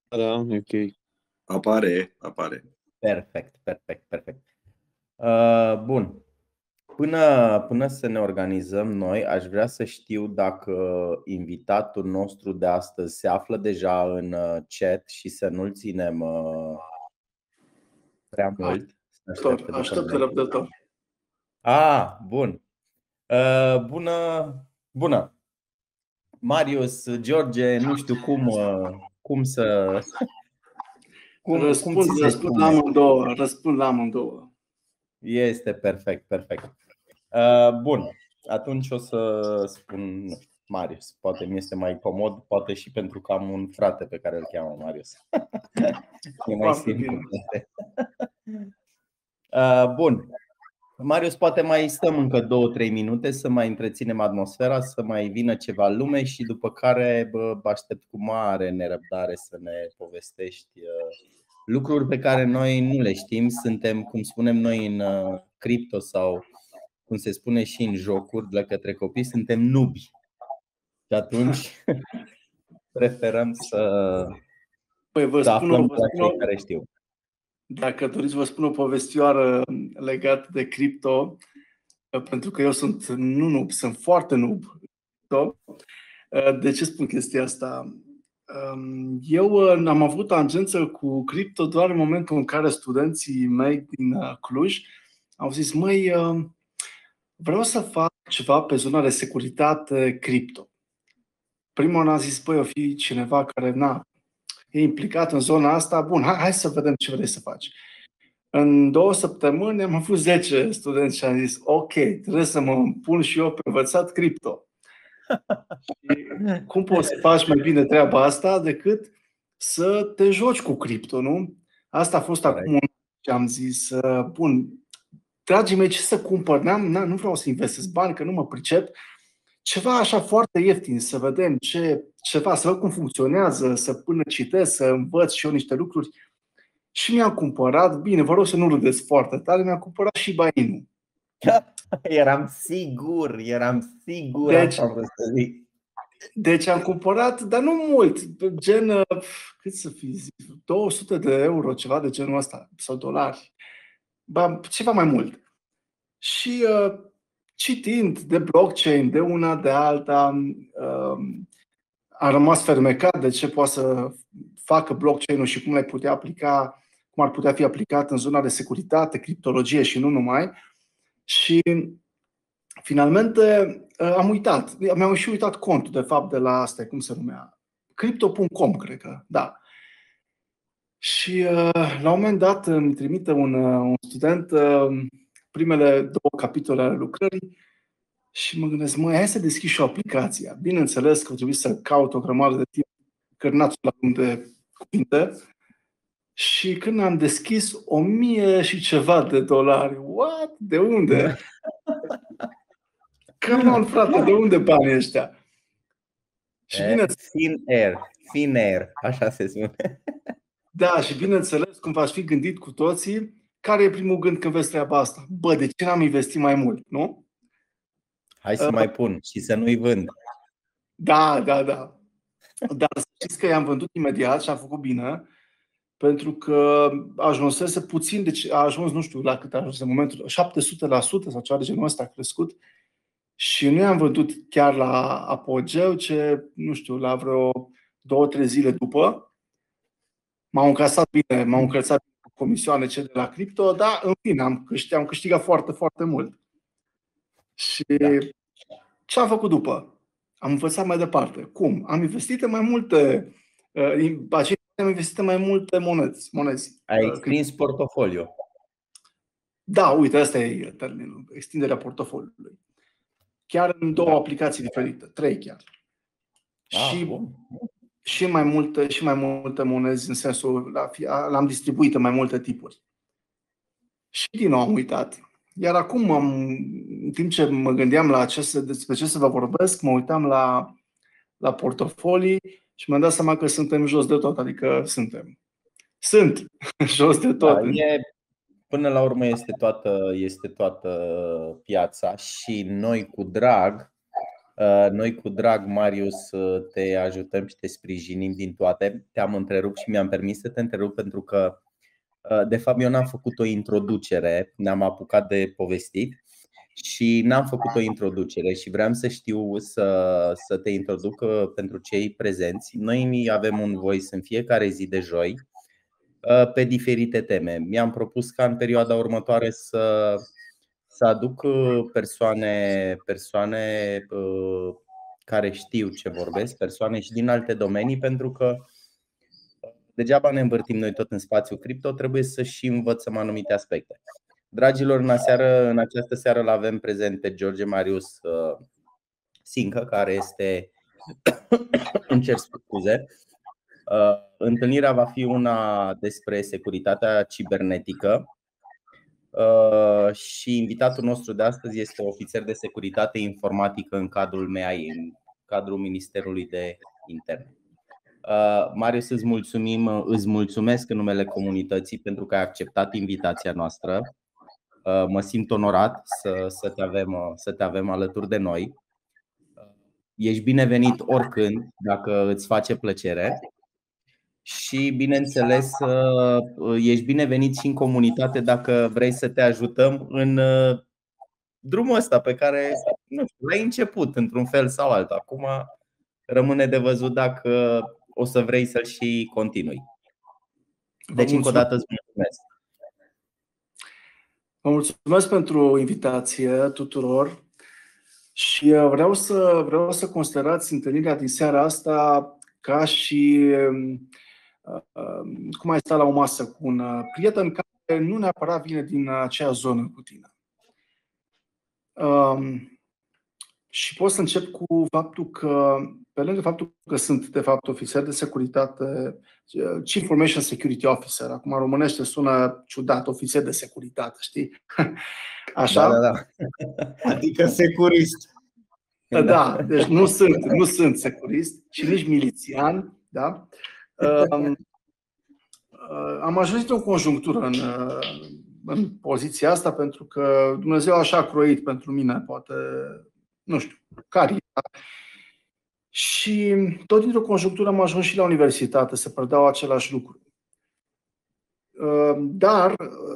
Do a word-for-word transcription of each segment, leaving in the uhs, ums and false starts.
Da, ok. Apare, apare. Perfect, perfect, perfect. Uh, bun. Până, până să ne organizăm noi, aș vrea să știu dacă invitatul nostru de astăzi se află deja în chat și să nu-l ținem prea mult. Aștept, aștept răbdător. Ah, bun. Uh, bună, bună. Marius, George, nu știu cum, cum să... Cum, răspund, cum răspund la amândouă, răspund la amândouă. Este perfect, perfect. Uh, bun, atunci o să spun Marius. Poate mi este mai comod, poate și pentru că am un frate pe care îl cheamă Marius. E mai simplu. Uh, bun. Marius, poate mai stăm încă două trei minute să mai întreținem atmosfera, să mai vină ceva lume și după care bă, aștept cu mare nerăbdare să ne povestești lucruri pe care noi nu le știm. Suntem, cum spunem noi în cripto sau cum se spune și în jocuri de către copii, suntem nubi. Și atunci preferăm să păi vă să spun, aflăm vă de la spun, cei care știu. Dacă doriți, vă spun o povestioară legată de cripto, pentru că eu sunt nu noob, sunt foarte noob. De ce spun chestia asta? Eu am avut tangență cu cripto doar în momentul în care studenții mei din Cluj au zis: măi, vreau să fac ceva pe zona de securitate cripto. Primul an a zis: păi, o fi cineva care na, e implicat în zona asta, bun, hai, hai să vedem ce vrei să faci. În două săptămâni am avut zece studenți și am zis: ok, trebuie să mă pun și eu pe învățat cripto. Cum poți să faci mai bine treaba asta decât să te joci cu cripto, nu? Asta a fost acum un an și am zis: bun, dragii mei, ce să cumpăr? N-am, nu vreau să investesc bani, că nu mă pricep. Ceva așa foarte ieftin, să vedem ce, ceva, să văd cum funcționează, să până citesc, să învăț și eu niște lucruri. Și mi-am cumpărat, bine, vă rog să nu râdeți foarte tare, mi-am cumpărat și Buy-in-ul. Eram sigur, eram sigur deci, asta am vrut să zic. Deci am cumpărat, dar nu mult, gen, cât să fie, două sute de euro, ceva de genul ăsta, sau dolari, ba, ceva mai mult. Și uh, citind de blockchain, de una, de alta, uh, am rămas fermecat de ce poate să facă blockchain-ul și cum le putea aplica, cum ar putea fi aplicat în zona de securitate, criptologie și nu numai. Și finalmente am uitat, mi-am și uitat contul, de fapt, de la asta, cum se numea, crypto punct com, cred că, da. Și la un moment dat îmi trimite un, un student primele două capitole ale lucrării și mă gândesc: măi, hai să deschid și o aplicație. Bineînțeles că trebuie să caut o grămadă de timp, cărnațul la multe cuvinte. Și când am deschis, o mie și ceva de dolari. What? De unde? Come on, frate, de unde banii ăștia? Și bine, thin air, thin air, așa se spune. Da, și bineînțeles, cum v-ați fi gândit cu toții, care e primul gând când vezi treaba asta? Bă, de ce n-am investit mai mult, nu? Hai să uh, mai pun și să nu-i vând. Da, da, da. Dar să știți că i-am vândut imediat și am făcut bine, pentru că ajunsese puțin, deci a ajuns, nu știu la cât a ajuns în momentul, șapte sute la sută sau ceva de genul ăsta a crescut. Și nu i-am vândut chiar la apogeu, ce, nu știu, la vreo două, trei zile după. M-au încasat bine, m-au încălțat cu comisioane ce de la cripto, dar în fine, am câștigat, am câștigat foarte, foarte mult. Și da. Ce am făcut după? Am învățat mai departe. Cum? Am investit în mai multe, am investit în mai multe monezi. monezi. Ai extins portofoliu. Da, uite, asta e termenul, extinderea portofoliului. Chiar în două da. aplicații diferite, trei chiar. Ah, și, bun. și mai multe, și mai multe monezi, în sensul, l-am distribuit în mai multe tipuri. Și din nou am uitat. Iar acum, am, în timp ce mă gândeam la ce, despre ce să vă vorbesc, mă uitam la, la portofolii și mi-am dat seama că suntem jos de tot, adică suntem. Sunt jos de tot. Da, e, până la urmă este toată, este toată piața și noi cu drag Noi cu drag, Marius, te ajutăm și te sprijinim din toate. Te-am întrerupt și mi-am permis să te întrerup pentru că, de fapt, eu n-am făcut o introducere, ne-am apucat de povestit și n-am făcut o introducere și vreau să știu să, să te introduc pentru cei prezenți. Noi avem un voice în fiecare zi de joi pe diferite teme. Mi-am propus ca în perioada următoare să, să aduc persoane, persoane care știu ce vorbesc, persoane și din alte domenii, pentru că degeaba ne învârtim noi tot în spațiul cripto, trebuie să și învățăm anumite aspecte. Dragilor, în, seară, în această seară îl avem prezent pe George Marius Sincă, care este îmi cer scuze. Întâlnirea va fi una despre securitatea cibernetică și invitatul nostru de astăzi este ofițer de securitate informatică în cadrul M E A I, în cadrul Ministerului de Interne. Marius, îți mulțumim, îți mulțumesc în numele comunității pentru că ai acceptat invitația noastră. Mă simt onorat să, să, te avem, să te avem alături de noi. Ești binevenit oricând, dacă îți face plăcere. Și, bineînțeles, ești binevenit și în comunitate dacă vrei să te ajutăm în drumul ăsta pe care, nu știu, l-ai început într-un fel sau altul. Acum rămâne de văzut dacă o să vrei să-l și continui. Deci, încă o dată, îți mulțumesc. Vă mulțumesc pentru invitație tuturor și vreau să, vreau să considerați întâlnirea din seara asta ca și cum ai sta la o masă cu un prieten care nu neapărat vine din aceea zonă cu tine. Um, și pot să încep cu faptul că, pe lângă faptul că sunt de fapt ofițer de securitate, Chief Information Security Officer, acum în românește sună ciudat, ofițer de securitate, știi? Așa? Da, da, da. Adică securist. Da, da, deci nu sunt, nu sunt securist și nici milițian, da? Um, Am ajuns într-o conjunctură în, în poziția asta pentru că Dumnezeu așa a croit pentru mine, poate, nu știu, cariera. Și tot dintr-o conjunctură am ajuns și la universitate să predau același lucru. Dar,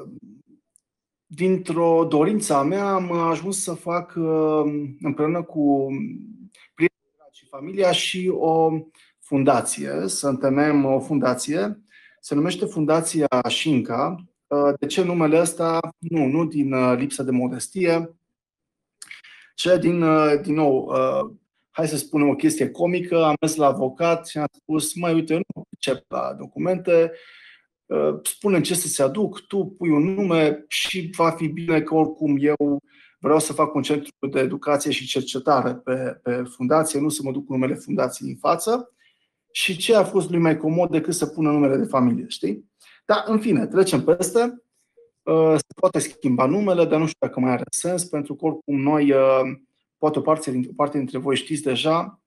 dintr-o dorință a mea, am ajuns să fac împreună cu prietenii și familia și o fundație, să întemeiem o fundație. Se numește Fundația Șinca. De ce numele ăsta? Nu, nu din lipsă de modestie, ci din, din nou, hai să spunem o chestie comică. Am mers la avocat și am spus: măi, uite, eu nu încep la documente, spune ce să se aduc, tu pui un nume și va fi bine, că oricum eu vreau să fac un centru de educație și cercetare pe, pe fundație, nu să mă duc cu numele fundației în față. Și ce a fost lui mai comod decât să pună numele de familie, știi? Dar, în fine, trecem peste. Se poate schimba numele, dar nu știu dacă mai are sens, pentru că oricum noi, poate o parte, o parte dintre voi știți deja,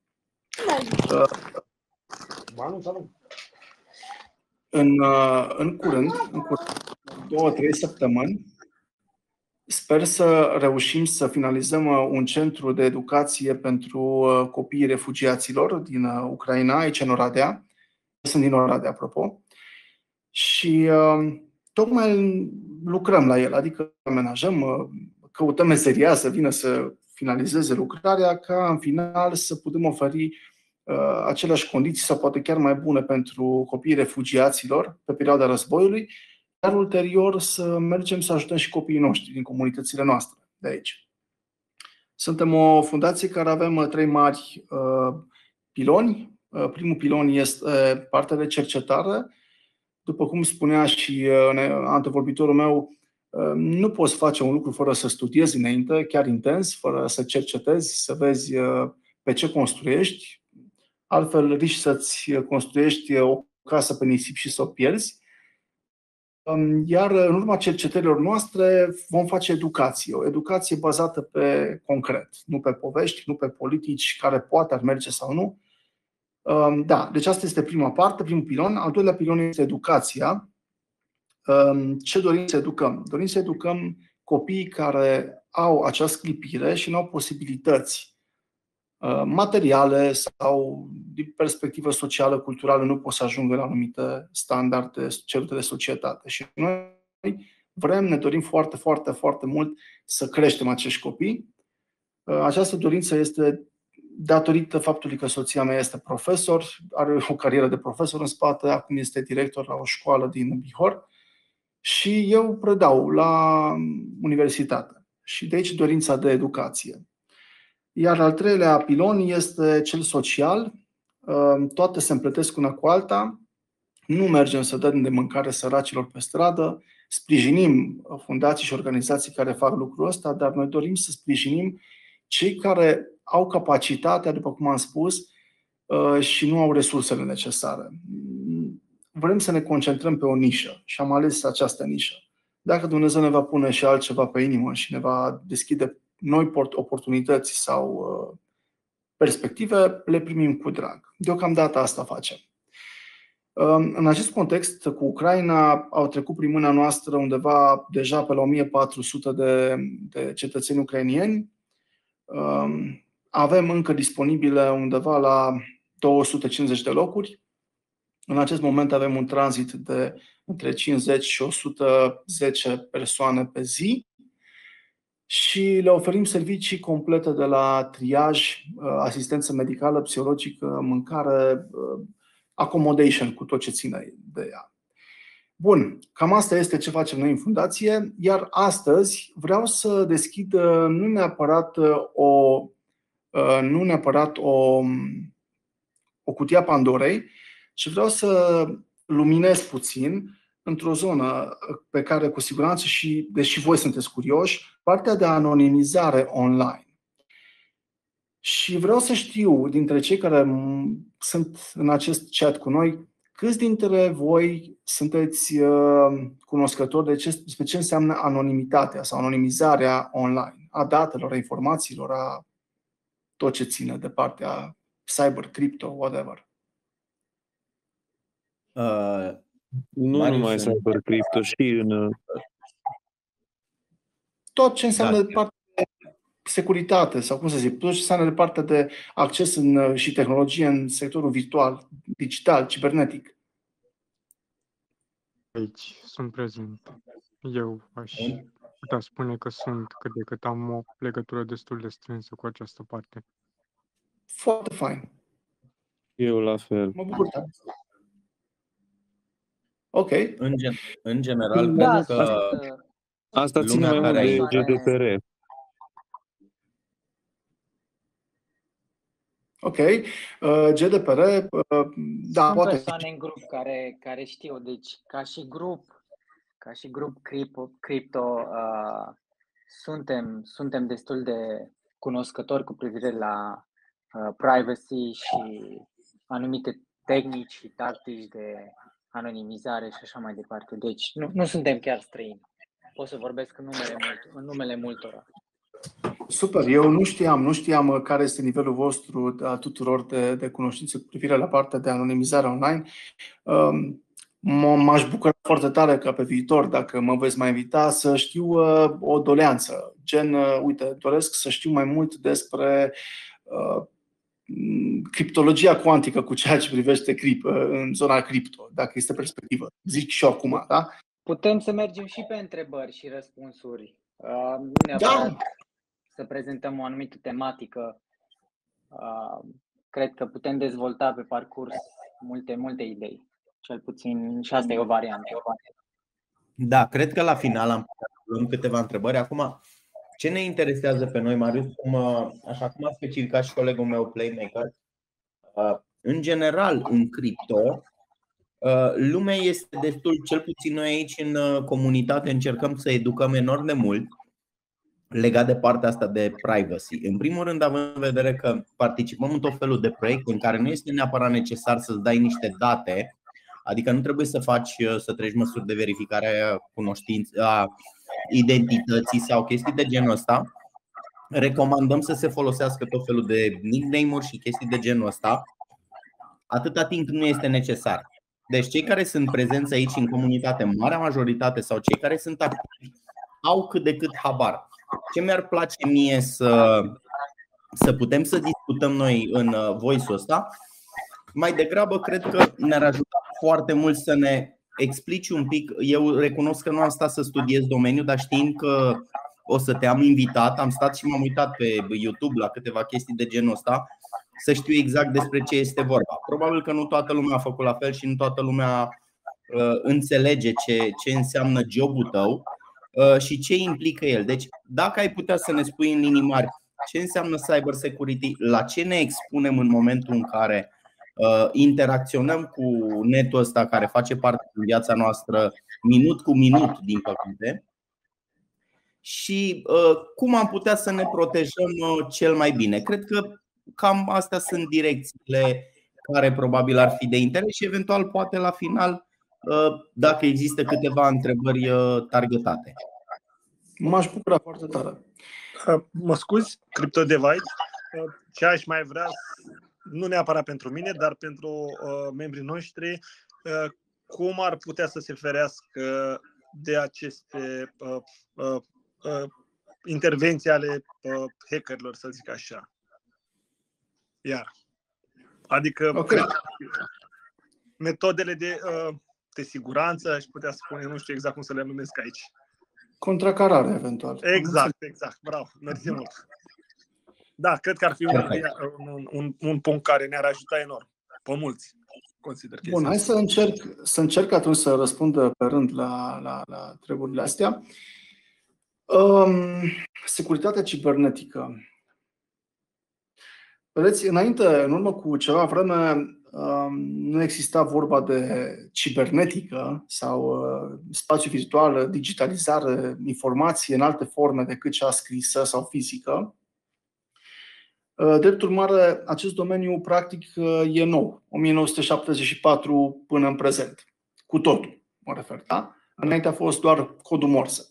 în, în curând, în curând, două, trei săptămâni, sper să reușim să finalizăm un centru de educație pentru copiii refugiaților din Ucraina, aici în Oradea. Sunt din Oradea, apropo. Și uh, tocmai lucrăm la el, adică amenajăm, uh, căutăm meseria să vină să finalizeze lucrarea, ca în final să putem oferi uh, aceleași condiții sau poate chiar mai bune pentru copiii refugiaților pe perioada războiului, dar ulterior să mergem să ajutăm și copiii noștri din comunitățile noastre de aici. Suntem o fundație care avem trei mari uh, piloni. Uh, primul pilon este partea de cercetare. După cum spunea și antevorbitorul meu, nu poți face un lucru fără să studiezi înainte, chiar intens, fără să cercetezi, să vezi pe ce construiești. Altfel riști să-ți construiești o casă pe nisip și să o pierzi. Iar în urma cercetărilor noastre vom face educație. O educație bazată pe concret, nu pe povești, nu pe politici care poate ar merge sau nu. Da, deci asta este prima parte, primul pilon. Al doilea pilon este educația. Ce dorim să educăm? Dorim să educăm copiii care au această clipire și nu au posibilități materiale sau din perspectivă socială, culturală, nu pot să ajungă la anumite standarde cerute de societate. Și noi vrem, ne dorim foarte, foarte, foarte mult să creștem acești copii. Această dorință este datorită faptului că soția mea este profesor, are o carieră de profesor în spate, acum este director la o școală din Bihor și eu predau la universitate. Și de aici dorința de educație. Iar al treilea pilon este cel social. Toate se împletesc una cu alta. Nu mergem să dăm de mâncare săracilor pe stradă, sprijinim fundații și organizații care fac lucrul ăsta, dar noi dorim să sprijinim cei care au capacitatea, după cum am spus, și nu au resursele necesare. Vrem să ne concentrăm pe o nișă și am ales această nișă. Dacă Dumnezeu ne va pune și altceva pe inimă și ne va deschide noi oportunități sau perspective, le primim cu drag. Deocamdată asta facem. În acest context, cu Ucraina, au trecut prin mâna noastră undeva deja pe la o mie patru sute de, de cetățeni ucrainieni. Avem încă disponibile undeva la două sute cincizeci de locuri. În acest moment avem un tranzit de între cincizeci și o sută zece persoane pe zi și le oferim servicii complete de la triaj, asistență medicală, psihologică, mâncare, accommodation, cu tot ce ține de ea. Bun, cam asta este ce facem noi în fundație, iar astăzi vreau să deschid nu neapărat o, nu neapărat o, o cutie a Pandorei, ci vreau să luminez puțin într-o zonă pe care cu siguranță, și deși voi sunteți curioși, partea de anonimizare online. Și vreau să știu, dintre cei care sunt în acest chat cu noi, câți dintre voi sunteți cunoscători de ce, despre ce înseamnă anonimitatea sau anonimizarea online, a datelor, a informațiilor, a tot ce ține de partea cyber, crypto, whatever. Uh, nu Marius, numai cyber, crypto, și în... Tot ce înseamnă da, de partea de securitate, sau cum să zic, tot ce înseamnă de partea de acces în, și tehnologie în sectorul virtual, digital, cibernetic. Aici sunt prezent. Eu aș putea spune că sunt, cât de cât am o legătură destul de strânsă cu această parte. Foarte fain. Eu la fel. Mă bucur. Ok. În, gen, în general, da, pentru că asta ține mai mult de G D P R. Ok. Uh, G D P R, uh, da, sunt poate. persoane în grup care, care știu, deci ca și grup, ca și grup cripto, cripto uh, suntem, suntem destul de cunoscători cu privire la uh, privacy și anumite tehnici și tactici de anonimizare și așa mai departe. Deci nu, nu suntem chiar străini. Pot să vorbesc în numele, mult, în numele multora. Super, eu nu știam, nu știam care este nivelul vostru a tuturor de, de cunoștințe cu privire la partea de anonimizare online. M-aș bucura foarte tare ca pe viitor, dacă mă veți mai invita, să știu o doleanță. Gen, uite, doresc să știu mai mult despre uh, criptologia cuantică cu ceea ce privește crip, în zona cripto, dacă este perspectivă. Zic și eu acum, da? Putem să mergem și pe întrebări și răspunsuri. Uh, nu neapărat da. Să prezentăm o anumită tematică. Uh, cred că putem dezvolta pe parcurs multe, multe idei. Cel puțin și asta e o variantă. Da, cred că la final am luăm câteva întrebări. Acum, ce ne interesează pe noi, Marius, cum, așa cum a specificat și colegul meu Playmaker, în general în cripto, lumea este destul, cel puțin noi aici în comunitate încercăm să educăm enorm de mult legat de partea asta de privacy. În primul rând, având în vedere că participăm în tot felul de proiecte în care nu este neapărat necesar să-ți dai niște date, adică nu trebuie să faci, să treci măsuri de verificare a cunoștinței, a identității sau chestii de genul ăsta. Recomandăm să se folosească tot felul de nickname-uri și chestii de genul ăsta, atâta timp nu este necesar. Deci cei care sunt prezenți aici în comunitate, marea majoritate, sau cei care sunt activi, au cât de cât habar. Ce mi-ar place mie să să putem să discutăm noi în voice-ul ăsta. Mai degrabă cred că ne-ar ajuta foarte mult să ne explici un pic. Eu recunosc că nu am stat să studiez domeniul, dar știind că o să te am invitat, am stat și m-am uitat pe YouTube la câteva chestii de genul ăsta, să știu exact despre ce este vorba. Probabil că nu toată lumea a făcut la fel și nu toată lumea uh, înțelege ce, ce înseamnă jobul tău uh, și ce implică el. Deci dacă ai putea să ne spui în linii mari ce înseamnă cyber security, la ce ne expunem în momentul în care uh, interacționăm cu netul ăsta care face parte din viața noastră minut cu minut, din păcate, și uh, cum am putea să ne protejăm uh, cel mai bine. Cred că cam astea sunt direcțiile care probabil ar fi de interes și eventual poate la final uh, dacă există câteva întrebări uh, targetate. M-aș bucura foarte tare. Mă scuzi, CryptoDevide, ce aș mai vrea, nu neapărat pentru mine, dar pentru uh, membrii noștri, uh, cum ar putea să se ferească de aceste uh, uh, uh, intervenții ale uh, hackerilor, să zic așa. Iar. Adică okay. metodele de, uh, de siguranță, aș putea spune, nu știu exact cum să le numesc aici. Contracarare, eventual. Exact, exact. Bravo, mersi mult. Da, cred că ar fi un, un, un, un punct care ne-ar ajuta enorm. Pe mulți, consider. Bun, hai să încerc, să încerc atunci să răspund pe rând la, la, la treburile astea. Um, securitatea cibernetică. Vedeți, înainte, în urmă cu ceva vreme, nu exista vorba de cibernetică sau spațiu virtual, digitalizare, informație în alte forme decât cea scrisă sau fizică. Drept urmare, acest domeniu practic e nou, o mie nouă sute șaptezeci și patru până în prezent, cu totul mă refer, da? Înainte a fost doar codul Morse.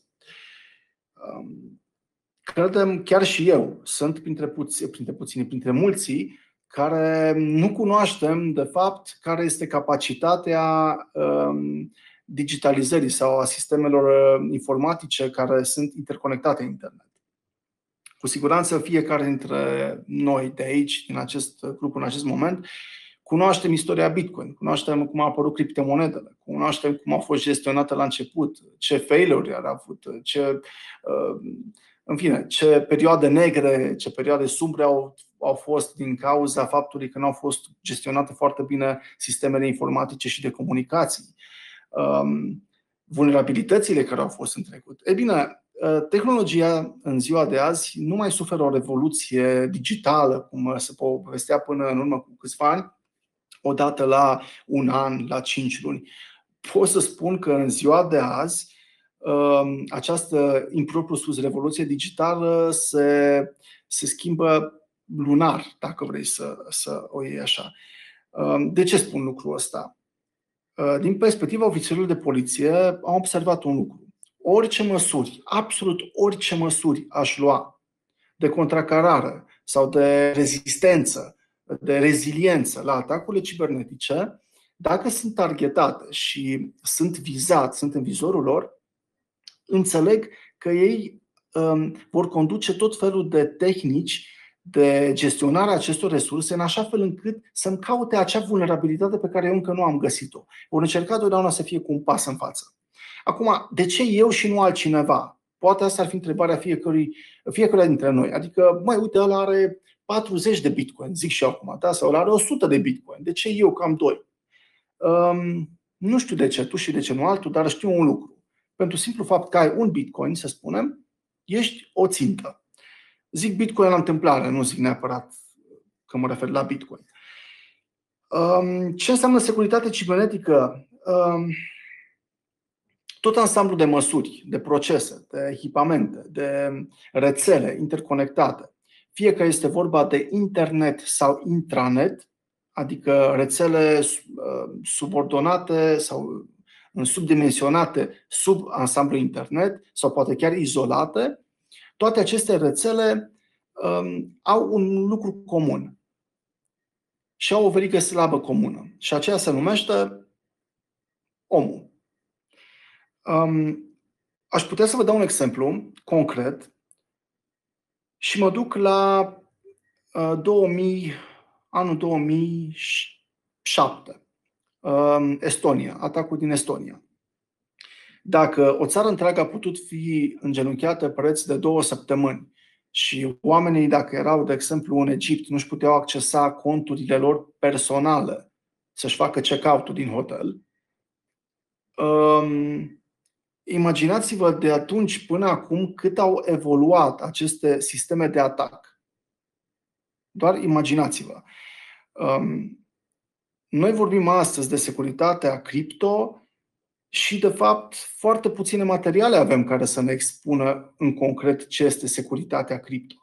Credem, chiar și eu, sunt printre puțini, printre, puțini, printre mulți care nu cunoaștem, de fapt, care este capacitatea um, digitalizării sau a sistemelor informatice care sunt interconectate în internet. Cu siguranță, fiecare dintre noi de aici, din acest grup, în acest moment, cunoaștem istoria Bitcoin, cunoaștem cum a apărut criptomonedele, cunoaștem cum a fost gestionată la început, ce failuri a avut, ce... Uh, În fine, ce perioade negre, ce perioade sumbre au, au fost din cauza faptului că nu au fost gestionate foarte bine sistemele informatice și de comunicații, um, vulnerabilitățile care au fost în trecut. E bine, tehnologia în ziua de azi nu mai suferă o revoluție digitală, cum se povestea până în urmă cu câțiva ani, odată la un an, la cinci luni. Pot să spun că în ziua de azi această impropriu spus revoluție digitală se, se schimbă lunar, dacă vrei să, să o iei așa. De ce spun lucrul ăsta? Din perspectiva ofițerilor de poliție am observat un lucru. Orice măsuri, absolut orice măsuri aș lua de contracarare sau de rezistență, de reziliență la atacurile cibernetice, dacă sunt targetate și sunt vizați, sunt în vizorul lor, înțeleg că ei um, vor conduce tot felul de tehnici de gestionare a acestor resurse în așa fel încât să-mi caute acea vulnerabilitate pe care eu încă nu am găsit-o. Vor încerca totdeauna să fie cu un pas în față. Acum, de ce eu și nu altcineva? Poate asta ar fi întrebarea fiecărui, fiecăruia dintre noi. Adică, măi, uite, ăla are patruzeci de bitcoin, zic și eu acum, da? Sau ăla are o sută de bitcoin. De ce eu cam doi? Um, nu știu de ce tu și de ce nu altul, dar știu un lucru. Pentru simplu fapt că ai un bitcoin, să spunem, ești o țintă. Zic bitcoin la întâmplare, nu zic neapărat că mă refer la bitcoin. Ce înseamnă securitate cibernetică? Tot ansamblul de măsuri, de procese, de echipamente, de rețele interconectate. Fie că este vorba de internet sau intranet, adică rețele subordonate sau subdimensionate sub ansamblu internet sau poate chiar izolate, toate aceste rețele um, au un lucru comun și au o verigă slabă comună și aceea se numește omul. Um, aș putea să vă dau un exemplu concret și mă duc la două mii, anul două mii șapte. Estonia, atacul din Estonia. Dacă o țară întreagă a putut fi îngenunchiată preț de două săptămâni și oamenii, dacă erau, de exemplu, în Egipt, nu-și puteau accesa conturile lor personale să-și facă check-out-ul din hotel, um, imaginați-vă de atunci până acum cât au evoluat aceste sisteme de atac. Doar imaginați-vă. Um, noi vorbim astăzi de securitatea cripto și, de fapt, foarte puține materiale avem care să ne expună în concret ce este securitatea cripto.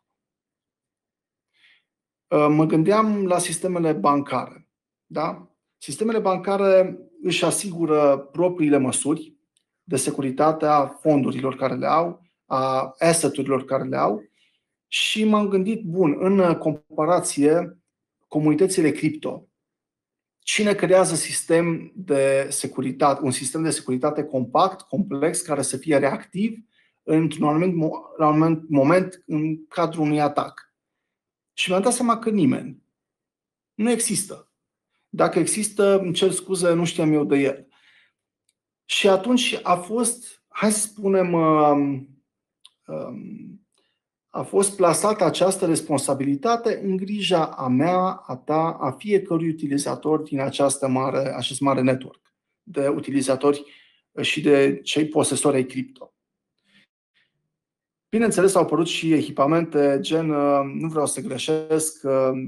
Mă gândeam la sistemele bancare. Da? Sistemele bancare își asigură propriile măsuri de securitate a fondurilor care le au, a asset-urilor care le au și m-am gândit, bun, în comparație, comunitățile cripto, cine creează sistem de securitate, un sistem de securitate compact, complex, care să fie reactiv într-un anumit, la un anumit moment în cadrul unui atac? Și mi-am dat seama că nimeni. Nu există. Dacă există, îmi cer scuze, nu știam eu de el. Și atunci a fost, hai să spunem, a fost plasată această responsabilitate în grija a mea, a ta, a fiecărui utilizator din această mare, acest mare network de utilizatori și de cei posesori ai cripto. Bineînțeles, au apărut și echipamente gen, nu vreau să greșesc,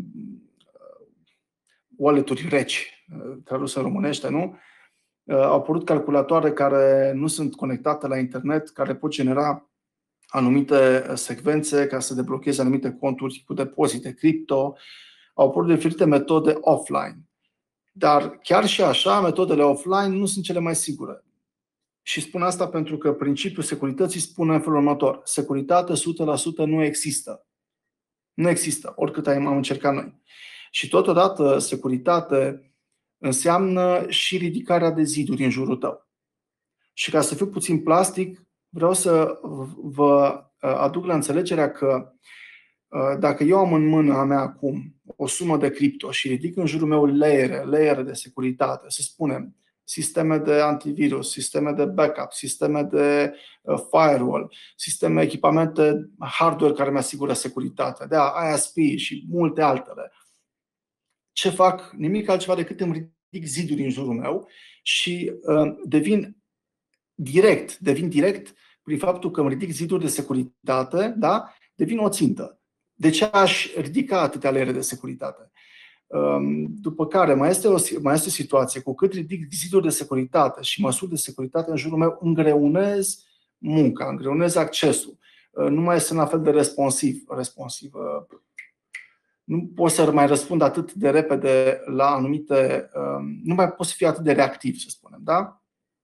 wallet-uri reci, tradus în românește, nu? Au apărut calculatoare care nu sunt conectate la internet, care pot genera anumite secvențe ca să deblocheze anumite conturi cu depozite cripto. Au apărut diferite metode offline. Dar chiar și așa, metodele offline nu sunt cele mai sigure. Și spun asta pentru că principiul securității spune în felul următor: securitate o sută la sută nu există. Nu există, oricât am încercat noi. Și totodată securitate înseamnă și ridicarea de ziduri în jurul tău. Și ca să fiu puțin plastic, vreau să vă aduc la înțelegerea că dacă eu am în mâna mea acum o sumă de cripto și ridic în jurul meu layere, layere de securitate, să spunem, sisteme de antivirus, sisteme de backup, sisteme de firewall, sisteme, echipamente, hardware care mi-asigură securitatea, de I S P și multe altele. Ce fac? Nimic altceva decât îmi ridic ziduri în jurul meu și uh, devin direct, devin direct prin faptul că îmi ridic ziduri de securitate, da? Devin o țintă. De ce aș ridica atâtea layere de securitate? După care mai este, o, mai este o situație, cu cât ridic ziduri de securitate și măsuri de securitate în jurul meu, îngreunez munca, îngreunez accesul. Nu mai sunt la fel de responsiv. responsiv. Nu pot să mai răspund atât de repede la anumite... Nu mai pot să fiu atât de reactiv, să spunem, da?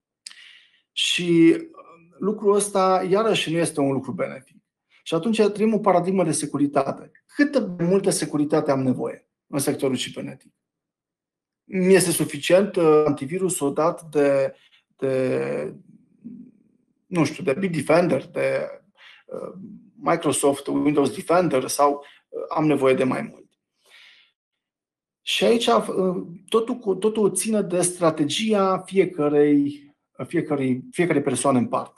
Și lucrul ăsta, iarăși, nu este un lucru benefic. Și atunci trăim o paradigmă de securitate. Câtă multă securitate am nevoie în sectorul cibernetic? Mi este suficient antivirusul dat de, de, nu știu, de Bitdefender, de Microsoft Windows Defender, sau am nevoie de mai mult? Și aici totul, totul ține de strategia fiecărei, fiecărei, fiecărei persoane în parte.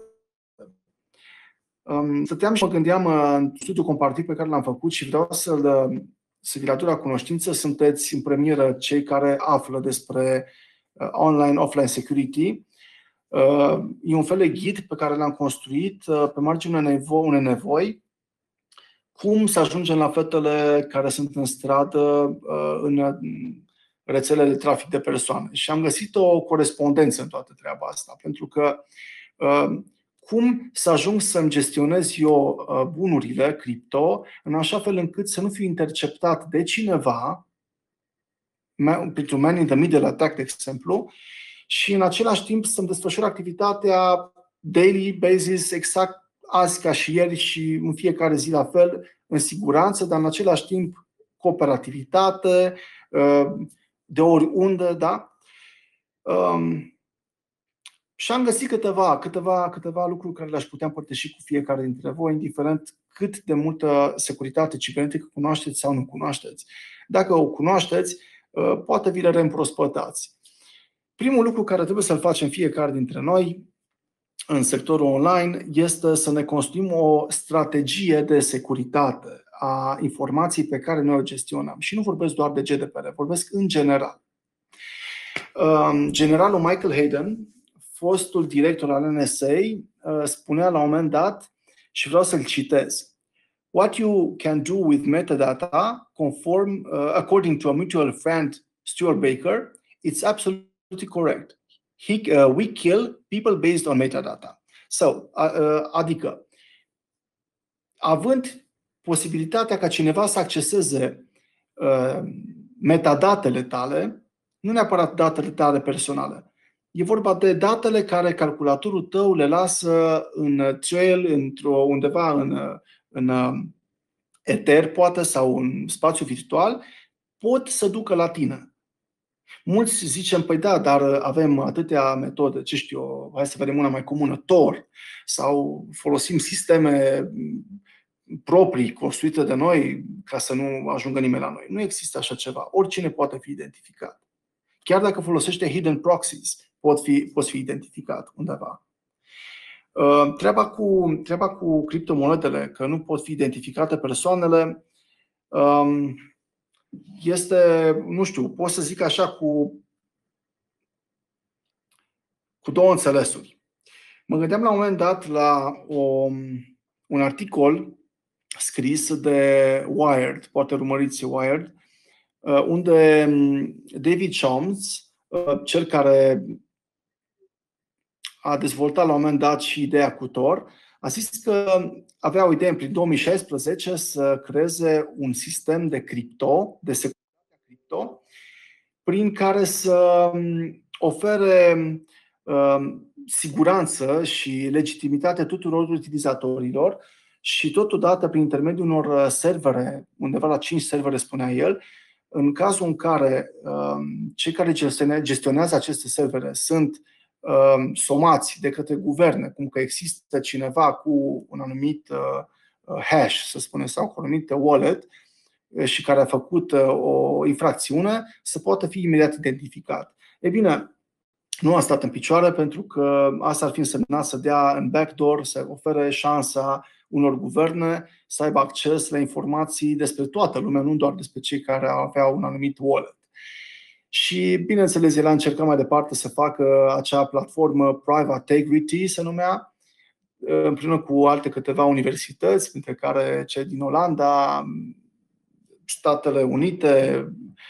Stăteam și mă gândeam în studiul comparativ pe care l-am făcut și vreau să-l să vi-l aduc la cunoștință. Sunteți în premieră cei care află despre online-offline security. E un fel de ghid pe care l-am construit pe marginea unei nevoi, cum să ajungem la fetele care sunt în stradă în rețelele de trafic de persoane. Și am găsit o corespondență în toată treaba asta, pentru că cum să ajung să-mi gestionez eu bunurile cripto în așa fel încât să nu fiu interceptat de cineva, printr-un man in the middle attack, de exemplu, și în același timp să-mi desfășor activitatea daily basis, exact azi ca și ieri și în fiecare zi la fel, în siguranță, dar în același timp cu operativitate, de oriunde, da? Și am găsit câteva, câteva, câteva lucruri care le-aș putea împărtăși cu fiecare dintre voi, indiferent cât de multă securitate cibernetică cunoașteți sau nu cunoașteți. Dacă o cunoașteți, poate vi le reîmprospătați. Primul lucru care trebuie să-l facem fiecare dintre noi în sectorul online este să ne construim o strategie de securitate a informației pe care noi o gestionăm. Și nu vorbesc doar de G D P R, vorbesc în general. Generalul Michael Hayden, fostul director al N S A, spunea la un moment dat, și vreau să-l citez: "What you can do with metadata, conform, uh, according to a mutual friend, Stuart Baker, it's absolutely correct. He, uh, we kill people based on metadata." So, uh, adică, având posibilitatea ca cineva să acceseze uh, metadatele tale, nu neapărat datele tale personale, e vorba de datele care calculatorul tău le lasă în trail, într-o, undeva în, în eter, poate, sau în spațiu virtual, pot să ducă la tine. Mulți zicem, păi da, dar avem atâtea metode, ce știu eu, hai să vedem una mai comună, Tor, sau folosim sisteme proprii construite de noi ca să nu ajungă nimeni la noi. Nu există așa ceva. Oricine poate fi identificat. Chiar dacă folosește hidden proxies, pot fi, poți fi identificat undeva. Treaba cu, treaba cu criptomonedele, că nu pot fi identificate persoanele, este, nu știu, pot să zic așa, cu, cu două înțelesuri. Mă gândeam la un moment dat la o, un articol scris de Wired, poate urmăriți Wired, unde David Chalmers, cel care a dezvoltat la un moment dat și ideea cu Tor, a zis că avea o idee prin două mii șaisprezece să creeze un sistem de cripto, de securitate cripto, prin care să ofere uh, siguranță și legitimitate tuturor utilizatorilor și totodată prin intermediul unor servere, undeva la cinci servere spunea el, în cazul în care uh, cei care gestionează aceste servere sunt uh, somați de către guverne, cum că există cineva cu un anumit uh, hash, să spunem, sau cu un anumit wallet și care a făcut uh, o infracțiune, să poată fi imediat identificat. E bine, nu a stat în picioare, pentru că asta ar fi însemnat să dea în backdoor, să ofere șansa unor guverne să aibă acces la informații despre toată lumea, nu doar despre cei care aveau un anumit wallet. Și, bineînțeles, el a încercat mai departe să facă acea platformă Private Integrity, se numea, împreună cu alte câteva universități, printre care cei din Olanda, Statele Unite,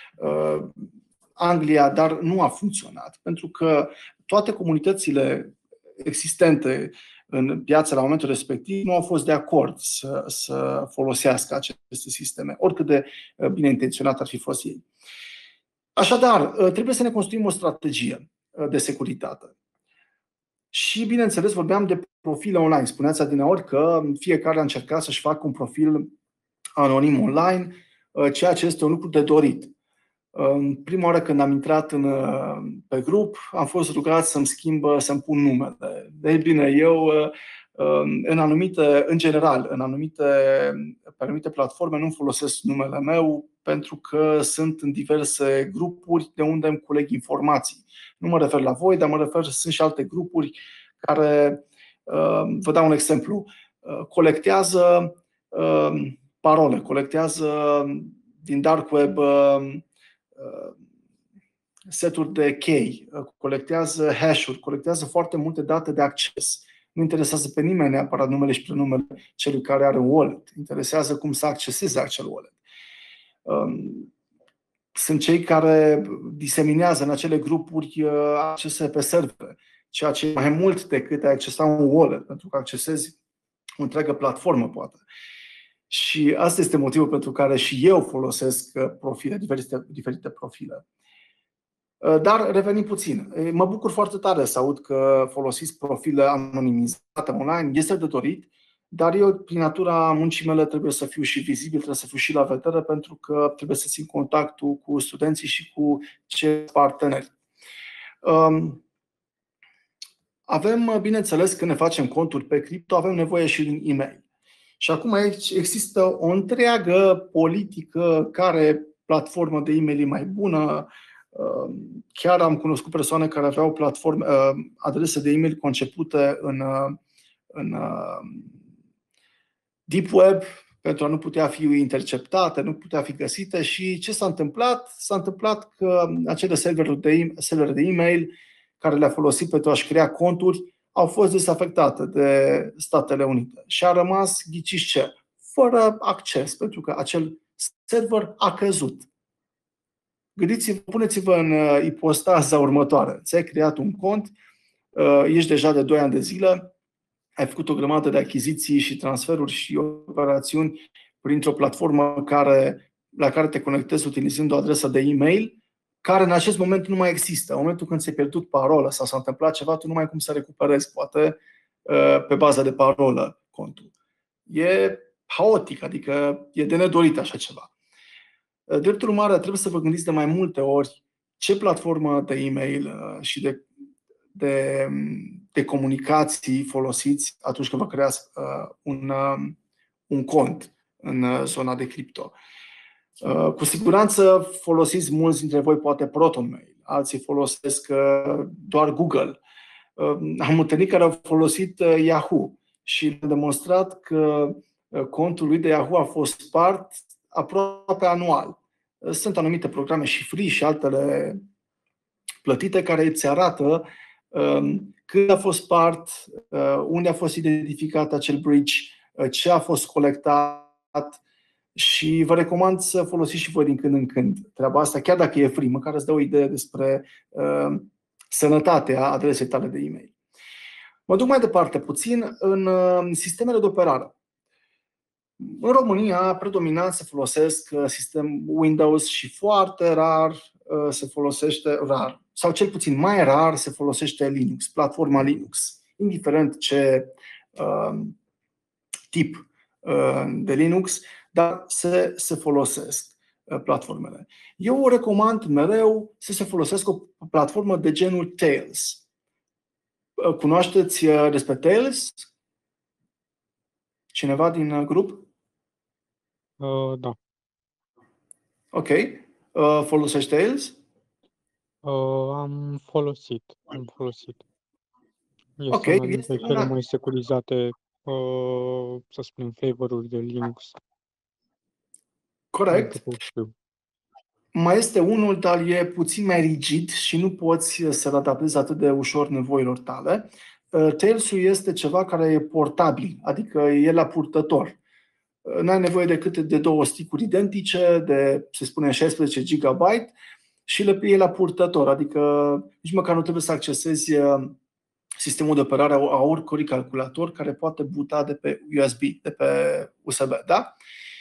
Anglia, dar nu a funcționat, pentru că toate comunitățile existente în piață la momentul respectiv nu au fost de acord să, să folosească aceste sisteme, oricât de bine intenționat ar fi fost ei. Așadar, trebuie să ne construim o strategie de securitate. Și, bineînțeles, vorbeam de profile online. Spuneați adineori că fiecare a încercat să-și facă un profil anonim online, ceea ce este un lucru de dorit. În prima oară când am intrat în, pe grup, am fost rugat să-mi schimb, să-mi pun numele. Ei bine, eu, în anumite, în general, în anumite, pe anumite platforme nu folosesc numele meu, pentru că sunt în diverse grupuri de unde îmi coleg informații. Nu mă refer la voi, dar mă refer, sunt și alte grupuri care, vă dau un exemplu, colectează parole, colectează din dark web seturi de chei, colectează hash-uri, colectează foarte multe date de acces. Nu interesează pe nimeni neapărat numele și prenumele celui care are un wallet. Interesează cum să acceseze acel wallet. Sunt cei care diseminează în acele grupuri accese pe servere, ceea ce e mai mult decât a accesa un wallet, pentru că accesezi o întreagă platformă, poate. Și asta este motivul pentru care și eu folosesc profile, diferite, diferite profile. Dar revenim puțin. Mă bucur foarte tare să aud că folosiți profile anonimizate online. Este de dorit, dar eu, prin natura muncii mele, trebuie să fiu și vizibil, trebuie să fiu și la vedere, pentru că trebuie să țin contactul cu studenții și cu cei parteneri. Avem, bineînțeles, când ne facem conturi pe cripto, avem nevoie și de e-mail. Și acum aici există o întreagă politică care platformă de e-mail e mai bună. Chiar am cunoscut persoane care aveau platforme, adrese de e-mail concepute în, în deep web pentru a nu putea fi interceptate, nu putea fi găsite. Și ce s-a întâmplat? S-a întâmplat că acele serveruri de, servere de e-mail care le-a folosit pentru a-și crea conturi au fost desafectate de Statele Unite și a rămas, ghiciți ce, fără acces, pentru că acel server a căzut. Gândiți-vă, puneți-vă în ipostaza următoare. Ți-ai creat un cont, ești deja de doi ani de zile, ai făcut o grămadă de achiziții și transferuri și operațiuni printr-o platformă care, la care te conectezi utilizând o adresă de e-mail care în acest moment nu mai există. În momentul când ți-ai pierdut parola sau s-a întâmplat ceva, tu nu mai ai cum să recuperezi, poate, pe bază de parolă contul. E haotic, adică e de nedorit așa ceva. Drept urmare, trebuie să vă gândiți de mai multe ori ce platformă de e-mail și de, de, de comunicații folosiți atunci când vă creați un, un cont în zona de cripto. Cu siguranță folosiți mulți dintre voi poate ProtonMail, alții folosesc doar Google. Am întâlnit care au folosit Yahoo și am demonstrat că contul lui de Yahoo a fost spart aproape anual. Sunt anumite programe și free și altele plătite care îți arată când a fost spart, unde a fost identificat acel breach, ce a fost colectat. Și vă recomand să folosiți și voi din când în când treaba asta, chiar dacă e free, măcar îți dă o idee despre uh, sănătatea adresei tale de e-mail. Mă duc mai departe puțin în uh, sistemele de operare. În România, predominant se folosesc sistem Windows și foarte rar uh, se folosește, rar, sau cel puțin mai rar se folosește Linux, platforma Linux, indiferent ce uh, tip uh, de Linux, dar se, se folosesc platformele. Eu recomand mereu să se folosească o platformă de genul Tails. Cunoașteți despre Tails? Cineva din grup? Uh, da. Ok. Uh, folosești Tails? Uh, am folosit. Am folosit. Este Okay, una dintre este cele una... mai securizate, uh, să spunem, flavor-uri de Linux. Corect. Mai este unul, dar e puțin mai rigid și nu poți să-l adaptezi atât de ușor nevoilor tale. Tails-ul este ceva care e portabil, adică e la purtător. N-ai nevoie decât de două stick-uri identice, de, să spunem, șaisprezece gigabyte și le e la purtător, adică nici măcar nu trebuie să accesezi sistemul de operare a oricărui calculator care poate buta de pe U S B, de pe U S B, da?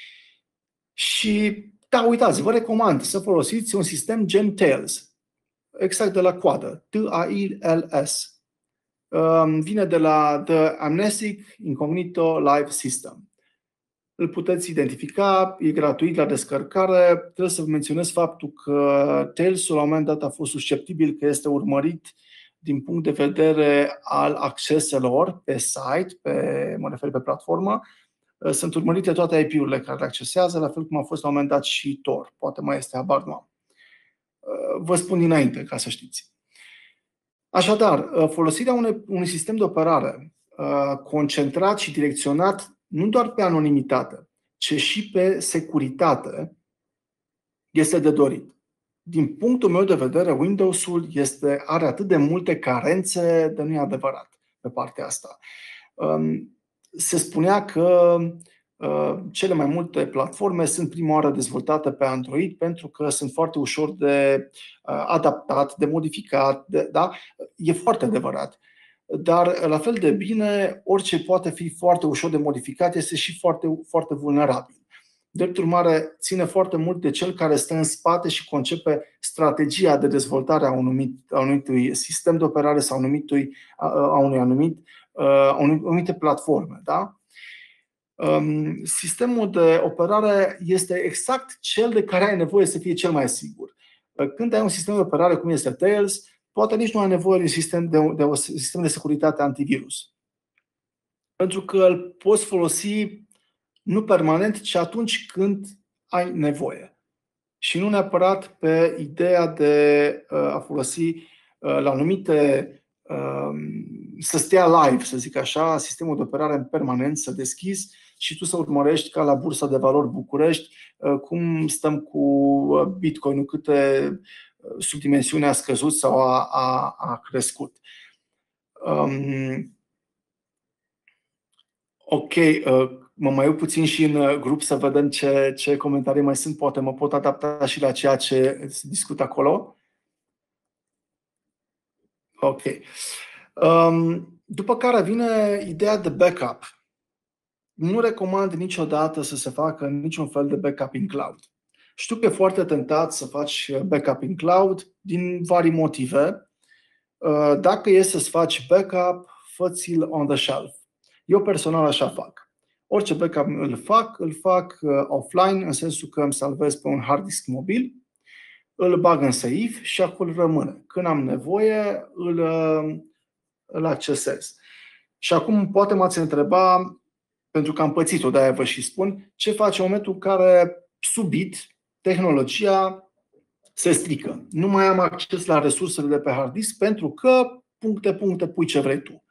Și, da, uitați, vă recomand să folosiți un sistem gen Tails, exact de la coadă, T A I L S. Vine de la The Amnesic Incognito Live System. Îl puteți identifica, e gratuit la descărcare. Trebuie să vă menționez faptul că Tails-ul la un moment dat a fost susceptibil că este urmărit din punct de vedere al acceselor pe site, pe, mă refer pe platformă. Sunt urmărite toate I P-urile care le accesează, la fel cum a fost la un moment dat și Tor. Poate mai este, habar nu am. Vă spun dinainte, ca să știți. Așadar, folosirea unui, unui sistem de operare concentrat și direcționat nu doar pe anonimitate, ci și pe securitate este de dorit. Din punctul meu de vedere, Windows-ul este, are atât de multe carențe de nu e adevărat pe partea asta. Se spunea că cele mai multe platforme sunt prima oară dezvoltate pe Android pentru că sunt foarte ușor de adaptat, de modificat, de, da? E foarte adevărat. Dar la fel de bine, orice poate fi foarte ușor de modificat este și foarte, foarte vulnerabil. Drept urmare, ține foarte mult de cel care stă în spate și concepe strategia de dezvoltare a unui, a unui sistem de operare sau anumitui, a unui anumit, a unui anumite platforme. Da? Sistemul de operare este exact cel de care ai nevoie să fie cel mai sigur. Când ai un sistem de operare cum este Tails, poate nici nu ai nevoie de un sistem de, de, un sistem de securitate antivirus. Pentru că îl poți folosi Nu permanent, ci atunci când ai nevoie. Și nu neapărat pe ideea de a folosi la anumite, să stea live, să zic așa, sistemul de operare în permanent, să deschizi și tu să urmărești ca la Bursa de Valori București cum stăm cu Bitcoin-ul, câte subdimensiune a scăzut sau a, a, a crescut. Um, ok, uh, mă mai uit puțin și în grup să vedem ce, ce comentarii mai sunt. Poate mă pot adapta și la ceea ce se discută acolo. Ok. Um, după care vine ideea de backup. Nu recomand niciodată să se facă niciun fel de backup in cloud. Știu că e foarte tentat să faci backup in cloud din vari motive. Dacă e să-ți faci backup, fă-ți-l on the shelf. Eu personal așa fac. Orice backup îl fac, îl fac offline, în sensul că îmi salvez pe un hard disk mobil, îl bag în safe și acolo rămâne. Când am nevoie, îl, îl accesez. Și acum poate m-ați întreba, pentru că am pățit-o, de-aia vă și spun, ce faci în momentul în care subit tehnologia se strică. Nu mai am acces la resursele de pe hard disk pentru că puncte, puncte, pui ce vrei tu.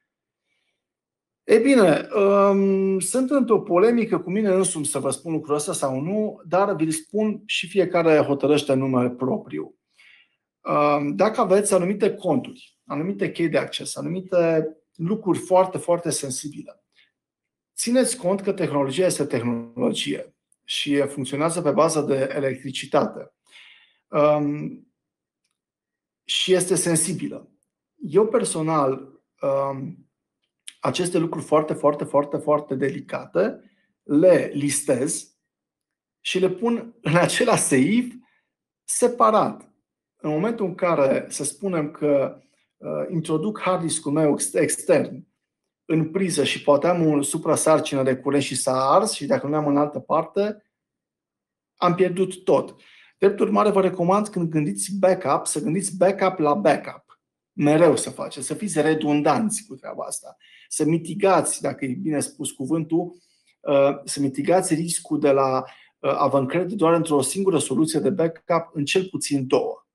Ei bine, um, sunt într-o polemică cu mine însumi să vă spun lucrul ăsta sau nu, dar vi-l spun și fiecare hotărăște în numele propriu. Um, dacă aveți anumite conturi, anumite chei de acces, anumite lucruri foarte, foarte sensibile, țineți cont că tehnologia este tehnologie și funcționează pe bază de electricitate. Um, și este sensibilă. Eu personal, um, aceste lucruri foarte, foarte, foarte, foarte delicate le listez și le pun în același safe separat. În momentul în care, să spunem că uh, introduc hard disk-ul meu extern în priză și poate am o suprasarcină de curent și s-a ars și dacă nu am în altă parte, am pierdut tot. Drept urmare, vă recomand când gândiți backup, să gândiți backup la backup. Mereu să faceți, să fiți redundanți cu treaba asta. Să mitigați, dacă e bine spus cuvântul, să mitigați riscul de la a vă încrede doar într-o singură soluție de backup în cel puțin două.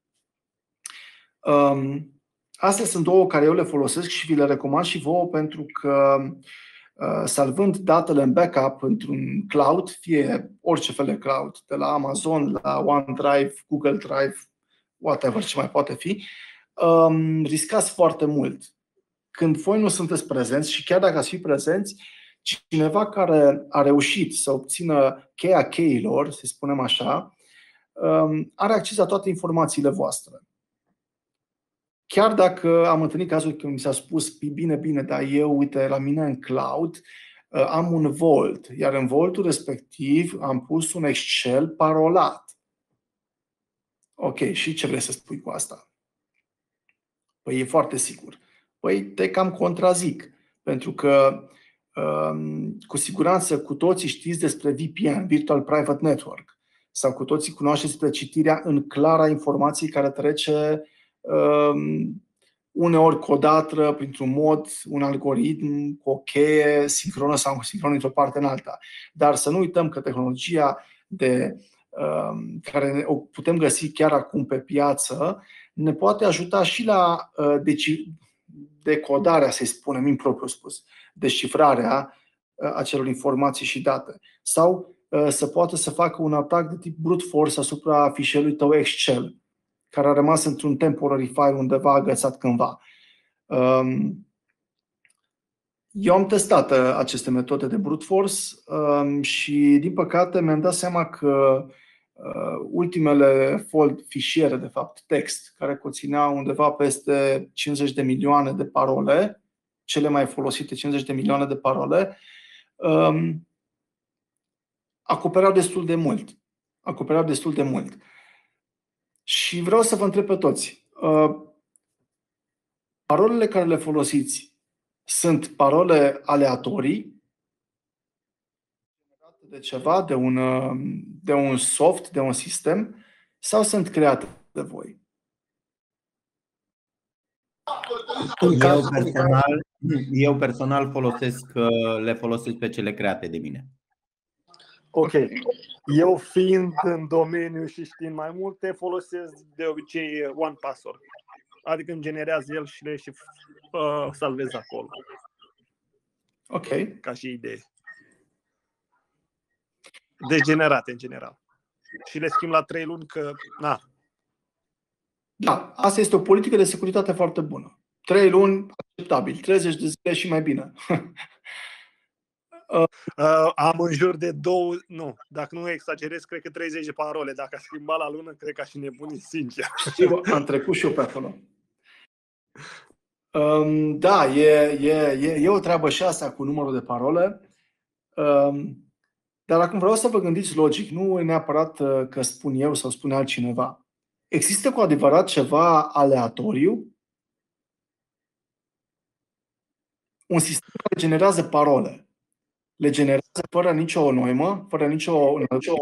Astea sunt două care eu le folosesc și vi le recomand și vouă pentru că salvând datele în backup într-un cloud, fie orice fel de cloud, de la Amazon, la OneDrive, Google Drive, whatever ce mai poate fi, um, riscați foarte mult. Când voi nu sunteți prezenți și chiar dacă ați fi prezenți, cineva care a reușit să obțină cheia cheilor, să spunem așa, um, are acces la toate informațiile voastre. Chiar dacă am întâlnit cazuri când mi s-a spus, bine, bine, dar eu, uite, la mine în cloud am un Vault, iar în Vault-ul respectiv am pus un Excel parolat. Ok, și ce vrei să spui cu asta? Păi e foarte sigur. Păi te cam contrazic, pentru că cu siguranță cu toții știți despre V P N, Virtual Private Network, sau cu toții cunoașteți despre citirea în clară a informației care trece uneori codată printr-un mod, un algoritm cu o cheie sincronă sau sincronă într-o parte în alta. Dar să nu uităm că tehnologia de, care o putem găsi chiar acum pe piață ne poate ajuta și la decodarea, să-i spunem, impropriu spus, descifrarea acelor informații și date. Sau să poată să facă un atac de tip brute force asupra fișierului tău Excel, care a rămas într-un temporary file undeva agățat cândva. Eu am testat aceste metode de brute force și, din păcate, mi-am dat seama că ultimele fold fișiere, de fapt text, care conțineau undeva peste cincizeci de milioane de parole, cele mai folosite cincizeci de milioane de parole, acoperau destul de mult. Acoperau destul de mult. Și vreau să vă întreb pe toți, parolele care le folosiți sunt parole aleatorii, de ceva, de un, de un soft, de un sistem, sau sunt create de voi? Eu personal, eu personal folosesc, le folosesc pe cele create de mine. Ok. Eu fiind în domeniu și știind mai multe, folosesc de obicei One Password. Adică îmi generează el și le și uh, salvez acolo. Ok. Ca și idee. Deci generate în general. Și le schimb la trei luni că, na. Da, asta este o politică de securitate foarte bună. Trei luni, acceptabil. treizeci de zile și mai bine. Uh, am în jur de două, nu, dacă nu exagerez, cred că treizeci de parole. Dacă aș schimba la lună, cred că aș fi nebunit, sincer. Știu, am trecut și eu pe acolo. Um, da, e, e, e, e o treabă și asta cu numărul de parole. Um, dar acum vreau să vă gândiți logic, nu neapărat că spun eu sau spune altcineva. Există cu adevărat ceva aleatoriu? Un sistem care generează parole. Le generează fără nicio noimă, fără nicio... nicio...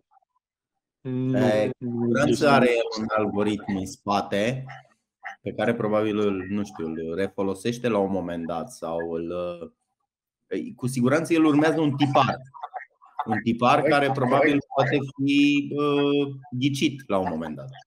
Siguranță are un algoritm în spate pe care probabil îl, nu știu, îl refolosește la un moment dat sau îl, cu siguranță el urmează un tipar. Un tipar corect, care probabil corect. poate fi uh, ghicit la un moment dat.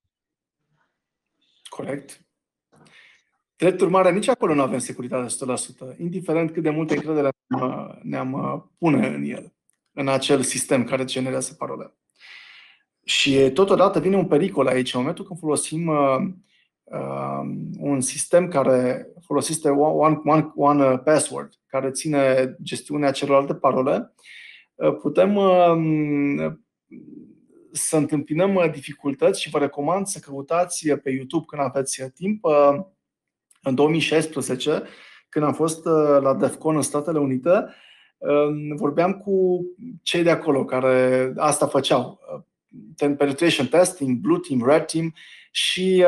Corect. Drept urmare, nici acolo nu avem securitate o sută la sută, indiferent cât de multă încredere ne-am, ne-am pune în el, în acel sistem care generează parole. Și totodată vine un pericol aici, în momentul când folosim uh, uh, un sistem care folosește one, one, one password, care ține gestiunea celorlalte parole, uh, putem uh, să întâmpinăm dificultăți și vă recomand să căutați pe YouTube când aveți timp. Uh, în două mii șaisprezece, când am fost la DEFCON în Statele Unite, vorbeam cu cei de acolo care asta făceau. Penetration testing, Blue Team, Red Team și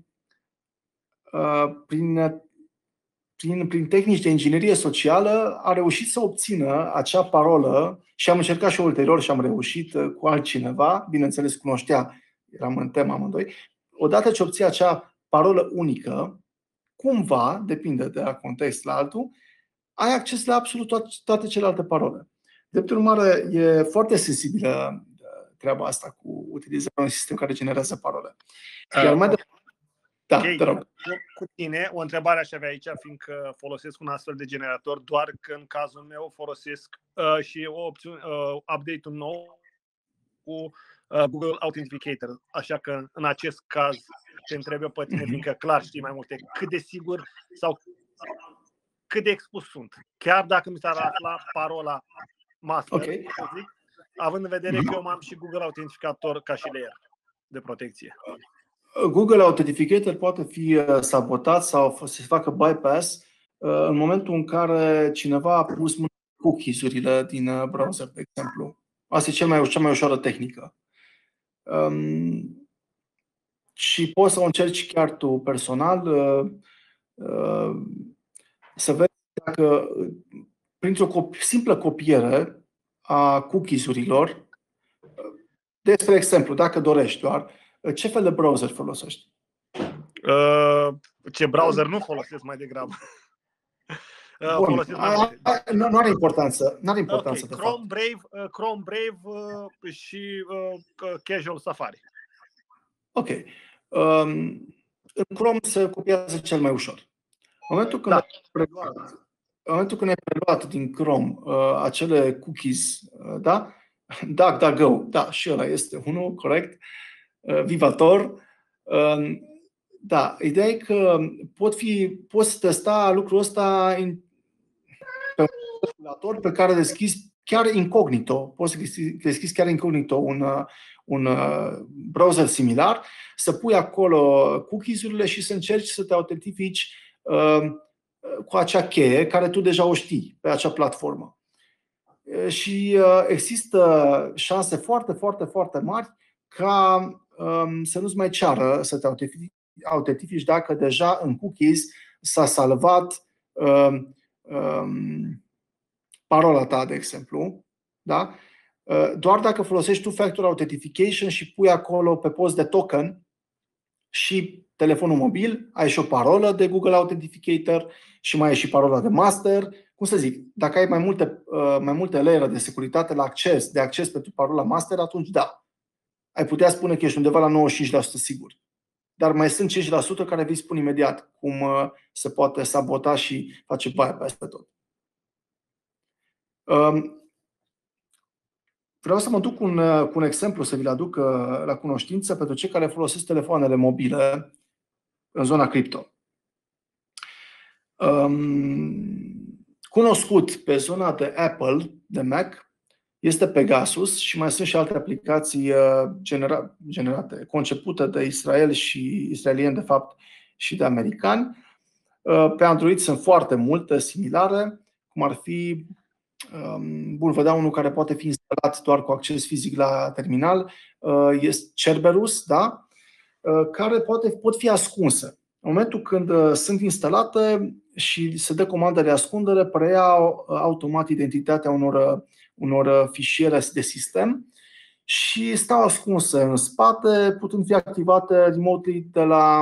prin, prin, prin tehnici de inginerie socială a reușit să obțină acea parolă și am încercat și ulterior și am reușit cu altcineva, bineînțeles cunoștea, eram în tema amândoi, odată ce obții acea parolă unică, cumva, depinde de la context la altul, ai acces la absolut toate, toate celelalte parole. Drept urmare, e foarte sensibilă treaba asta cu utilizarea unui sistem care generează parole. Iar mai de... Da, okay. te rog. Cu tine, o întrebare aș avea aici, fiindcă folosesc un astfel de generator, doar că în cazul meu folosesc uh, și o opțiune, uh, update-ul nou cu uh, Google Authenticator. Așa că în acest caz te întreb eu pe tine, fiindcă clar știi mai multe, cât de sigur sau cât de expus sunt. Chiar dacă mi s-ar afla parola master, okay. zic, având în vedere că eu am și Google Authenticator ca și layer de protecție. Google Authenticator poate fi sabotat sau să se facă bypass în momentul în care cineva a pus cookies-urile din browser, de exemplu. Asta e cea mai, cea mai ușoară tehnică. Um, și poți să o încerci chiar tu personal uh, uh, să vezi dacă printr-o copie, simplă copiere a cookies-urilor, despre exemplu, dacă dorești doar, ce fel de browser folosești? Uh, ce browser nu folosesc mai degrabă? Uh, Bun, a, a, nu, nu are importanță. Nu are importanță okay. de Chrome, fapt. Brave, uh, Chrome, Brave uh, și uh, Casual Safari. Ok. Um, în Chrome se copiază cel mai ușor. În momentul când, da. ai, preluat, în momentul când ai preluat din Chrome uh, acele cookies, uh, da? DuckDuckGo, da, și ăla este unul, corect. Uh, Vivator. Uh, da, ideea e că pot fi, poți testa lucrul ăsta în, pe un calculator pe care deschizi chiar incognito. Poți să deschizi chiar incognito un, un browser similar, să pui acolo cookies-urile și să încerci să te autentifici uh, cu acea cheie care tu deja o știi pe acea platformă. Uh, și uh, există șanse foarte, foarte, foarte mari ca um, să nu-ți mai ceară să te autentifici, autentifici dacă deja în cookies s-a salvat um, um, parola ta, de exemplu, da? Doar dacă folosești two-factor authentication și pui acolo pe post de token și telefonul mobil, ai și o parolă de Google Authenticator și mai ai și parola de master. Cum să zic, dacă ai mai multe, mai multe layer de securitate la acces, de acces pentru parola master, atunci da, ai putea spune că ești undeva la nouăzeci și cinci la sută sigur. Dar mai sunt cinci la sută care vi spun imediat cum se poate sabota și face bypass pe tot. Vreau să mă duc cu un, cu un exemplu, să vi-l aduc la cunoștință pentru cei care folosesc telefoanele mobile în zona cripto. Cunoscut pe zona de Apple, de Mac, este Pegasus și mai sunt și alte aplicații genera- generate, concepute de Israel și israelieni, de fapt, și de americani. Pe Android sunt foarte multe similare, cum ar fi, bun, vă dau unul care poate fi instalat doar cu acces fizic la terminal, este Cerberus, da? Care poate, pot fi ascunse. În momentul când sunt instalate și se dă comandă de ascundere, preia automat identitatea unor, unor fișiere de sistem și stau ascunse în spate, putând fi activate remotely de la,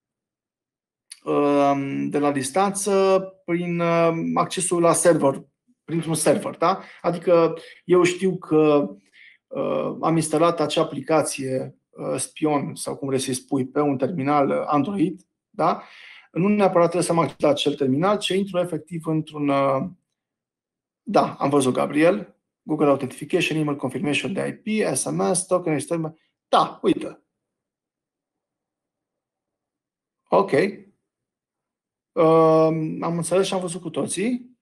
de la distanță prin accesul la server, printr-un server. Da? Adică eu știu că am instalat acea aplicație spion sau cum vrei să-i spui pe un terminal Android, da? Nu neapărat trebuie să am acces la acel terminal, ci intru efectiv într-un... Da, am văzut, Gabriel. Google Authentication, Email Confirmation de I P, S M S, Token External. Da, uite. Ok. Am înțeles și am văzut cu toții.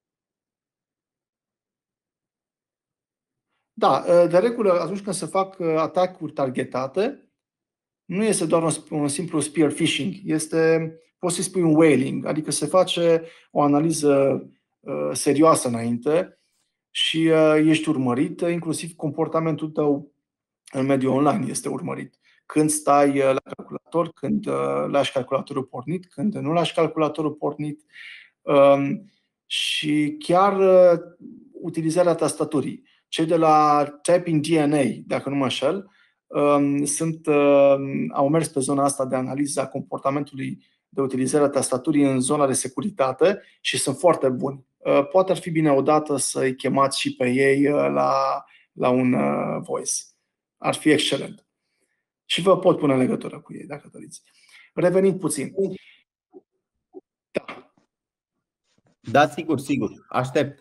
Da, de regulă, atunci când se fac atacuri targetate, nu este doar un, un simplu spear phishing, este, poți să spui un whaling, adică se face o analiză uh, serioasă înainte și uh, ești urmărit, inclusiv comportamentul tău în mediul online este urmărit. Când stai uh, la calculator, când uh, lași calculatorul pornit, când nu lași calculatorul pornit uh, și chiar uh, utilizarea tastaturii. Cei de la Typing D N A, dacă nu mă înșel, Sunt, au mers pe zona asta de analiză a comportamentului de utilizare a tastaturii în zona de securitate și sunt foarte buni. Poate ar fi bine odată să-i chemați și pe ei la, la un voice. Ar fi excelent. Și vă pot pune în legătură cu ei, dacă doriți. Revenind puțin. Da. Da, sigur, sigur. Aștept.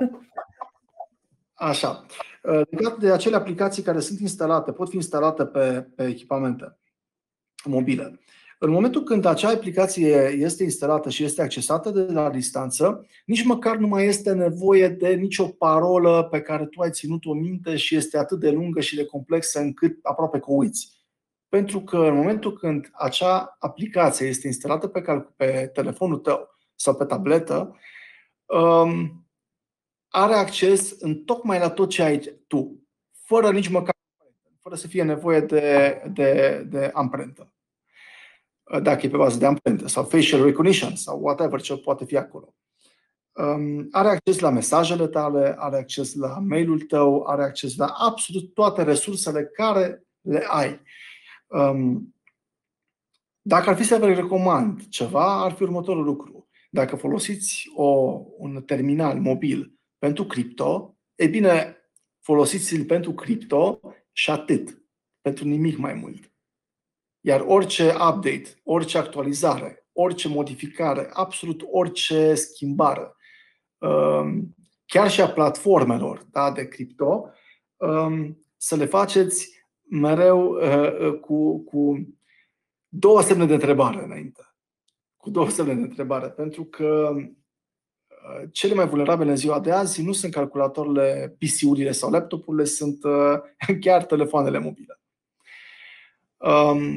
Așa. Legat de acele aplicații care sunt instalate, pot fi instalate pe, pe echipamente mobile. În momentul când acea aplicație este instalată și este accesată de la distanță, nici măcar nu mai este nevoie de nicio parolă pe care tu ai ținut-o minte și este atât de lungă și de complexă încât aproape că uiți. Pentru că în momentul când acea aplicație este instalată pe, cal- pe telefonul tău sau pe tabletă, um, are acces în tocmai la tot ce ai tu, fără nici măcar, fără să fie nevoie de, de, de amprentă. Dacă e pe bază de amprentă sau facial recognition sau whatever ce poate fi acolo. Um, are acces la mesajele tale, are acces la mail-ul tău, are acces la absolut toate resursele care le ai. Um, dacă ar fi să vă recomand ceva, ar fi următorul lucru. Dacă folosiți o, un terminal mobil pentru cripto, e bine, folosiți-l pentru cripto și atât, pentru nimic mai mult. Iar orice update, orice actualizare, orice modificare, absolut orice schimbare, chiar și a platformelor, da, de cripto, să le faceți mereu cu, cu două semne de întrebare înainte. Cu două semne de întrebare, pentru că cele mai vulnerabile în ziua de azi nu sunt calculatoarele, P C-urile sau laptopurile, sunt chiar telefoanele mobile. Um,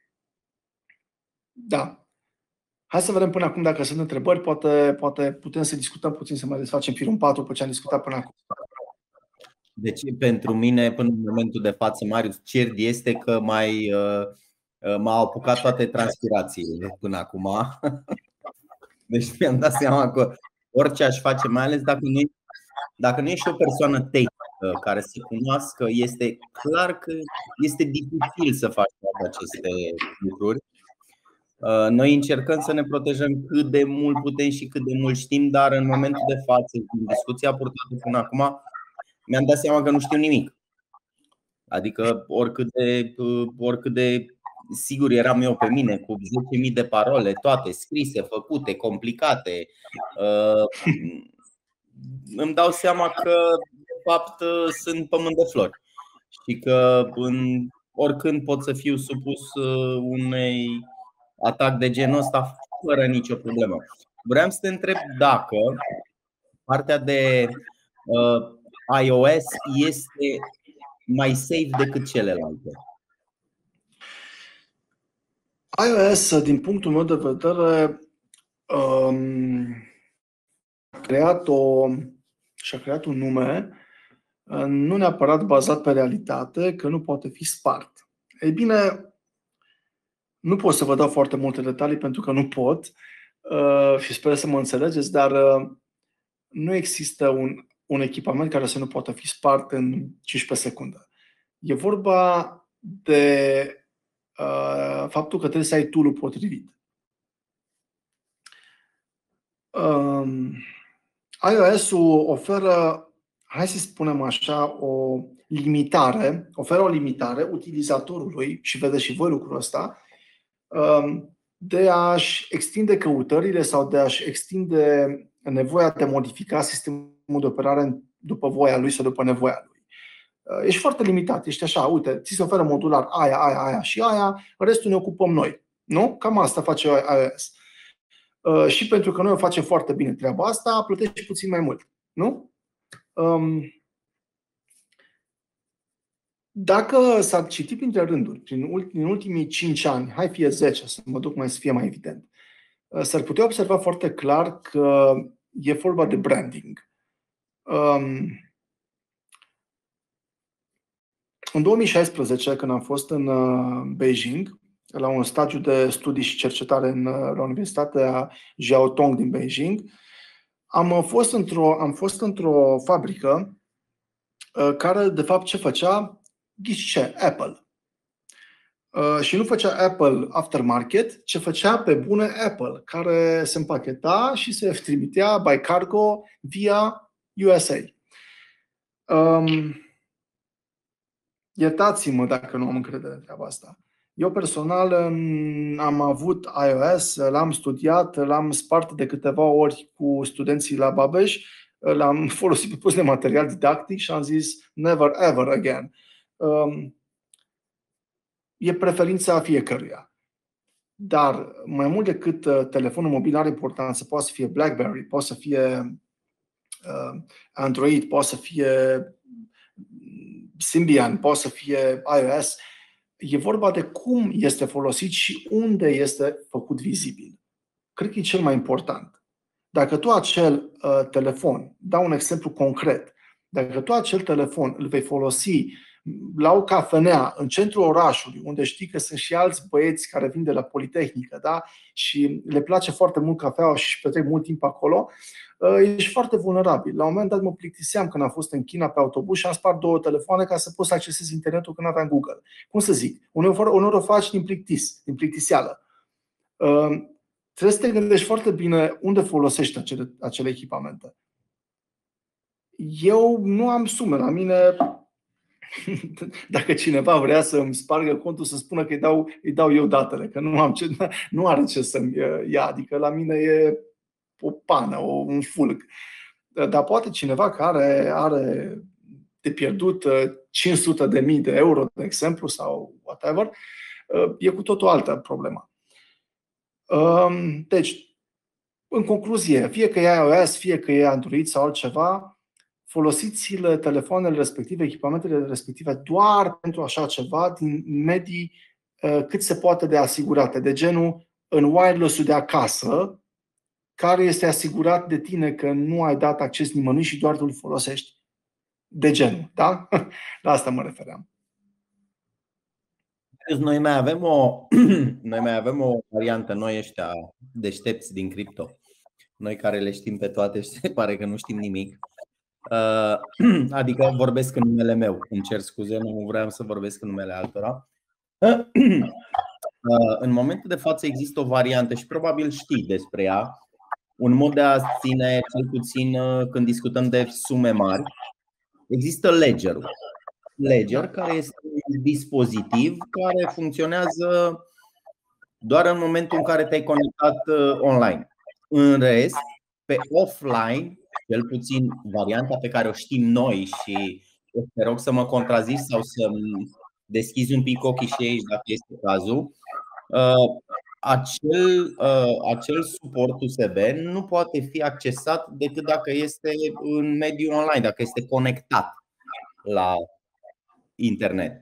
da. Hai să vedem până acum dacă sunt întrebări. Poate, poate putem să discutăm puțin, să mai desfacem firul în patru pe ce am discutat până acum. Deci pentru mine, până în momentul de față, Marius, cert este că mai, m-au apucat toate transpirațiile până acum. Deci mi-am dat seama că orice aș face, mai ales dacă nu, dacă nu ești o persoană tehnică care se cunoască, este clar că este dificil să faci toate aceste lucruri. Noi încercăm să ne protejăm cât de mult putem și cât de mult știm, dar în momentul de față, în discuția purtată până acum, mi-am dat seama că nu știu nimic. Adică oricât de, oricât de sigur eram eu pe mine, cu zece mii de parole, toate scrise, făcute, complicate, îmi dau seama că de fapt sunt pământ de flori și că în, oricând pot să fiu supus unei atac de genul ăsta fără nicio problemă. Vreau să te întreb dacă partea de uh, iOS este mai safe decât celelalte. iOS, din punctul meu de vedere, um, a creat o, și-a creat un nume nu neapărat bazat pe realitate, că nu poate fi spart. Ei bine, nu pot să vă dau foarte multe detalii pentru că nu pot uh, și sper să mă înțelegeți, dar uh, nu există un, un echipament care să nu poată fi spart în cincisprezece secunde. E vorba de uh, faptul că trebuie să ai tool-ul potrivit. Um, iOS-ul oferă, hai să spunem așa, o limitare, oferă o limitare utilizatorului, și vedeți și voi lucrul ăsta, de a-și extinde căutările sau de a-și extinde nevoia de a modifica sistemul de operare după voia lui sau după nevoia lui. Ești foarte limitat, ești așa, uite, ți se oferă modular aia, aia, aia și aia, restul ne ocupăm noi. Nu? Cam asta face iOS. Și pentru că noi o facem foarte bine treaba asta, plătești puțin mai mult. Nu? Dacă s-ar citi printre rânduri, prin ultimii cinci ani, hai fie zece, să mă duc mai să fie mai evident, s-ar putea observa foarte clar că e vorba de branding. În două mii șaisprezece, când am fost în Beijing, la un stagiu de studii și cercetare în, la Universitatea Jiaotong din Beijing, am fost într-o, am fost într-o fabrică care, de fapt, ce făcea? Ghiși ce? Apple. Și nu făcea Apple aftermarket, ce făcea pe bune Apple, care se împacheta și se trimitea by cargo via U S A. Um, iertați-mă dacă nu am încredere în treaba asta. Eu personal am avut iOS, l-am studiat, l-am spart de câteva ori cu studenții la Babej, l-am folosit pe pus de material didactic și am zis never ever again. E preferința fiecăruia. Dar mai mult decât telefonul mobil are importanță, poate să fie BlackBerry, poate să fie Android, poate să fie Symbian, poate să fie iOS. E vorba de cum este folosit și unde este făcut vizibil. Cred că e cel mai important. Dacă tu acel uh, telefon, dau un exemplu concret, dacă tu acel telefon îl vei folosi la o cafenea în centrul orașului, unde știi că sunt și alți băieți care vin de la Politehnică, da? Și le place foarte mult cafeaua și își petrec mult timp acolo, ești foarte vulnerabil. La un moment dat mă plictiseam când am fost în China pe autobuz și am spart două telefoane ca să pot să accesez internetul când aveam Google. Cum să zic? Uneori, uneori o faci din plictis, din plictiseală. Trebuie să te gândești foarte bine unde folosești acele, acele echipamente. Eu nu am sume la mine. Dacă cineva vrea să îmi spargă contul, să spună că îi dau, îi dau eu datele, că nu, am ce, nu are ce să-mi ia. Adică la mine e o pană, un fulg. Dar poate cineva care are de pierdut cinci sute de mii de euro, de exemplu, sau whatever, e cu totul altă problemă. Deci, în concluzie, fie că e iOS, fie că e Android sau altceva, folosiți-le telefoanele respective, echipamentele respective doar pentru așa ceva din medii cât se poate de asigurate, de genul în wireless-ul de acasă, care este asigurat de tine că nu ai dat acces nimănui și doar tu îl folosești. De genul, da? La asta mă refeream. Noi mai avem o, noi mai avem o variantă, noi ăștia deștepți din cripto, noi care le știm pe toate și se pare că nu știm nimic. Adică vorbesc în numele meu, îmi cer scuze, nu vreau să vorbesc în numele altora. În momentul de față există o variantă și probabil știi despre ea. Un mod de a ține, cel puțin când discutăm de sume mari, există Ledger-ul. Ledger, care este un dispozitiv care funcționează doar în momentul în care te-ai conectat online. În rest, pe offline, cel puțin varianta pe care o știm noi, și te rog să mă contrazici sau să deschizi un pic ochii și aici dacă este cazul, acel, acel suport U S B nu poate fi accesat decât dacă este în mediul online, dacă este conectat la internet.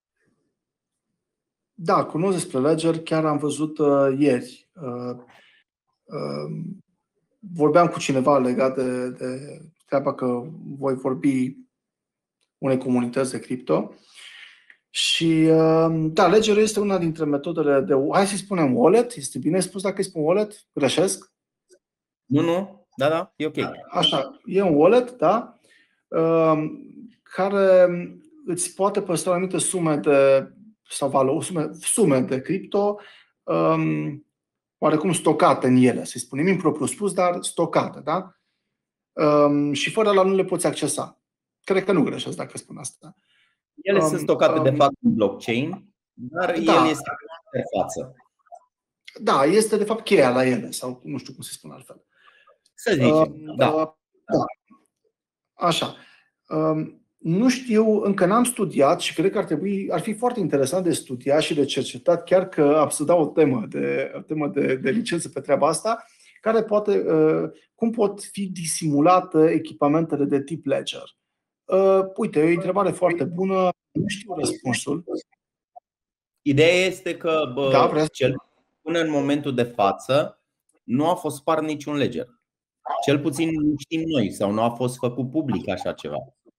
Da, cunosc despre Ledger, chiar am văzut uh, ieri. Uh, uh, vorbeam cu cineva legat de, de treaba că voi vorbi unei comunități de cripto. Și uh, da, Ledger este una dintre metodele de, hai să spunem wallet, este bine spus dacă îi spun wallet? Greșesc? Nu, nu, da, da, e ok. Așa, e un wallet, da, uh, care îți poate păstra anumite sume de sau valori, sume, sume de cripto um, oarecum stocate în ele, să-i spunem impropriu spus, dar stocate, da? Um, și fără la nu le poți accesa. Cred că nu greșesc dacă spun asta. Ele um, sunt stocate um, de fapt în blockchain, dar da. el este în interfață. Da, este de fapt cheia la ele, sau nu știu cum se spune altfel. Să zicem, um, da. da. Așa. Um, Nu știu, încă n-am studiat și cred că ar trebui, ar fi foarte interesant de studiat și de cercetat, chiar că am să dau o temă de, o temă de, de licență pe treaba asta, care poate, uh, cum pot fi disimulate echipamentele de tip Ledger. Uh, uite, e o întrebare foarte bună, nu știu răspunsul. Ideea este că bă, da, vrea... cel, până în momentul de față nu a fost spart niciun Ledger. Cel puțin nu știm noi sau nu a fost făcut public așa ceva.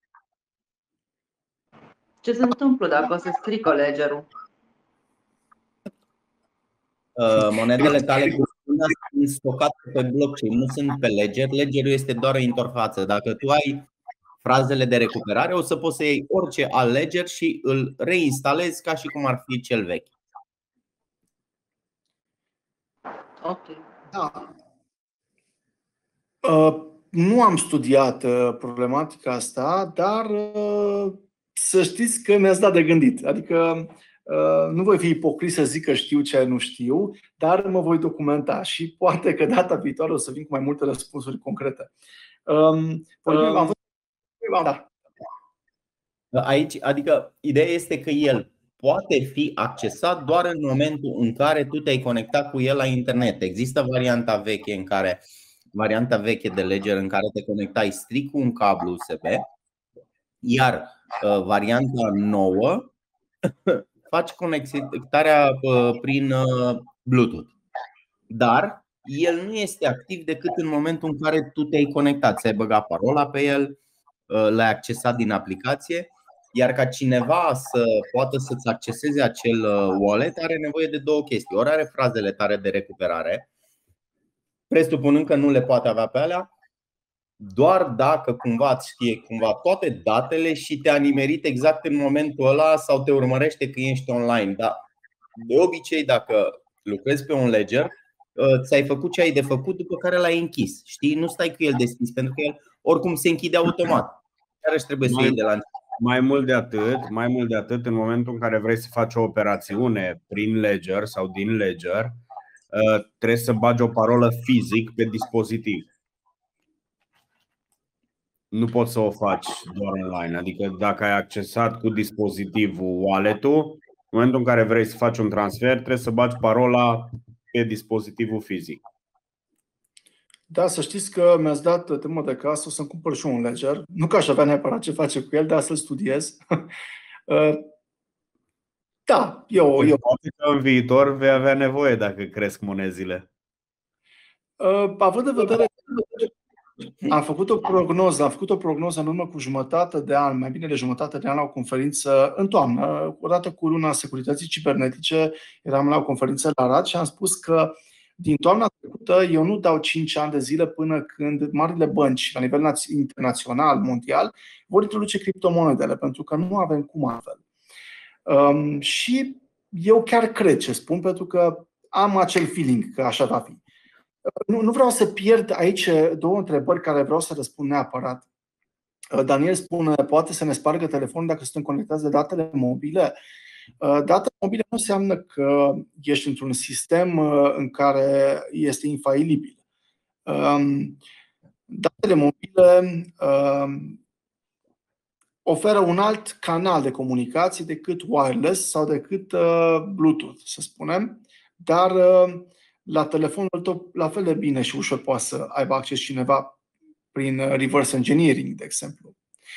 Ce se întâmplă dacă se strică Ledger-ul? Monedele tale sunt stocate pe blockchain, nu sunt pe Ledger. Ledger-ul este doar o interfață. Dacă tu ai frazele de recuperare, o să poți să iei orice alt Ledger și îl reinstalezi ca și cum ar fi cel vechi. Ok. Da. Uh, nu am studiat uh, problematica asta, dar uh, să știți că mi-ați dat de gândit. Adică uh, nu voi fi ipocrit să zic că știu ce nu știu, dar mă voi documenta și poate că data viitoare o să vin cu mai multe răspunsuri concrete. Um, um, am da. Aici, adică ideea este că el poate fi accesat doar în momentul în care tu te-ai conectat cu el la internet. Există varianta veche în care varianta veche de Ledger în care te conectai strict cu un cablu U S B, iar uh, varianta nouă faci conectarea uh, prin uh, Bluetooth. Dar el nu este activ decât în momentul în care tu te-ai conectat, ți-ai băgat parola pe el, uh, l-ai accesat din aplicație. Iar ca cineva să poată să-ți acceseze acel wallet, are nevoie de două chestii. Ori are frazele tale de recuperare, presupunând că nu le poate avea pe alea, doar dacă cumva îți știe cumva toate datele și te-a nimerit exact în momentul ăla sau te urmărește că ești online. Dar de obicei, dacă lucrezi pe un Ledger, ți-ai făcut ce ai de făcut, după care l-ai închis. Știi? Nu stai cu el deschis, pentru că el oricum se închide automat. Care trebuie să iei de la început. Mai mult de atât, mai mult de atât, în momentul în care vrei să faci o operațiune prin Ledger sau din Ledger, trebuie să bagi o parolă fizic pe dispozitiv. Nu poți să o faci doar online. Adică dacă ai accesat cu dispozitivul wallet-ul, în momentul în care vrei să faci un transfer, trebuie să bagi parola pe dispozitivul fizic. Da, să știți că mi-ați dat temă de casă, o să-mi cumpăr și un Ledger. Nu că aș avea neapărat ce face cu el, dar să-l studiez. Da, eu, eu... Poate că în viitor vei avea nevoie dacă cresc monezile. Având în vedere că am făcut o prognoză, am făcut o prognoză în urmă cu jumătate de an, mai bine de jumătate de an la o conferință în toamnă, odată cu luna securității cibernetice, eram la o conferință la Arad și am spus că din toamna trecută eu nu dau cinci ani de zile până când marile bănci la nivel internațional, mondial, vor introduce criptomonedele, pentru că nu avem cum altfel. Um, și eu chiar cred ce spun, pentru că am acel feeling că așa va fi. Nu, nu vreau să pierd aici două întrebări care vreau să răspund neapărat. Daniel spune, poate să ne spargă telefonul dacă suntem conectați de datele mobile? Datele mobile nu înseamnă că ești într-un sistem în care este infailibil. Datele mobile oferă un alt canal de comunicație decât wireless sau decât Bluetooth, să spunem, dar la telefonul tău la fel de bine și ușor poate să aibă acces cineva prin reverse engineering, de exemplu.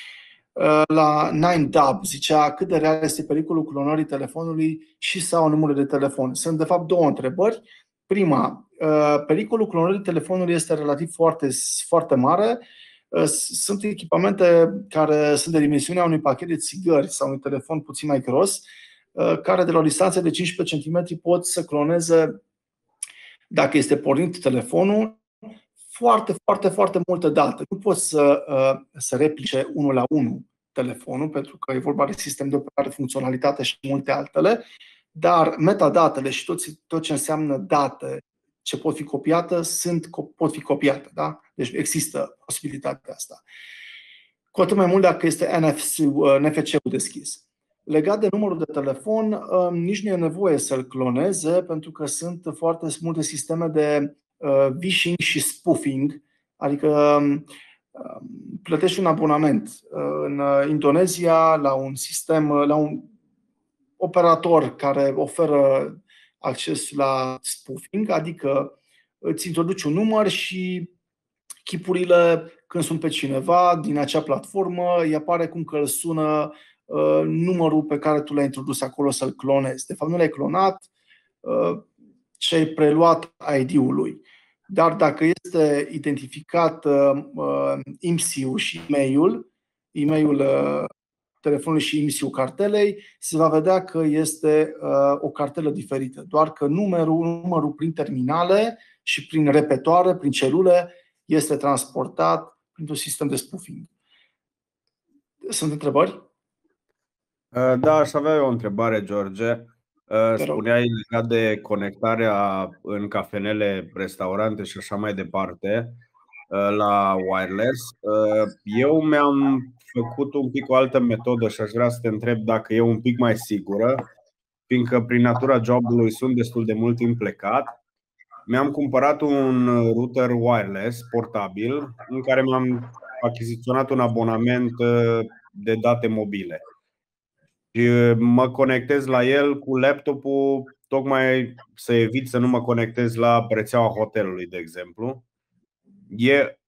La nine dub zicea cât de real este pericolul clonării telefonului și sau numărul de telefon. Sunt de fapt două întrebări. Prima, pericolul clonării telefonului este relativ foarte, foarte mare. Sunt echipamente care sunt de dimensiunea unui pachet de țigări sau unui telefon puțin mai gros, care de la o distanță de cincisprezece centimetri pot să cloneze, dacă este pornit telefonul, foarte, foarte, foarte multe date. Nu poți să, să replice unul la unul telefonul, pentru că e vorba de sistem de operare, funcționalitate și multe altele, dar metadatele și tot, tot ce înseamnă date ce pot fi copiate, sunt, pot fi copiate. Da? Deci există posibilitatea asta. Cu atât mai mult dacă este N F C-ul deschis. Legat de numărul de telefon, nici nu e nevoie să-l cloneze, pentru că sunt foarte multe sisteme de phishing și spoofing, adică plătești un abonament în Indonezia la un sistem, la un operator care oferă acces la spoofing, adică îți introduci un număr și chipurile, când sunt pe cineva din acea platformă, îi apare cum că îl sună numărul pe care tu l-ai introdus acolo să-l clonezi. De fapt, nu l-ai clonat, ci ai preluat I D-ul lui. Dar dacă este identificat I M S I-ul și e-mail-ul, e-mail-ul telefonului și I M S I-ul cartelei, se va vedea că este o cartelă diferită. Doar că numărul, numărul prin terminale și prin repetoare, prin celule, este transportat printr-un sistem de spoofing. Sunt întrebări? Da, aș avea o întrebare, George. Spuneai legat de conectarea în cafenele, restaurante și așa mai departe la wireless. Eu mi-am făcut un pic o altă metodă și aș vrea să te întreb dacă e un pic mai sigură, fiindcă prin natura jobului sunt destul de mult timp plecat. Mi-am cumpărat un router wireless portabil în care mi-am achiziționat un abonament de date mobile. Și mă conectez la el cu laptopul, tocmai să evit să nu mă conectez la rețeaua hotelului, de exemplu. E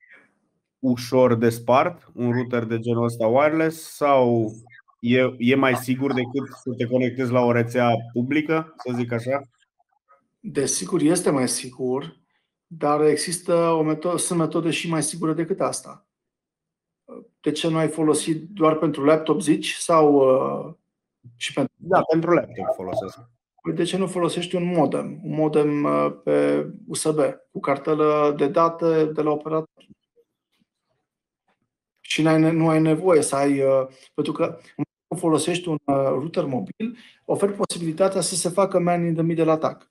ușor de spart un router de genul ăsta wireless sau e, e mai sigur decât să te conectezi la o rețea publică, să zic așa? Desigur, este mai sigur, dar există o metodă, sunt metode și mai sigure decât asta. De ce nu ai folosit doar pentru laptop, zici? Sau uh, și pentru... Da, pentru laptop folosesc. De ce nu folosești un modem? Un modem uh, pe U S B cu cartelă de date de la operator. Și n-ai, nu ai nevoie să ai... Uh, pentru că când folosești un uh, router mobil, oferi posibilitatea să se facă man in the middle attack.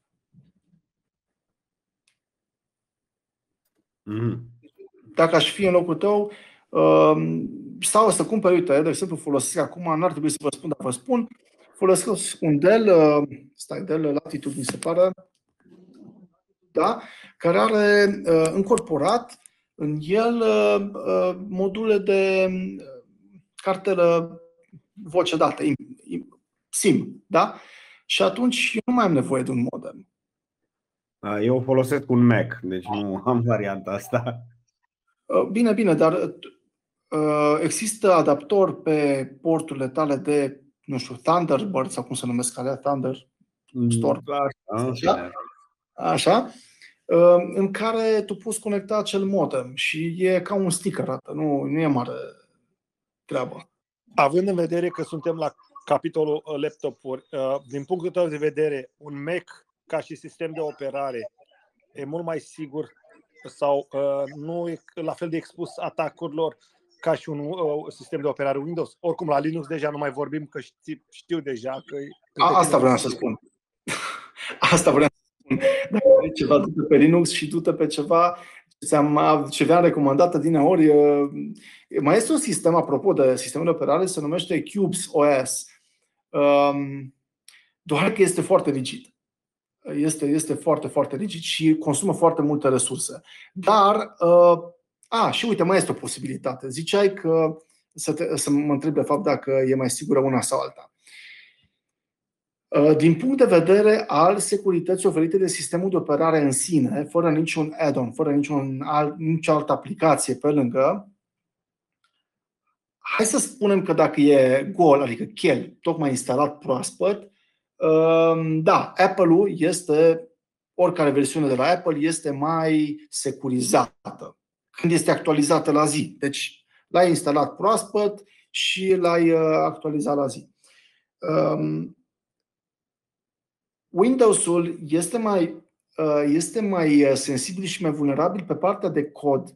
Mm-hmm. Dacă aș fi în locul tău, sau să cumperi, uite, de exemplu, folosesc acum, n-ar trebui să vă spun, dar vă spun, folosesc un Dell, stai, Dell Latitude, mi se pare, da, care are încorporat în el module de cartelă voce dată, SIM, da? Și atunci eu nu mai am nevoie de un modem. Eu folosesc un Mac, deci nu am varianta asta. Bine, bine, dar există adaptor pe porturile tale de, nu știu, Thunderbird sau cum se numesc alea, Thunder Storm. Așa, așa, în care tu poți conecta acel modem și e ca un stick, arată, nu, nu e mare treabă. Având în vedere că suntem la capitolul laptopuri, din punctul tău de vedere, un Mac ca și sistem de operare e mult mai sigur sau uh, nu e la fel de expus atacurilor ca și un uh, sistem de operare Windows? Oricum, la Linux deja nu mai vorbim, că știu, știu deja că A, asta vreau să spun. Asta vreau să spun. Dacă vrei ceva, du-te pe Linux și du-te pe ceva ce v-am recomandat din ori. Mai este un sistem, apropo de sistemul de operare, se numește Cubes O S. Doar că este foarte rigid. Este, este foarte, foarte rigid și consumă foarte multe resurse. Dar, a, și uite, mai este o posibilitate. Ziceai că să, te, să mă întreb de fapt dacă e mai sigură una sau alta. Din punct de vedere al securității oferite de sistemul de operare în sine, fără niciun add-on, fără niciun alt, nicio altă aplicație pe lângă, hai să spunem că dacă e gol, adică chel, tocmai instalat proaspăt, da, Apple-ul este, oricare versiune de la Apple este mai securizată când este actualizată la zi. Deci l-ai instalat proaspăt și l-ai actualizat la zi. Windows-ul este mai, este mai sensibil și mai vulnerabil pe partea de cod.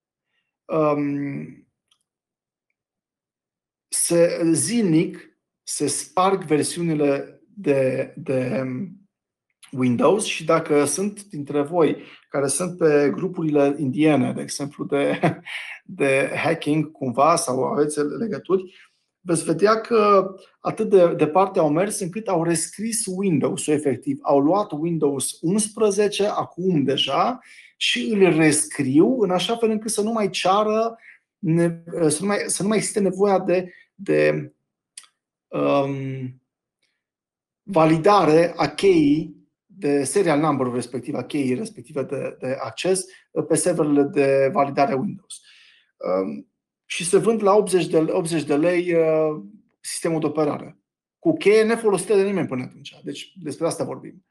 Se, zilnic se sparg versiunile de, de Windows și dacă sunt dintre voi care sunt pe grupurile indiene, de exemplu, de, de hacking cumva sau aveți legături, veți vedea că atât de departe au mers încât au rescris Windows-ul efectiv. Au luat Windows unsprezece, acum deja, și îl rescriu în așa fel încât să nu mai ceară, să nu mai, să nu mai existe nevoia de, de um, validare a cheii, de serial number respectiv, a cheii respective de, de acces pe serverele de validare Windows. Um, și se vând la optzeci de lei sistemul de operare, cu cheie nefolosită de nimeni până atunci. Deci despre asta vorbim.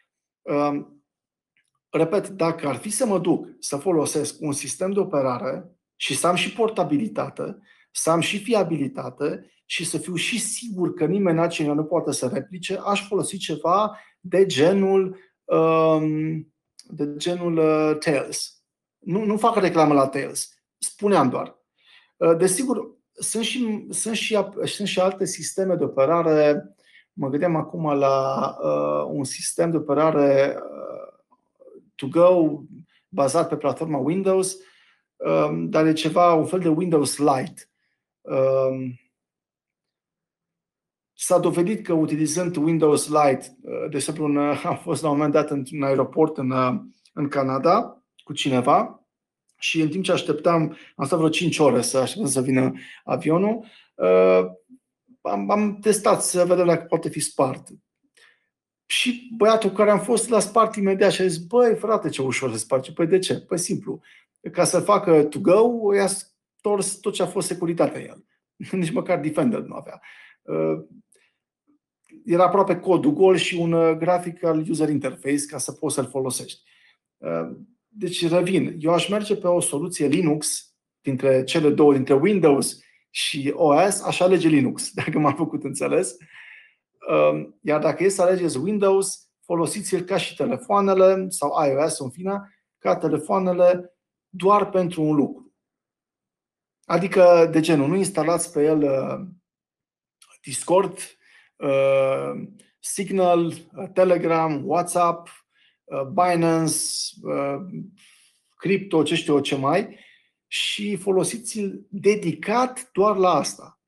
Repet, dacă ar fi să mă duc să folosesc un sistem de operare și să am și portabilitate, să am și fiabilitate și să fiu și sigur că nimeni altcineva nu poate să replice, aș folosi ceva de genul, de genul Tails. Nu, nu fac reclamă la Tails, spuneam doar. Desigur, sunt și, sunt, și, sunt și alte sisteme de operare. Mă gândeam acum la uh, un sistem de operare uh, to go bazat pe platforma Windows, uh, dar e ceva, un fel de Windows Lite. Uh, s-a dovedit că utilizând Windows Lite, uh, de exemplu, în, am fost la un moment dat într-un aeroport în, în Canada cu cineva. Și în timp ce așteptam, am stat vreo cinci ore să așteptăm să vină avionul, am, am testat să vedem dacă poate fi spart. Și băiatul care am fost l-a spart imediat și a zis: băi, frate, ce ușor se sparge. Păi de ce? Păi simplu. Ca să facă to go, i-a stors tot ce a fost securitatea el. Nici măcar Defender nu avea. Era aproape codul gol și un grafic al user interface ca să poți să-l folosești. Deci, revin, eu aș merge pe o soluție Linux dintre cele două, dintre Windows și O S, aș alege Linux, dacă m-am făcut înțeles. Iar dacă e să alegeți Windows, folosiți-l ca și telefoanele sau iOS, în fine, ca telefoanele doar pentru un lucru. Adică, de genul, nu instalați pe el Discord, Signal, Telegram, WhatsApp, Binance, Crypto, ce știu eu ce mai, și folosiți-l dedicat doar la asta.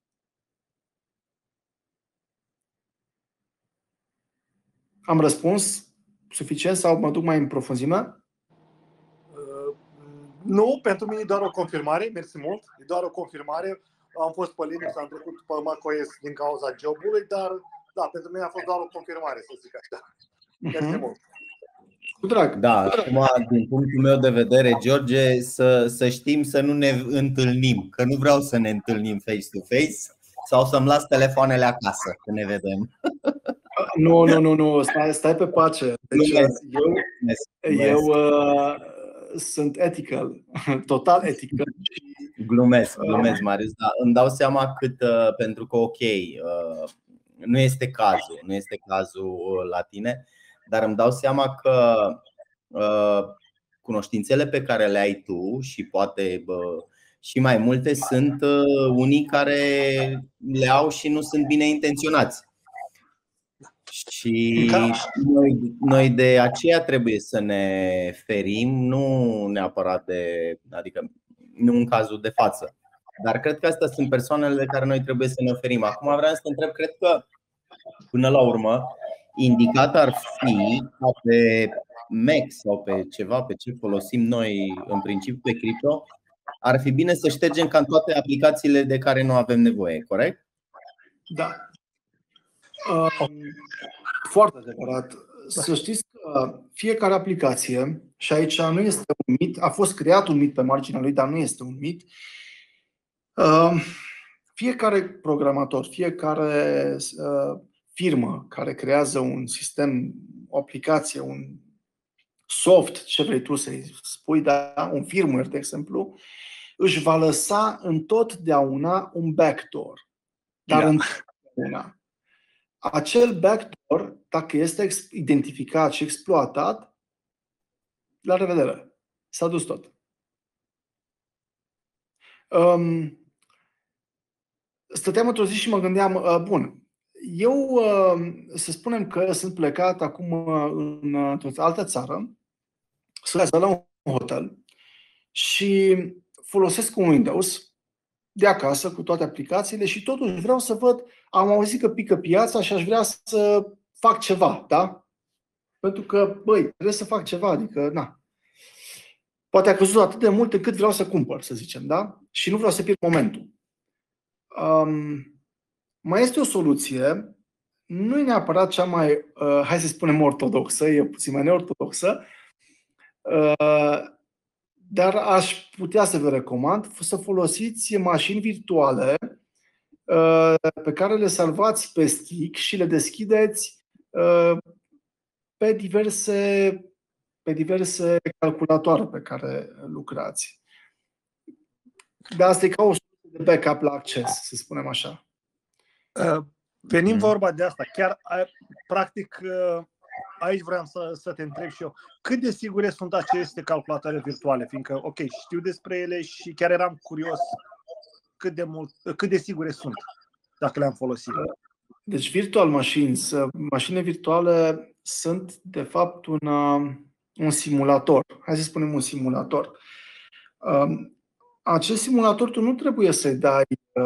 Am răspuns suficient sau mă duc mai în profunzime? Nu, pentru mine e doar o confirmare, mersi mult, e doar o confirmare. Am fost pe Linux, am trecut pe macOS din cauza jobului, dar da, pentru mine a fost doar o confirmare, să zic așa. Mersi mult. Cu drag. Da, acum, din punctul meu de vedere, George, să, să știm să nu ne întâlnim, că nu vreau să ne întâlnim face-to-face sau să-mi las telefoanele acasă, că ne vedem. Nu, nu, nu, nu. Stai, stai pe pace. Deci, eu eu uh, sunt ethical, total ethical. Glumesc, glumesc, Marius, dar îmi dau seama cât, uh, pentru că ok, uh, nu este cazul, nu este cazul la tine, dar îmi dau seama că uh, cunoștințele pe care le ai tu și poate uh, și mai multe sunt uh, unii care le au și nu sunt bine intenționați. Și noi, noi de aceea trebuie să ne ferim, nu neapărat de, adică nu în cazul de față. Dar cred că astea sunt persoanele de care noi trebuie să ne oferim. Acum vreau să te întreb, cred că până la urmă indicat ar fi ca pe M E X sau pe ceva pe ce folosim noi în principiu pe cripto, ar fi bine să ștergem cam toate aplicațiile de care nu avem nevoie, corect? Da. Uh, foarte adevărat. Să știți că fiecare aplicație, și aici nu este un mit, a fost creat un mit pe marginea lui, dar nu este un mit. Uh, fiecare programator, fiecare uh, firmă care creează un sistem, o aplicație, un soft, ce vrei tu să-i spui, da, un firmware, de exemplu, își va lăsa întotdeauna un backdoor. Dar întotdeauna. Acel backdoor, dacă este identificat și exploatat, la revedere. S-a dus tot. Um, stăteam într-o zi și mă gândeam, uh, bun, eu uh, să spunem că sunt plecat acum în, într-o altă țară, sunt la un hotel și folosesc un Windows de acasă cu toate aplicațiile și totuși vreau să văd, am auzit că pică piața și aș vrea să fac ceva, da? Pentru că, băi, trebuie să fac ceva, adică, na. Poate a căzut atât de mult încât vreau să cumpăr, să zicem, da? Și nu vreau să pierd momentul. Um, mai este o soluție, nu e neapărat cea mai, uh, hai să spunem, ortodoxă, e puțin mai neortodoxă, uh, dar aș putea să vă recomand să folosiți mașini virtuale uh, pe care le salvați pe stick și le deschideți uh, pe diverse, pe diverse calculatoare pe care lucrați. Dar asta e ca o soluție de backup la acces, să spunem așa. Venim vorba de asta. Chiar, practic, aici vreau să, să te întreb și eu. Cât de sigure sunt aceste calculatoare virtuale? Fiindcă, ok, știu despre ele și chiar eram curios cât de, mult, cât de sigure sunt, dacă le-am folosit. Deci, virtual machines, mașinile virtuale sunt, de fapt, un, un simulator. Hai să spunem un simulator. Acest simulator tu nu trebuie să-i dai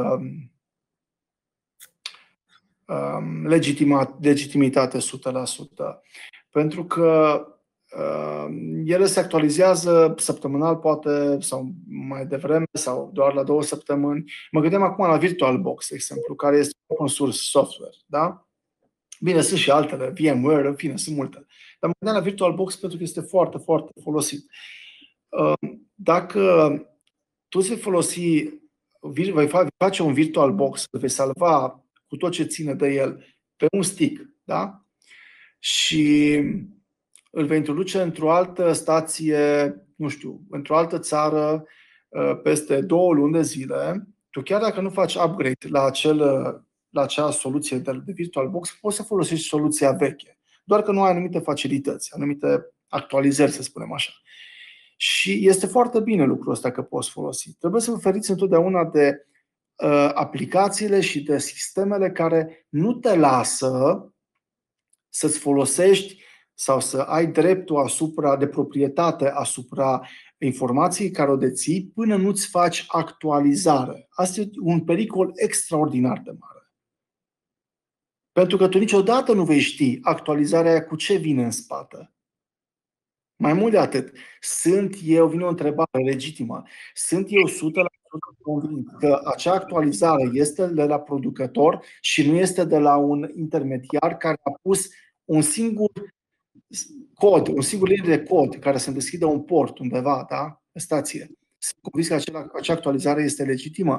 Legitima, legitimitate o sută la sută. Pentru că uh, ele se actualizează săptămânal, poate, sau mai devreme, sau doar la două săptămâni. Mă gândeam acum la VirtualBox, de exemplu, care este open source software. Da? Bine, sunt și altele, VMware, în fine, sunt multe. Dar mă gândeam la VirtualBox pentru că este foarte, foarte folosit. Uh, dacă tu vei folosi, vei face un VirtualBox, îl vei salva cu tot ce ține de el pe un stick, da? Și îl vei introduce într-o altă stație, nu știu, într-o altă țară peste două luni de zile, tu chiar dacă nu faci upgrade la, acel, la acea soluție de, de VirtualBox, poți să folosești soluția veche, doar că nu ai anumite facilități, anumite actualizări, să spunem așa. Și este foarte bine lucrul ăsta că poți folosi. Trebuie să vă feriți întotdeauna de aplicațiile și de sistemele care nu te lasă să-ți folosești sau să ai dreptul asupra de proprietate asupra informației care o deții până nu-ți faci actualizare. Asta e un pericol extraordinar de mare. Pentru că tu niciodată nu vei ști actualizarea aia cu ce vine în spate. Mai mult de atât, sunt eu, vine o întrebare legitimă, sunt eu o sută la sută convins că acea actualizare este de la producător și nu este de la un intermediar care a pus un singur cod, un singur linie de cod care să deschidă un port undeva, da? Pe stație. Sunt convins că acea, acea actualizare este legitimă.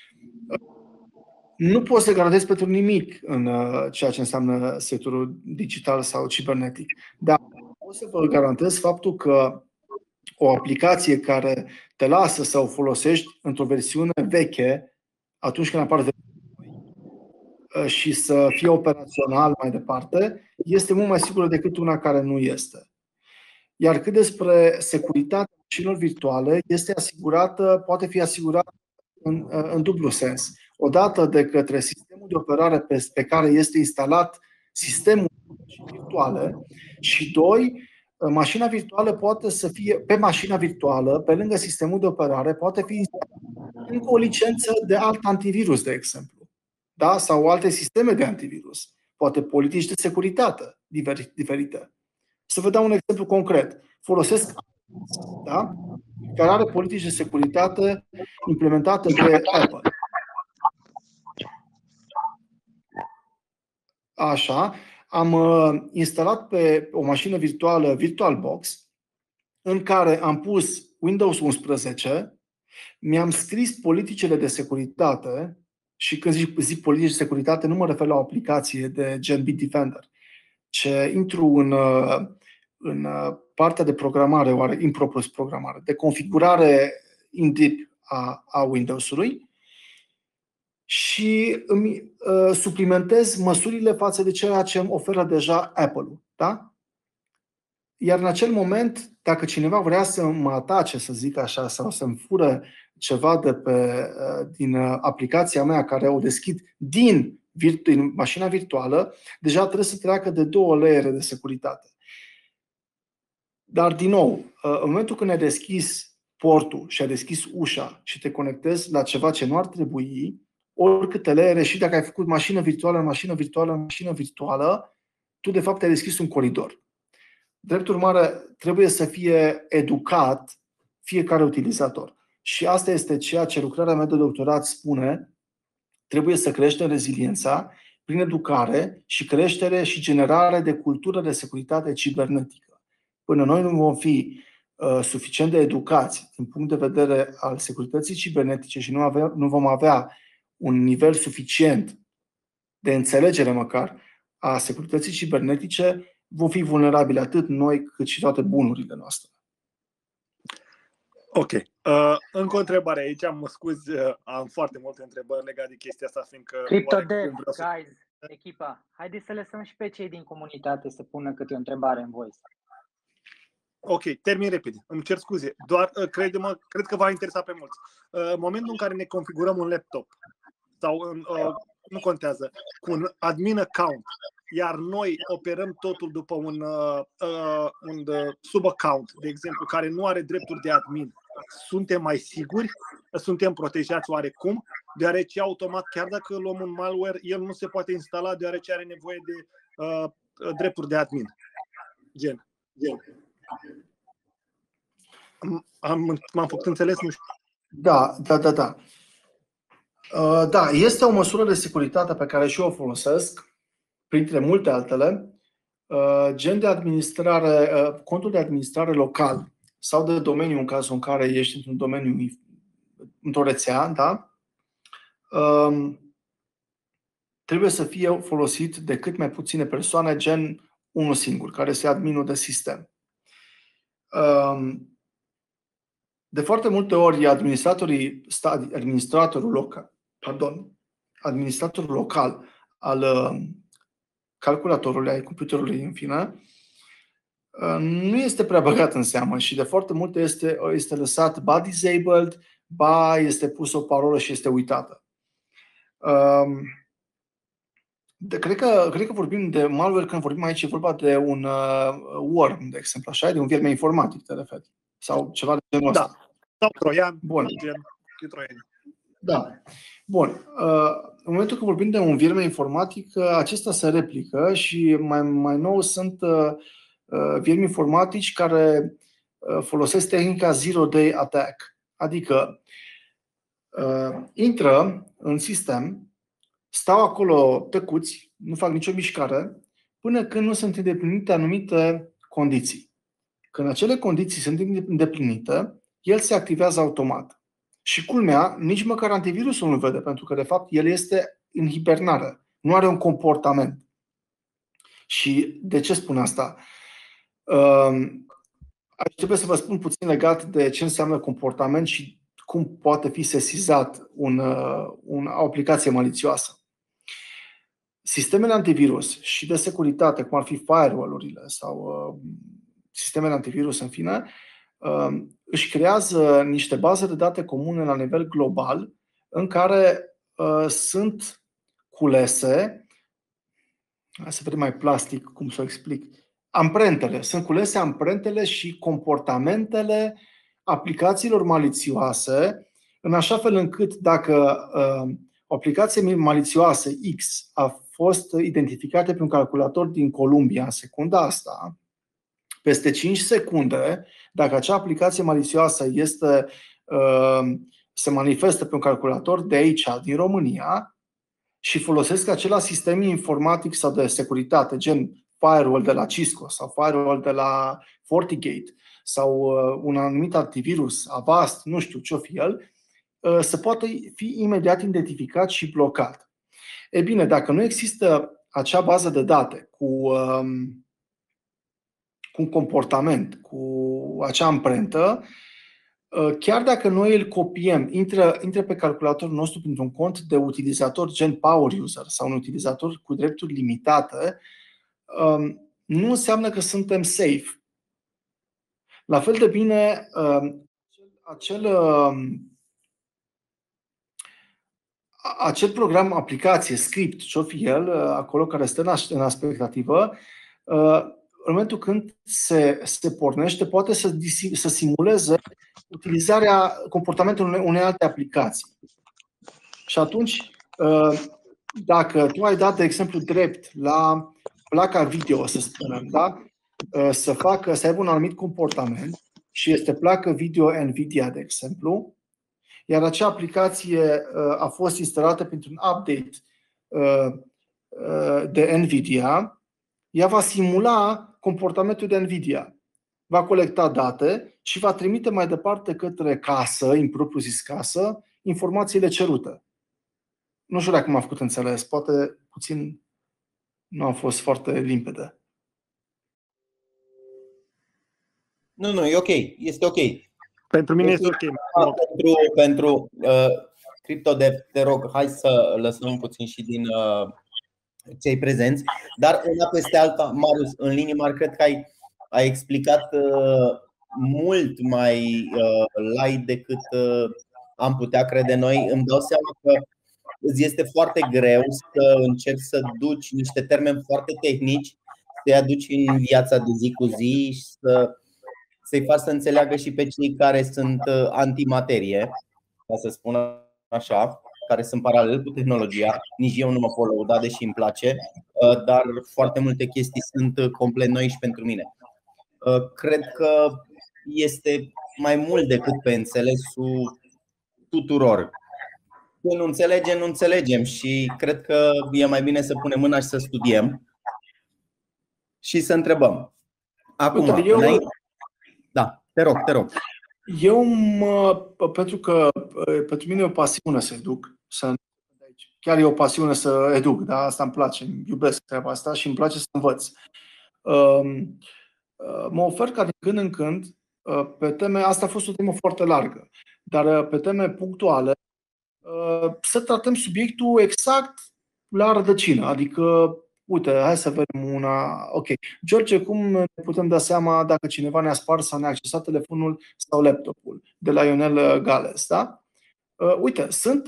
Nu poți să garantezi pentru nimic în ceea ce înseamnă sectorul digital sau cibernetic, dar pot să vă garantez faptul că o aplicație care te lasă să o folosești într-o versiune veche atunci când apar și să fie operațional mai departe, este mult mai sigură decât una care nu este. Iar cât despre securitatea mașinilor virtuale, este asigurată, poate fi asigurată în, în dublu sens. Odată de către sistemul de operare pe, pe care este instalat sistemul virtuale și doi, mașina virtuală poate să fie, pe mașina virtuală, pe lângă sistemul de operare, poate fi încă o licență de alt antivirus, de exemplu, da? Sau alte sisteme de antivirus, poate politici de securitate diferite. Să vă dau un exemplu concret. Folosesc, da? Care are politici de securitate implementate de Apple. Așa, am instalat pe o mașină virtuală VirtualBox în care am pus Windows unsprezece, mi-am scris politicile de securitate și când zic, zic politici de securitate nu mă refer la o aplicație de gen Bitdefender, ce intru în, în partea de programare, oare impropus programare, de configurare in deep a, a Windows-ului și îmi uh, suplimentez măsurile față de ceea ce îmi oferă deja Apple-ul. Da? Iar în acel moment, dacă cineva vrea să mă atace, să zic așa, sau să-mi fură ceva de pe, uh, din aplicația mea care o deschid din, virtu- din mașina virtuală, deja trebuie să treacă de două layere de securitate. Dar, din nou, uh, în momentul când ai deschis portul și ai deschis ușa și te conectezi la ceva ce nu ar trebui, oricâte layere, și dacă ai făcut mașină virtuală, mașină virtuală, mașină virtuală, tu de fapt ai deschis un coridor. Drept urmare, trebuie să fie educat fiecare utilizator. Și asta este ceea ce lucrarea mea de doctorat spune, trebuie să creștem reziliența prin educare și creștere și generare de cultură de securitate cibernetică. Până noi nu vom fi uh, suficient de educați din punct de vedere al securității cibernetice și nu, avea, nu vom avea un nivel suficient de înțelegere măcar a securității cibernetice, vom fi vulnerabili atât noi cât și toate bunurile noastre. Ok. Uh, încă o întrebare aici, mă scuzi, uh, am foarte multe întrebări legate de chestia asta, fiindcă... CryptoDev, guys, echipa, haideți să lăsăm și pe cei din comunitate să pună câte o întrebare în voice. Ok, termin repede. Îmi cer scuze. Doar, uh, crede-mă, cred că va interesa pe mulți. Uh, în momentul în care ne configurăm un laptop, sau uh, nu contează, cu un admin account, iar noi operăm totul după un, uh, un uh, sub-account, de exemplu, care nu are drepturi de admin, suntem mai siguri? Suntem protejați oarecum? Deoarece automat, chiar dacă luăm un malware, el nu se poate instala deoarece are nevoie de uh, drepturi de admin. Gen. Gen. Am, m-am făcut înțeles? Nu știu. Da, da, da, da. Uh, da, este o măsură de securitate pe care și eu o folosesc, printre multe altele, uh, gen de administrare, uh, contul de administrare local sau de domeniu în cazul în care ești într-un domeniu, într-o rețea, da? Uh, trebuie să fie folosit de cât mai puține persoane, gen unul singur, care este adminul de sistem. Uh, de foarte multe ori administratorii, administratorul local, pardon, administratorul local al calculatorului, al computerului, în fine, nu este prea băgat în seamă și de foarte multe este, este lăsat ba disabled, ba este pus o parolă și este uitată. De, cred, că, cred că vorbim de malware când vorbim aici, e vorba de un uh, worm, de exemplu, așa, de un vierme informatic, te referi, sau ceva de genul ăsta. Da, sau troian, bun. Gen, troian. Da. Bun. În momentul când vorbim de un vierme informatic, acesta se replică și mai, mai nou sunt viermi informatici care folosesc tehnica Zero Day Attack. Adică intră în sistem, stau acolo tăcuți, nu fac nicio mișcare, până când nu sunt îndeplinite anumite condiții. Când acele condiții sunt îndeplinite, el se activează automat. Și culmea, nici măcar antivirusul nu vede, pentru că de fapt el este în hibernare, nu are un comportament. Și de ce spun asta? Aș trebui să vă spun puțin legat de ce înseamnă comportament și cum poate fi sesizat un, un, o aplicație malițioasă. Sistemele antivirus și de securitate, cum ar fi firewall-urile sau uh, sistemele antivirus, în fine, uh, își creează niște baze de date comune la nivel global în care uh, sunt culese Hai să vedem mai plastic cum să o explic. Amprentele. Sunt culese amprentele și comportamentele aplicațiilor malițioase, în așa fel încât dacă uh, o aplicație malițioasă X a fost identificată pe un calculator din Columbia în secunda asta, peste cinci secunde, dacă acea aplicație malițioasă este, uh, se manifestă pe un calculator de aici, din România, și folosesc același sistem informatic sau de securitate, gen firewall de la Cisco sau firewall de la FortiGate sau un anumit antivirus, Avast, nu știu ce-o fi el, se poate fi imediat identificat și blocat. E bine, dacă nu există acea bază de date cu, cu un comportament, cu acea amprentă, chiar dacă noi îl copiem, intră, intră pe calculatorul nostru printr-un cont de utilizator gen power user sau un utilizator cu drepturi limitate, nu înseamnă că suntem safe. La fel de bine, acel, acel program, aplicație, script, ce-o fi el, acolo care stă în aspectativă, în momentul când se, se pornește, poate să, să simuleze utilizarea comportamentului unei, unei alte aplicații. Și atunci, dacă tu ai dat, de exemplu, drept la placa video, să spunem, da? Să facă, să aibă un anumit comportament și este placă video Nvidia, de exemplu, iar acea aplicație a fost instalată printr-un update de Nvidia, ea va simula comportamentul de Nvidia. Va colecta date și va trimite mai departe către casă, în propriu zis casă, informațiile cerute. Nu știu dacă m-a făcut înțeles, poate puțin nu a fost foarte limpede. Nu, nu, e ok, este ok. Pentru mine este ok. Pentru, pentru uh, CryptoDev, te rog, hai să lăsăm puțin și din uh, cei prezenți, dar una peste alta, Marius, în linii mari, cred că ai, ai explicat uh, mult mai uh, light decât uh, am putea crede noi. Îmi dau seama că îți este foarte greu să încerci să duci niște termeni foarte tehnici, să-i aduci în viața de zi cu zi și să, să-i faci să înțeleagă și pe cei care sunt antimaterie, ca să spun așa, care sunt paralel cu tehnologia. Nici eu nu mă pot lăuda, deși îmi place, dar foarte multe chestii sunt complet noi și pentru mine. Cred că este mai mult decât pe înțelesul tuturor. Când nu înțelegem, nu înțelegem și cred că e mai bine să punem mâna și să studiem și să întrebăm. Acum, Uite, eu, înainte... Da, te rog, te rog. Eu, mă, pentru că pentru mine e o pasiune să educ, să, chiar e o pasiune să educ, da? Asta îmi place, îmi iubesc treaba asta și îmi place să învăț. Mă ofer ca din când în când pe teme, asta a fost o temă foarte largă, dar pe teme punctuale, să tratăm subiectul exact la rădăcină. Adică, uite, hai să vedem una. Ok. George, cum ne putem da seama dacă cineva ne-a spart sau ne-a accesat telefonul sau laptopul? De la Ionel Gales, da? Uite, sunt,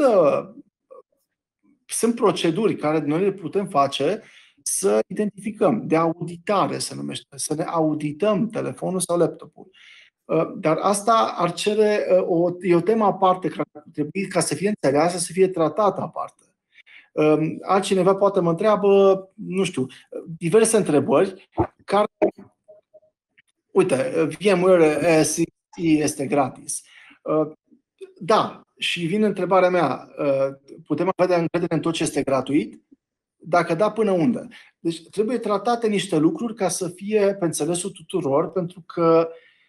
sunt proceduri care noi le putem face să identificăm, de auditare se numește, să ne audităm telefonul sau laptopul. Dar asta ar cere o, e o temă aparte care ar trebui, ca să fie înțeleasă, să fie tratată aparte. Altcineva poate mă întreabă, nu știu, diverse întrebări care, uite, VMware E S X este gratis. Da, și vine întrebarea mea, putem avea încredere în tot ce este gratuit? Dacă da, până unde? Deci trebuie tratate niște lucruri ca să fie pe înțelesul tuturor, pentru că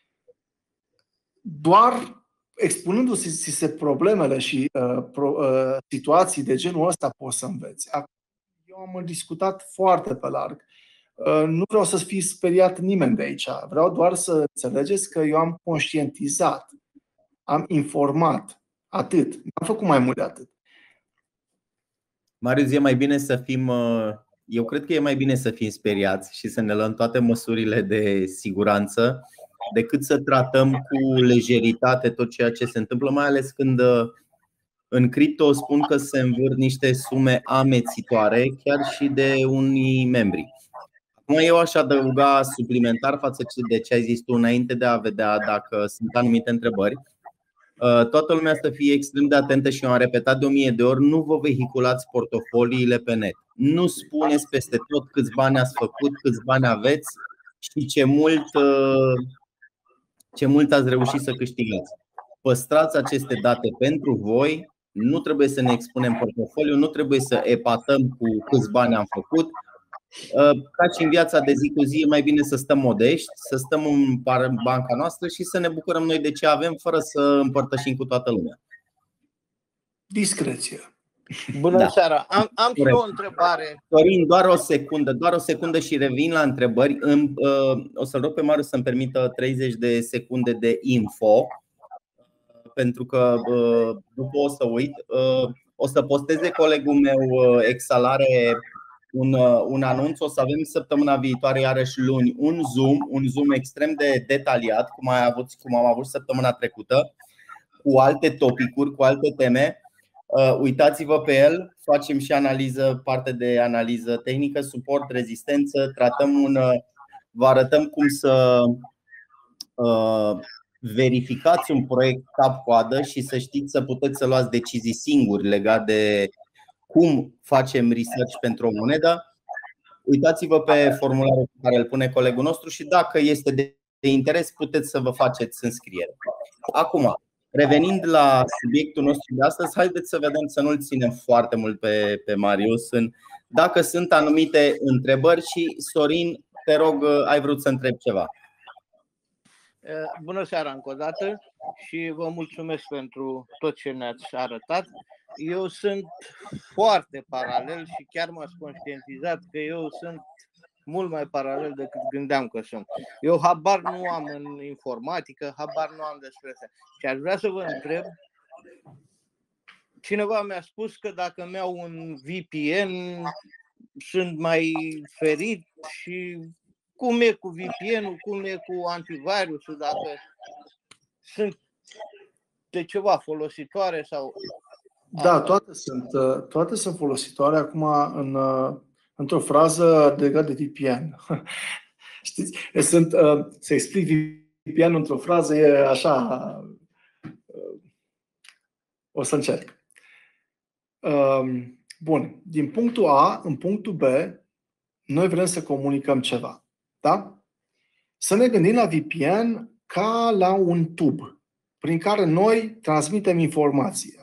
doar expunându-se problemele și uh, pro, uh, situații de genul ăsta poți să înveți. Eu am discutat foarte pe larg. Uh, nu vreau să fii speriat nimeni de aici. Vreau doar să înțelegeți că eu am conștientizat, am informat. Atât. Nu am făcut mai mult de atât. Marius, e mai bine să fim... Eu cred că e mai bine să fim speriați și să ne luăm toate măsurile de siguranță decât să tratăm cu lejeritate tot ceea ce se întâmplă, mai ales când În cripto spun că se învârt niște sume amețitoare chiar și de unii membri. Acum eu aș adăuga suplimentar față de ce ai zis tu înainte de a vedea dacă sunt anumite întrebări. Toată lumea să fie extrem de atentă și eu am repetat de o mie de ori, nu vă vehiculați portofoliile pe net. Nu spuneți peste tot câți bani ați făcut, câți bani aveți și ce mult, ce mult ați reușit să câștigați. Păstrați aceste date pentru voi, nu trebuie să ne expunem portofoliul, nu trebuie să epatăm cu câți bani am făcut. Ca și în viața de zi cu zi, e mai bine să stăm modești, să stăm în banca noastră și să ne bucurăm noi de ce avem, fără să împărtășim cu toată lumea. Discreție. Bună Da. seara! Am, am și eu o întrebare. Sorin, doar o secundă, doar o secundă și revin la întrebări. O să-l rog pe Marius să-mi permită treizeci de secunde de info, pentru că după o să uit. O să posteze colegul meu Exalare Un, un anunț. O să avem săptămâna viitoare, iarăși luni, un Zoom, un Zoom extrem de detaliat, cum, ai avut, cum am avut săptămâna trecută, cu alte topicuri, cu alte teme. Uh, uitați-vă pe el, facem și analiză, parte de analiză tehnică, suport, rezistență, tratăm un, vă arătăm cum să uh, verificați un proiect cap-coadă și să știți să puteți să luați decizii singuri legate de cum facem research pentru o monedă. Uitați-vă pe formularul pe care îl pune colegul nostru și dacă este de interes puteți să vă faceți înscriere. Acum, revenind la subiectul nostru de astăzi, haideți să vedem, să nu-l ținem foarte mult pe, pe Marius. Dacă sunt anumite întrebări și Sorin, te rog, ai vrut să întrebi ceva. Bună seara încă o dată și vă mulțumesc pentru tot ce ne-ați arătat. Eu sunt foarte paralel și chiar m-ați conștientizat că eu sunt mult mai paralel decât gândeam că sunt. Eu habar nu am în informatică, habar nu am despre asta. Și aș vrea să vă întreb, cineva mi-a spus că dacă îmi iau un V P N sunt mai ferit și cum e cu V P N-ul, cum e cu antivirusul, dacă sunt de ceva folositoare sau... Da, toate sunt, toate sunt folositoare. Acum, în, într-o frază legată de V P N. Știți? Sunt, să explic V P N într-o frază e așa... O să încerc. Bun. Din punctul A în punctul B, noi vrem să comunicăm ceva. Da? Să ne gândim la V P N ca la un tub prin care noi transmitem informație.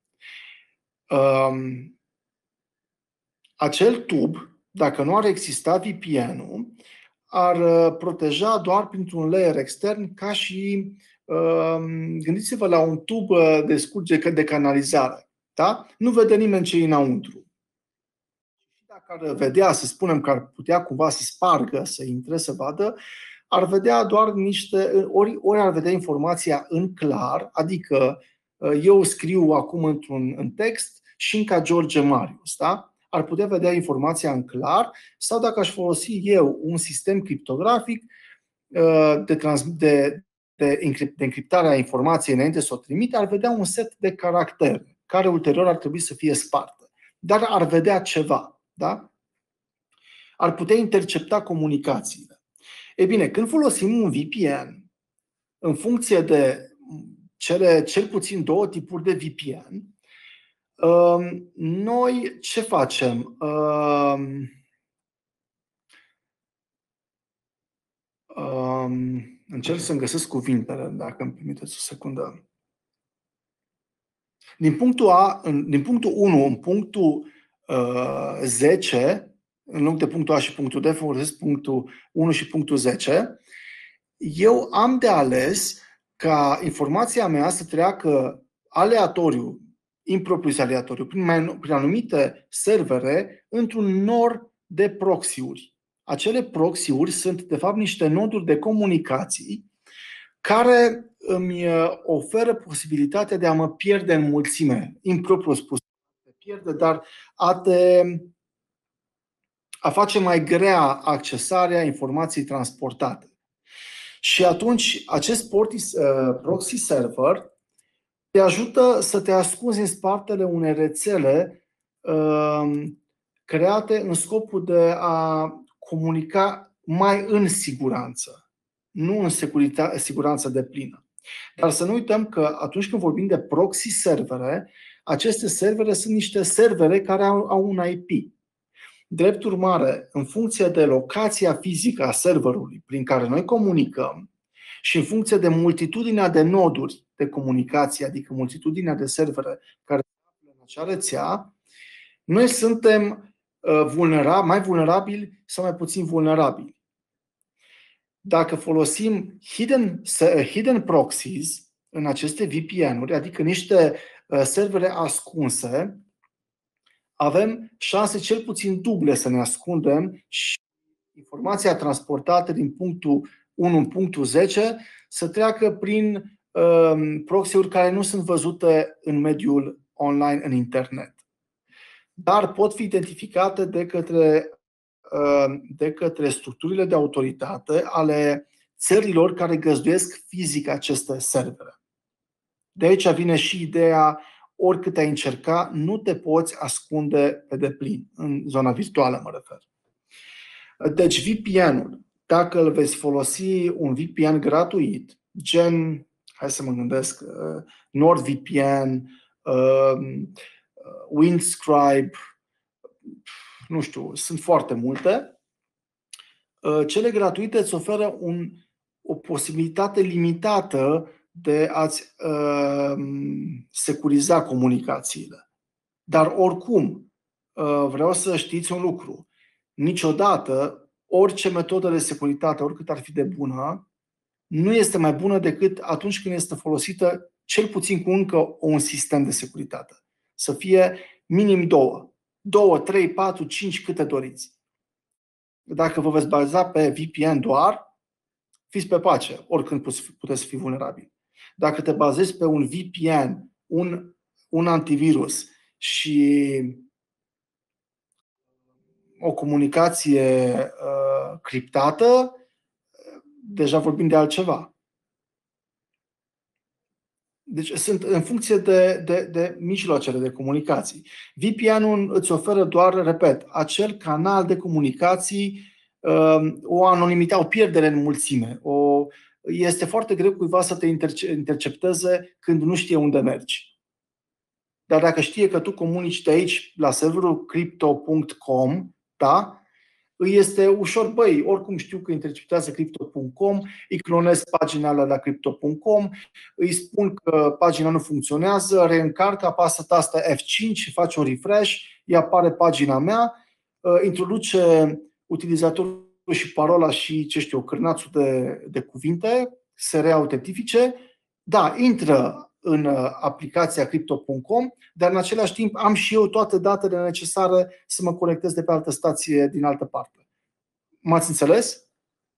Um, acel tub, dacă nu ar exista V P N-ul, ar proteja doar printr-un layer extern, ca și um, gândiți-vă la un tub de scurgere de canalizare. Da? Nu vede nimeni ce e înăuntru. Dacă ar vedea, să spunem că ar putea cumva să spargă, să intre, să vadă, ar vedea doar niște, ori, ori ar vedea informația în clar, adică eu scriu acum într-un în text Șinca George Marius, da? Ar putea vedea informația în clar, sau dacă aș folosi eu un sistem criptografic de, trans, de, de, de încriptare a informației înainte să o trimite, ar vedea un set de caractere care ulterior ar trebui să fie sparte. Dar ar vedea ceva, da? Ar putea intercepta comunicațiile. E bine, când folosim un V P N, în funcție de cele cel puțin două tipuri de V P N, noi ce facem? Încerc să-mi găsesc cuvintele, dacă îmi permiteți o secundă. Din punctul A, din punctul unu în punctul zece, în loc de punctul A și punctul D, folosesc punctul unu și punctul zece, eu am de ales ca informația mea să treacă aleatoriu, impropriu aleatoriu, prin, prin anumite servere, într-un nor de proxy-uri. Acele proxy-uri sunt, de fapt, niște noduri de comunicații care îmi oferă posibilitatea de a mă pierde în mulțime, impropriu spus, pierde, dar a, te, a face mai grea accesarea informației transportate. Și atunci acest proxy server te ajută să te ascunzi în spatele unei rețele uh, create în scopul de a comunica mai în siguranță, nu în securitate, siguranță deplină. Dar să nu uităm că atunci când vorbim de proxy servere, aceste servere sunt niște servere care au, au un I P. Drept urmare, în funcție de locația fizică a serverului prin care noi comunicăm și în funcție de multitudinea de noduri de comunicație, adică multitudinea de servere care se află în acea rețea, noi suntem vulnerabili, mai vulnerabili sau mai puțin vulnerabili. Dacă folosim hidden, hidden proxies în aceste V P N-uri, adică niște servere ascunse, avem șanse cel puțin duble să ne ascundem și informația transportată din punctul unu în punctul zece să treacă prin um, proxy-uri care nu sunt văzute în mediul online, în internet. Dar pot fi identificate de către, uh, de către structurile de autoritate ale țărilor care găzduiesc fizic aceste servere. De aici vine și ideea, oricât ai încerca, nu te poți ascunde pe deplin, în zona virtuală mă refer. Deci V P N-ul, dacă îl veți folosi un V P N gratuit, gen, hai să mă gândesc, NordVPN, Windscribe, nu știu, sunt foarte multe, cele gratuite îți oferă un, o posibilitate limitată de a-ți uh, securiza comunicațiile. Dar oricum, uh, vreau să știți un lucru. Niciodată, orice metodă de securitate, oricât ar fi de bună, nu este mai bună decât atunci când este folosită cel puțin cu încă un sistem de securitate. Să fie minim două. Două, trei, patru, cinci, câte doriți. Dacă vă veți baza pe V P N doar, fiți pe pace, oricând puteți fi vulnerabili. Dacă te bazezi pe un V P N, un, un antivirus și o comunicație uh, criptată, deja vorbim de altceva. Deci sunt în funcție de, de, de mijloacele de comunicații. V P N-ul îți oferă doar, repet, acel canal de comunicații, uh, o anonimitate, o pierdere în mulțime. O, este foarte greu cuiva să te intercepteze când nu știe unde mergi. Dar dacă știe că tu comunici de aici la serverul crypto punct com, da, îi este ușor, băi, oricum știu că interceptează crypto punct com, îi clonez pagina la, la crypto punct com, îi spun că pagina nu funcționează, reîncarcă, apasă tasta F cinci și face un refresh, îi apare pagina mea, introduce utilizatorul și parola și, ce știu, cârnațul de, de cuvinte, se reautentifice, da, intră în aplicația crypto punct com, dar în același timp am și eu toate datele necesare să mă conectez de pe altă stație din altă parte. M-ați înțeles?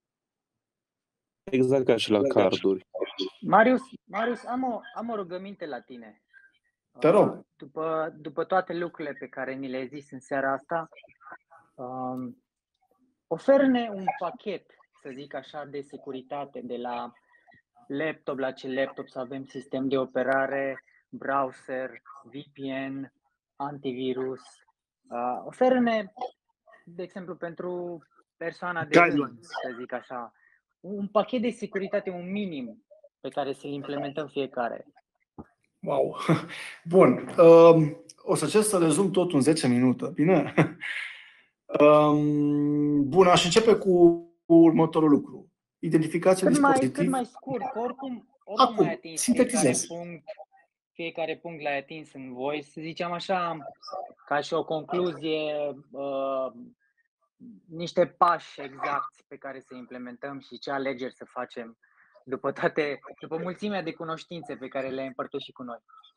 Exact ca și la carduri. Marius, Marius am, o, am o rugăminte la tine. Te rog. După, după toate lucrurile pe care ni le-ai zis în seara asta, um, oferă-ne un pachet, să zic așa, de securitate, de la laptop la ce laptop să avem sistem de operare, browser, V P N, antivirus. Uh, oferă-ne, de exemplu, pentru persoana de rând, să zic așa, un pachet de securitate, un minim pe care să-l implementăm fiecare. Wow! Bun. Uh, o să încerc să rezum tot în zece minute, bine? Uh, bun, aș începe cu următorul lucru. Identificația cât mai, dispozitiv. cât mai scurt, oricum, oricum Acum, ai atins sintetizez. fiecare punct, fiecare punct l-ai atins în voi, să zicem așa, ca și o concluzie, uh, niște pași exacti pe care să implementăm și ce alegeri să facem după toate, după mulțimea de cunoștințe pe care le-ai împărtășit cu noi.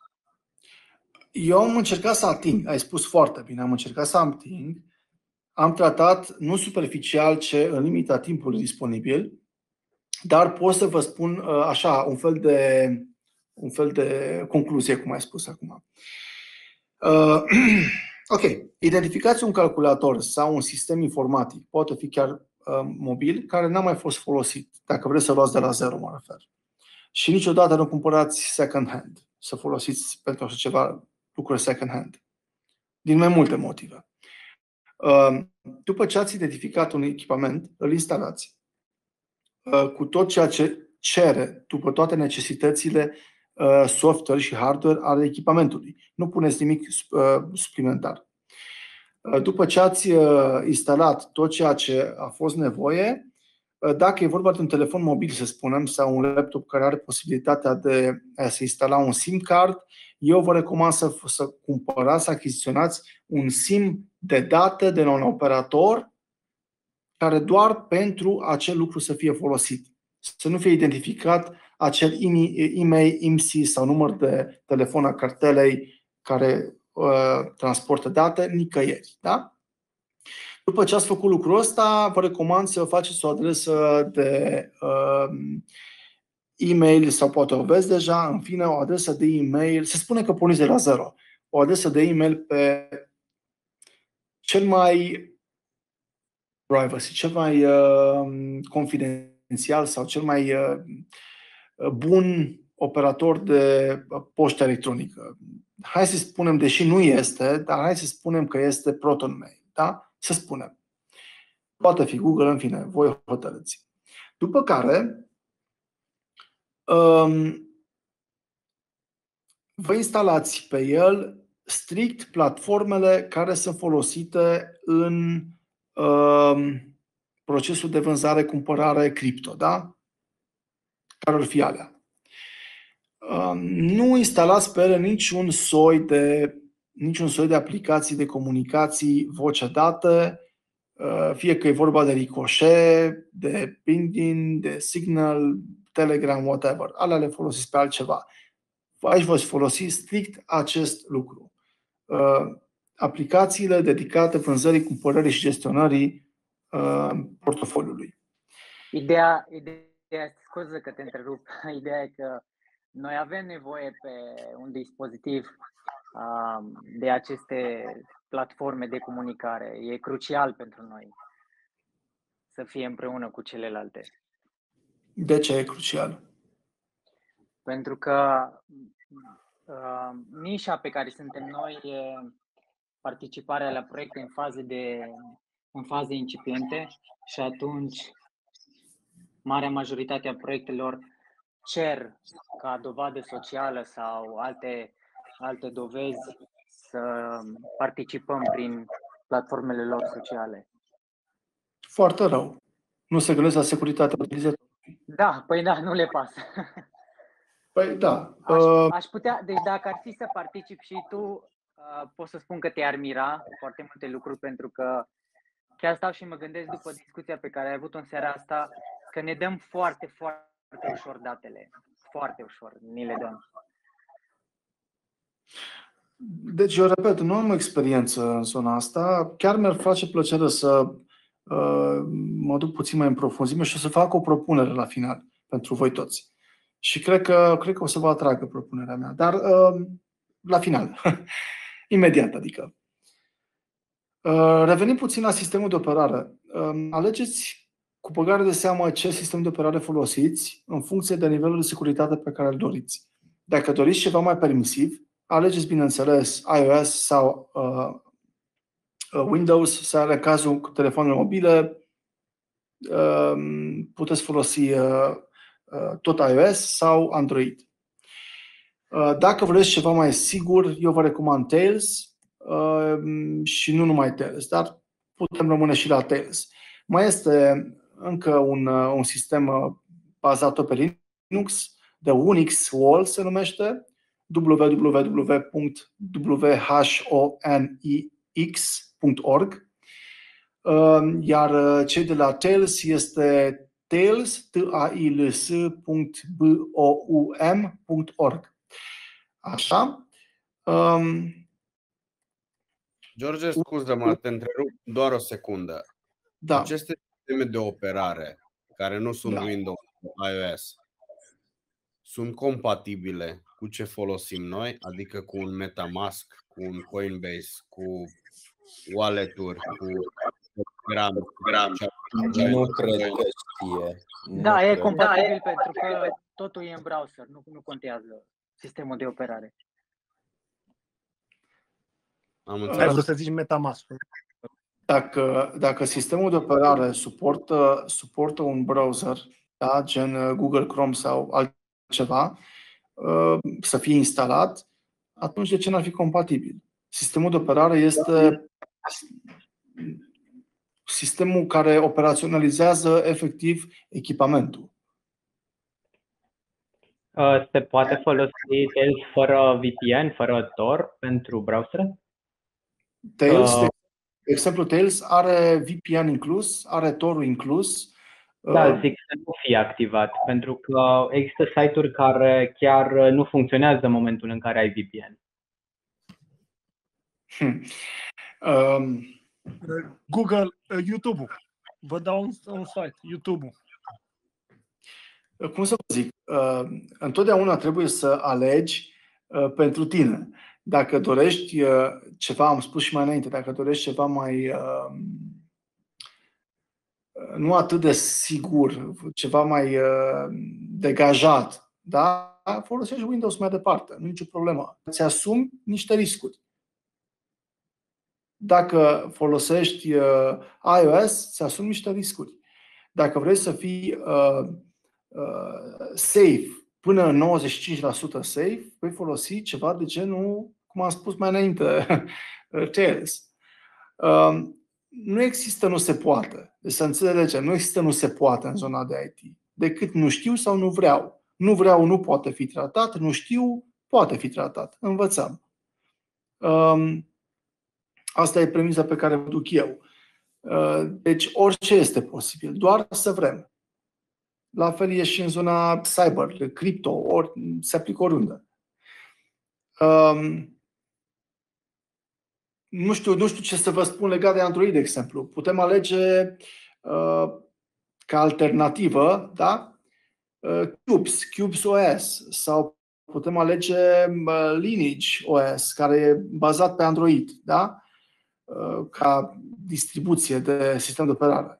Eu am încercat să ating, ai spus foarte bine, am încercat să ating, am tratat nu superficial ce în limita timpului disponibil, dar pot să vă spun așa, un fel de, un fel de concluzie, cum ai spus acum. Uh, ok, identificați un calculator sau un sistem informatic, poate fi chiar uh, mobil, care n-a mai fost folosit, dacă vreți să luați de la zero, mă refer. Și niciodată nu cumpărați second hand. să folosiți pentru așa ceva lucruri second hand. Din mai multe motive. După ce ați identificat un echipament, îl instalați cu tot ceea ce cere, după toate necesitățile software și hardware ale echipamentului. Nu puneți nimic suplimentar. După ce ați instalat tot ceea ce a fost nevoie, dacă e vorba de un telefon mobil, să spunem, sau un laptop care are posibilitatea de a se instala un SIM card, eu vă recomand să, să cumpărați, să achiziționați un SIM de date de la un operator care doar pentru acel lucru să fie folosit. Să nu fie identificat acel e-mail, I M S I sau număr de telefon a cartelei care uh, transportă date nicăieri. Da? După ce ați făcut lucrul ăsta, vă recomand să faceți o adresă de uh, e-mail sau poate o aveți deja, în fine, o adresă de e-mail. Se spune că porniți de la zero. O adresă de e-mail pe cel mai privacy, cel mai uh, confidențial sau cel mai uh, bun operator de poștă electronică. Hai să spunem, deși nu este, dar hai să spunem că este ProtonMail. Da? Să spunem. Poate fi Google, în fine, voi hotărâți. După care um, vă instalați pe el strict platformele care sunt folosite în um, procesul de vânzare-cumpărare cripto. Da? Care ar fi alea? Um, nu instalați pe ele niciun soi de niciun soi de aplicații de comunicații voce-date, fie că e vorba de Ricochet, de LinkedIn, de Signal, Telegram, whatever. Alea le folosiți pe altceva. Aici vă folosi strict acest lucru. Aplicațiile dedicate vânzării, cumpărării și gestionării portofoliului. Ideea, ideea, scuză că te întrerup, ideea e că noi avem nevoie pe un dispozitiv de aceste platforme de comunicare. E crucial pentru noi să fie împreună cu celelalte. De ce e crucial? Pentru că uh, nișa pe care suntem noi e participarea la proiecte în faze, de, în faze incipiente și atunci marea majoritate a proiectelor cer ca dovadă socială sau alte alte dovezi să participăm prin platformele lor sociale. Foarte rău. Nu se gândesc la securitatea utilizatorului. Da, păi da, nu le pasă. Păi da. Aș, aș putea, deci dacă ar fi să particip și tu, pot să spun că te-ar mira foarte multe lucruri, pentru că chiar stau și mă gândesc după discuția pe care ai avut-o în seara asta, că ne dăm foarte, foarte ușor datele. Foarte ușor, ni le dăm. Deci, eu repet, nu am experiență în zona asta. Chiar mi-ar face plăcere să uh, mă duc puțin mai în profunzime și să fac o propunere la final pentru voi toți. Și cred că, cred că o să vă atragă propunerea mea. Dar uh, la final, imediat, adică. Uh, revenim puțin la sistemul de operare. Uh, alegeți cu băgare de seamă ce sistem de operare folosiți în funcție de nivelul de securitate pe care îl doriți. Dacă doriți ceva mai permisiv, alegeți, bineînțeles, iOS sau uh, Windows, sau în cazul cu telefoanele mobile, uh, puteți folosi uh, tot iOS sau Android. Uh, dacă vreți ceva mai sigur, eu vă recomand Tails uh, și nu numai Tails, dar putem rămâne și la Tails. Mai este încă un, uh, un sistem bazat pe Linux, de Unix Wall se numește, w w w punct whonix punct org, iar cei de la Tails este tails, t a i l s punct b o u m punct org. Așa. Um, George, scuză-mă, te întrerup doar o secundă. Da. Aceste sisteme de operare, care nu sunt da. Windows, iOS, sunt compatibile cu ce folosim noi, adică cu un MetaMask, cu un Coinbase, cu wallet-uri, cu Gram, Gram. Nu cred că știe. Da, e compatibil, pentru că totul e în browser, nu, nu contează. sistemul de operare. Am Ai înțeles. vrut să zici MetaMask. Dacă, dacă sistemul de operare suportă, suportă un browser, da, gen Google Chrome sau altceva, să fie instalat, atunci de ce n-ar fi compatibil? Sistemul de operare este sistemul care operaționalizează efectiv echipamentul. Se poate folosi Tails fără V P N, fără Tor pentru browser? Tails, de exemplu, Tails are V P N inclus, are Tor inclus. Da, zic să nu fie activat, pentru că există site-uri care chiar nu funcționează în momentul în care ai V P N. Hmm. Um, Google, YouTube-ul. Vă dau un, un site, YouTube-ul. Cum să vă zic? Uh, întotdeauna trebuie să alegi uh, pentru tine. Dacă dorești uh, ceva, am spus și mai înainte, dacă dorești ceva mai uh, nu atât de sigur, ceva mai uh, degajat, da? Folosești Windows mai departe, nu e nicio problemă. Îți asumi niște riscuri. Dacă folosești uh, iOS, îți asumi niște riscuri. Dacă vrei să fii uh, uh, safe, până în nouăzeci și cinci la sută safe, vei folosi ceva de genul, cum am spus mai înainte, Tails. Uh, nu există nu se poate. Deci să înțelegem, nu există nu se poate în zona de I T. Decât nu știu sau nu vreau. Nu vreau, nu poate fi tratat, nu știu, poate fi tratat. Învățăm. Uh, Asta e premisa pe care o duc eu. Deci orice este posibil, doar să vrem. La fel e și în zona cyber, cripto, ori se aplică oriunde. Um, nu știu, nu știu ce să vă spun legat de Android, de exemplu. Putem alege uh, ca alternativă, da? Uh, Cubes, Cubes O S, sau putem alege uh, Lineage O S, care e bazat pe Android, da? Uh, ca distribuție de sistem de operare.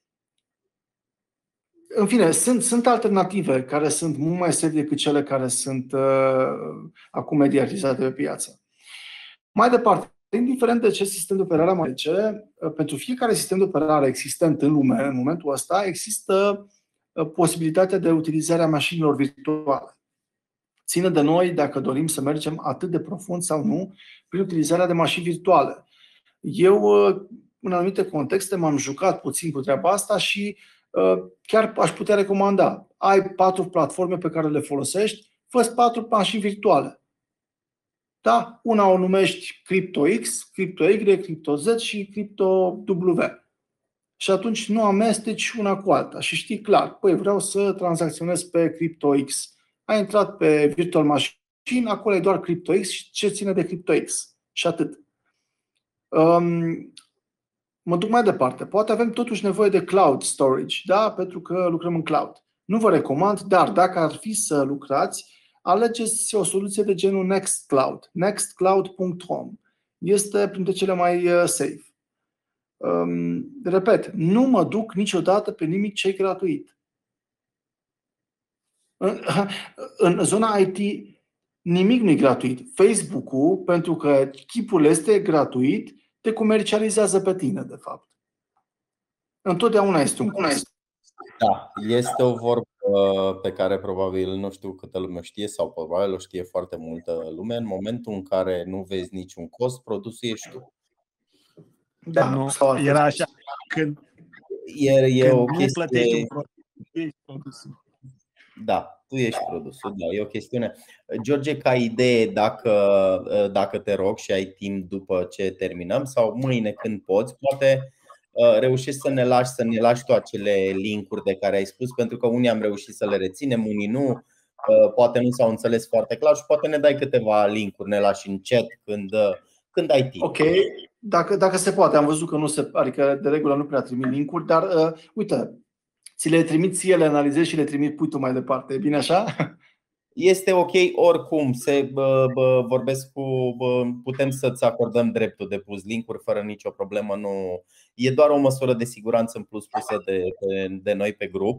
În fine, sunt, sunt alternative care sunt mult mai safe decât cele care sunt uh, acum mediatizate pe piață. Mai departe, indiferent de ce sistem de operare am alege, pentru fiecare sistem de operare existent în lume, în momentul ăsta, există posibilitatea de utilizare a mașinilor virtuale. Ține de noi dacă dorim să mergem atât de profund sau nu prin utilizarea de mașini virtuale. Eu, în anumite contexte, m-am jucat puțin cu treaba asta și chiar aș putea recomanda. Ai patru platforme pe care le folosești, fă-ți patru mașini virtuale. Da? Una o numești CryptoX, CryptoY, CryptoZ și CryptoW. Și atunci nu amesteci una cu alta și știi clar, păi vreau să tranzacționez pe CryptoX. Ai intrat pe Virtual Machine, acolo e doar CryptoX și ce ține de CryptoX. Și atât. Um, mă duc mai departe. Poate avem totuși nevoie de cloud storage, da? Pentru că lucrăm în cloud. Nu vă recomand, dar dacă ar fi să lucrați, alegeți o soluție de genul Nextcloud. nextcloud punct com. Este printre cele mai safe. Um, repet, nu mă duc niciodată pe nimic ce e gratuit. În, în zona I T nimic nu e gratuit. Facebook-ul, pentru că chipul este gratuit, te comercializează pe tine, de fapt. Întotdeauna este un cost. Da, este o vorbă pe care probabil nu știu câtă lume știe sau probabil o știe foarte multă lume. În momentul în care nu vezi niciun cost, produsul ești tu. Da, nu, era așa. Când, e, e când o nu chestie... plătești un produs, ești produsul. Da, tu ești produsul, da, e o chestiune. George, ca idee, dacă, dacă te rog și ai timp după ce terminăm sau mâine când poți, poate reușești să ne lași, să ne lași tu acele linkuri de care ai spus, pentru că unii am reușit să le reținem, unii nu, poate nu s-au înțeles foarte clar și poate ne dai câteva linkuri, ne lași în chat când, când ai timp. Ok, dacă, dacă se poate, am văzut că nu se, adică de regulă nu prea trimit linkuri, dar uh, uite, ți le trimit ție, le analizezi și le trimit pui tu mai departe. E bine așa? Este ok oricum. Se bă, bă, vorbesc cu bă, putem să-ți acordăm dreptul de pus linkuri fără nicio problemă. Nu. E doar o măsură de siguranță în plus pusă de, de, de noi pe grup.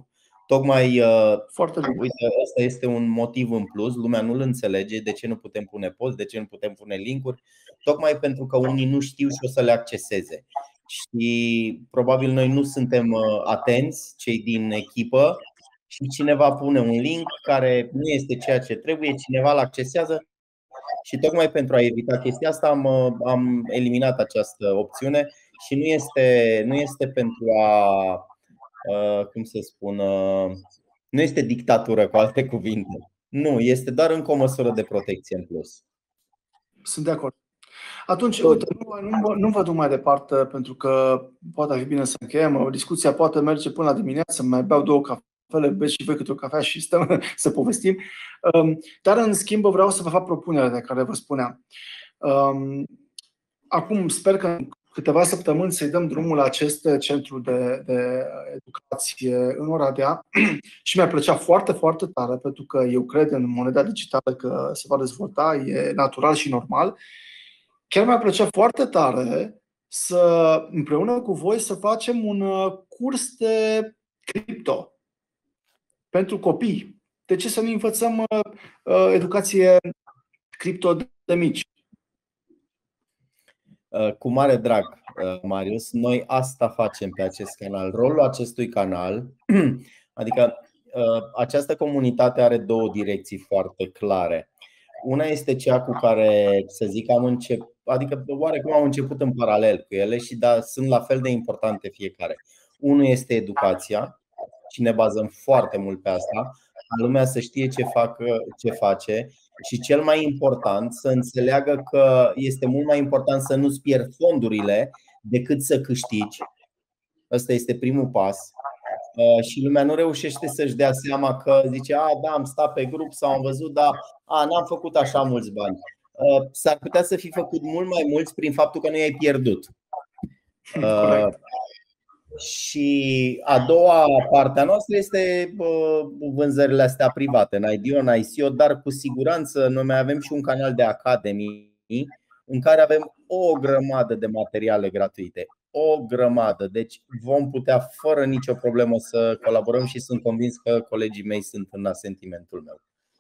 Tocmai, Foarte bine. uite, ăsta este un motiv în plus, lumea nu-l înțelege, de ce nu putem pune post, de ce nu putem pune link-uri, tocmai pentru că unii nu știu și o să le acceseze. Și probabil noi nu suntem atenți, cei din echipă, și cineva pune un link care nu este ceea ce trebuie, cineva îl accesează. Și tocmai pentru a evita chestia asta am, am eliminat această opțiune și nu este, nu este pentru a, cum să spun, nu este dictatură, cu alte cuvinte. Nu, este doar încă o măsură de protecție în plus. Sunt de acord. Atunci, uite, nu, nu, nu vă duc mai departe, pentru că poate ar fi bine să încheiem. Discuția poate merge până la dimineață, mai beau două cafele, beți și voi câte o cafea și stăm să povestim. Dar, în schimb, vreau să vă fac propunerea de care vă spuneam. Acum, sper că în câteva săptămâni să-i dăm drumul la acest centru de, de educație în Oradea și mi-ar plăcea foarte, foarte tare, pentru că eu cred în moneda digitală că se va dezvolta, e natural și normal. Chiar mi-ar plăcea foarte tare să, împreună cu voi, să facem un curs de cripto pentru copii. De ce să nu învățăm uh, educație cripto de mici? Cu mare drag, Marius. Noi asta facem pe acest canal. Rolul acestui canal, adică această comunitate are două direcții foarte clare. Una este cea cu care, să zic, am început, adică oarecum am început în paralel cu ele și da, sunt la fel de importante fiecare. Unul este educația și ne bazăm foarte mult pe asta, ca lumea să știe ce, fac, ce face și cel mai important să înțeleagă că este mult mai important să nu-ți pierzi fondurile decât să câștigi. Ăsta este primul pas. Și lumea nu reușește să-și dea seama că zice, a, da, am stat pe grup sau am văzut, dar a, n-am făcut așa mulți bani. S-ar putea să fi făcut mult mai mulți prin faptul că nu i-ai pierdut. Corect. Și a doua parte a noastră este vânzările astea private, în I D O, în I C O, dar cu siguranță noi mai avem și un canal de Academy în care avem o grămadă de materiale gratuite. O grămadă. Deci vom putea fără nicio problemă să colaborăm și sunt convins că colegii mei sunt în asentimentul meu.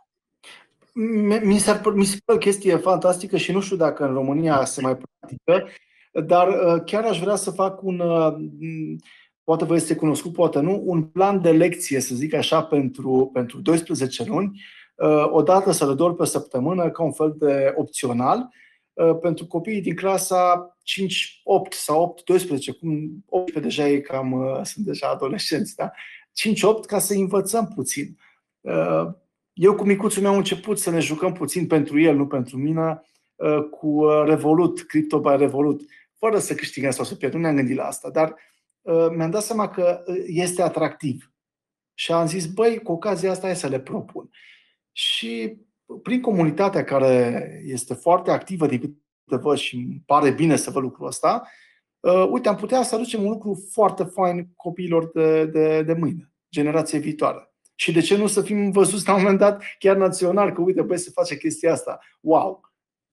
Mi se pare o chestie fantastică și nu știu dacă în România se mai practică, dar chiar aș vrea să fac un, poate vă este cunoscut, poate nu, un plan de lecție, să zic așa, pentru, pentru doisprezece luni, o dată sau de două ori pe săptămână, ca un fel de opțional, pentru copiii din clasa cinci opt sau opt doisprezece, cum optsprezece deja e cam, sunt deja adolescenți, da? cinci opt, ca să învățăm puțin. Eu cu micuțul meu am început să ne jucăm puțin pentru el, nu pentru mine, cu Revolut, Crypto by Revolut, fără să câștigăm sau să pierdem, nu ne-am gândit la asta, dar mi-am dat seama că este atractiv. Și am zis, băi, cu ocazia asta hai să le propun. Și prin comunitatea care este foarte activă din câte văd și îmi pare bine să văd lucrul ăsta, uite, am putea să aducem un lucru foarte fain copiilor de, de, de mâine, generației viitoare. Și de ce nu să fim văzuți la un moment dat chiar național, că uite, băi, se face chestia asta. Wow!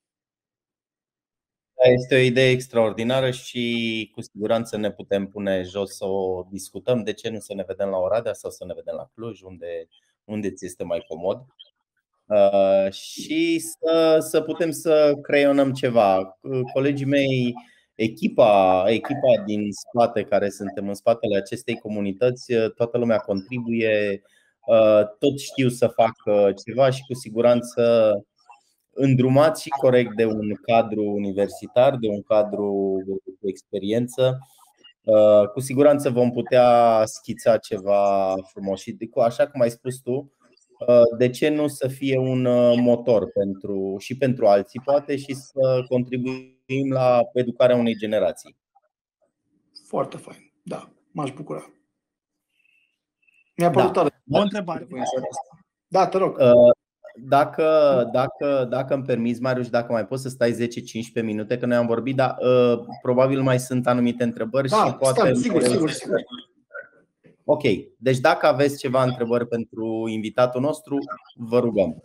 Este o idee extraordinară și cu siguranță ne putem pune jos să o discutăm. De ce nu să ne vedem la Oradea sau să ne vedem la Cluj, unde, unde ți este mai comod? Uh, și să, să putem să creionăm ceva. Colegii mei, echipa, echipa din spate, care suntem în spatele acestei comunități, toată lumea contribuie, uh, toți știu să facă ceva și cu siguranță îndrumați și corect de un cadru universitar, de un cadru cu experiență, cu siguranță vom putea schița ceva frumos. Și așa cum ai spus tu, de ce nu să fie un motor pentru, și pentru alții poate și să contribuim la educarea unei generații. Foarte fain, da, m-aș bucura. Mi-a părut tare. O întrebare. Da, te rog. Dacă, dacă, dacă îmi permiți, Marius, dacă mai poți să stai zece cincisprezece minute, că noi am vorbit, dar uh, probabil mai sunt anumite întrebări. Da, și poate stai, sigur, sigur, sigur. Ok, deci dacă aveți ceva întrebări pentru invitatul nostru, vă rugăm.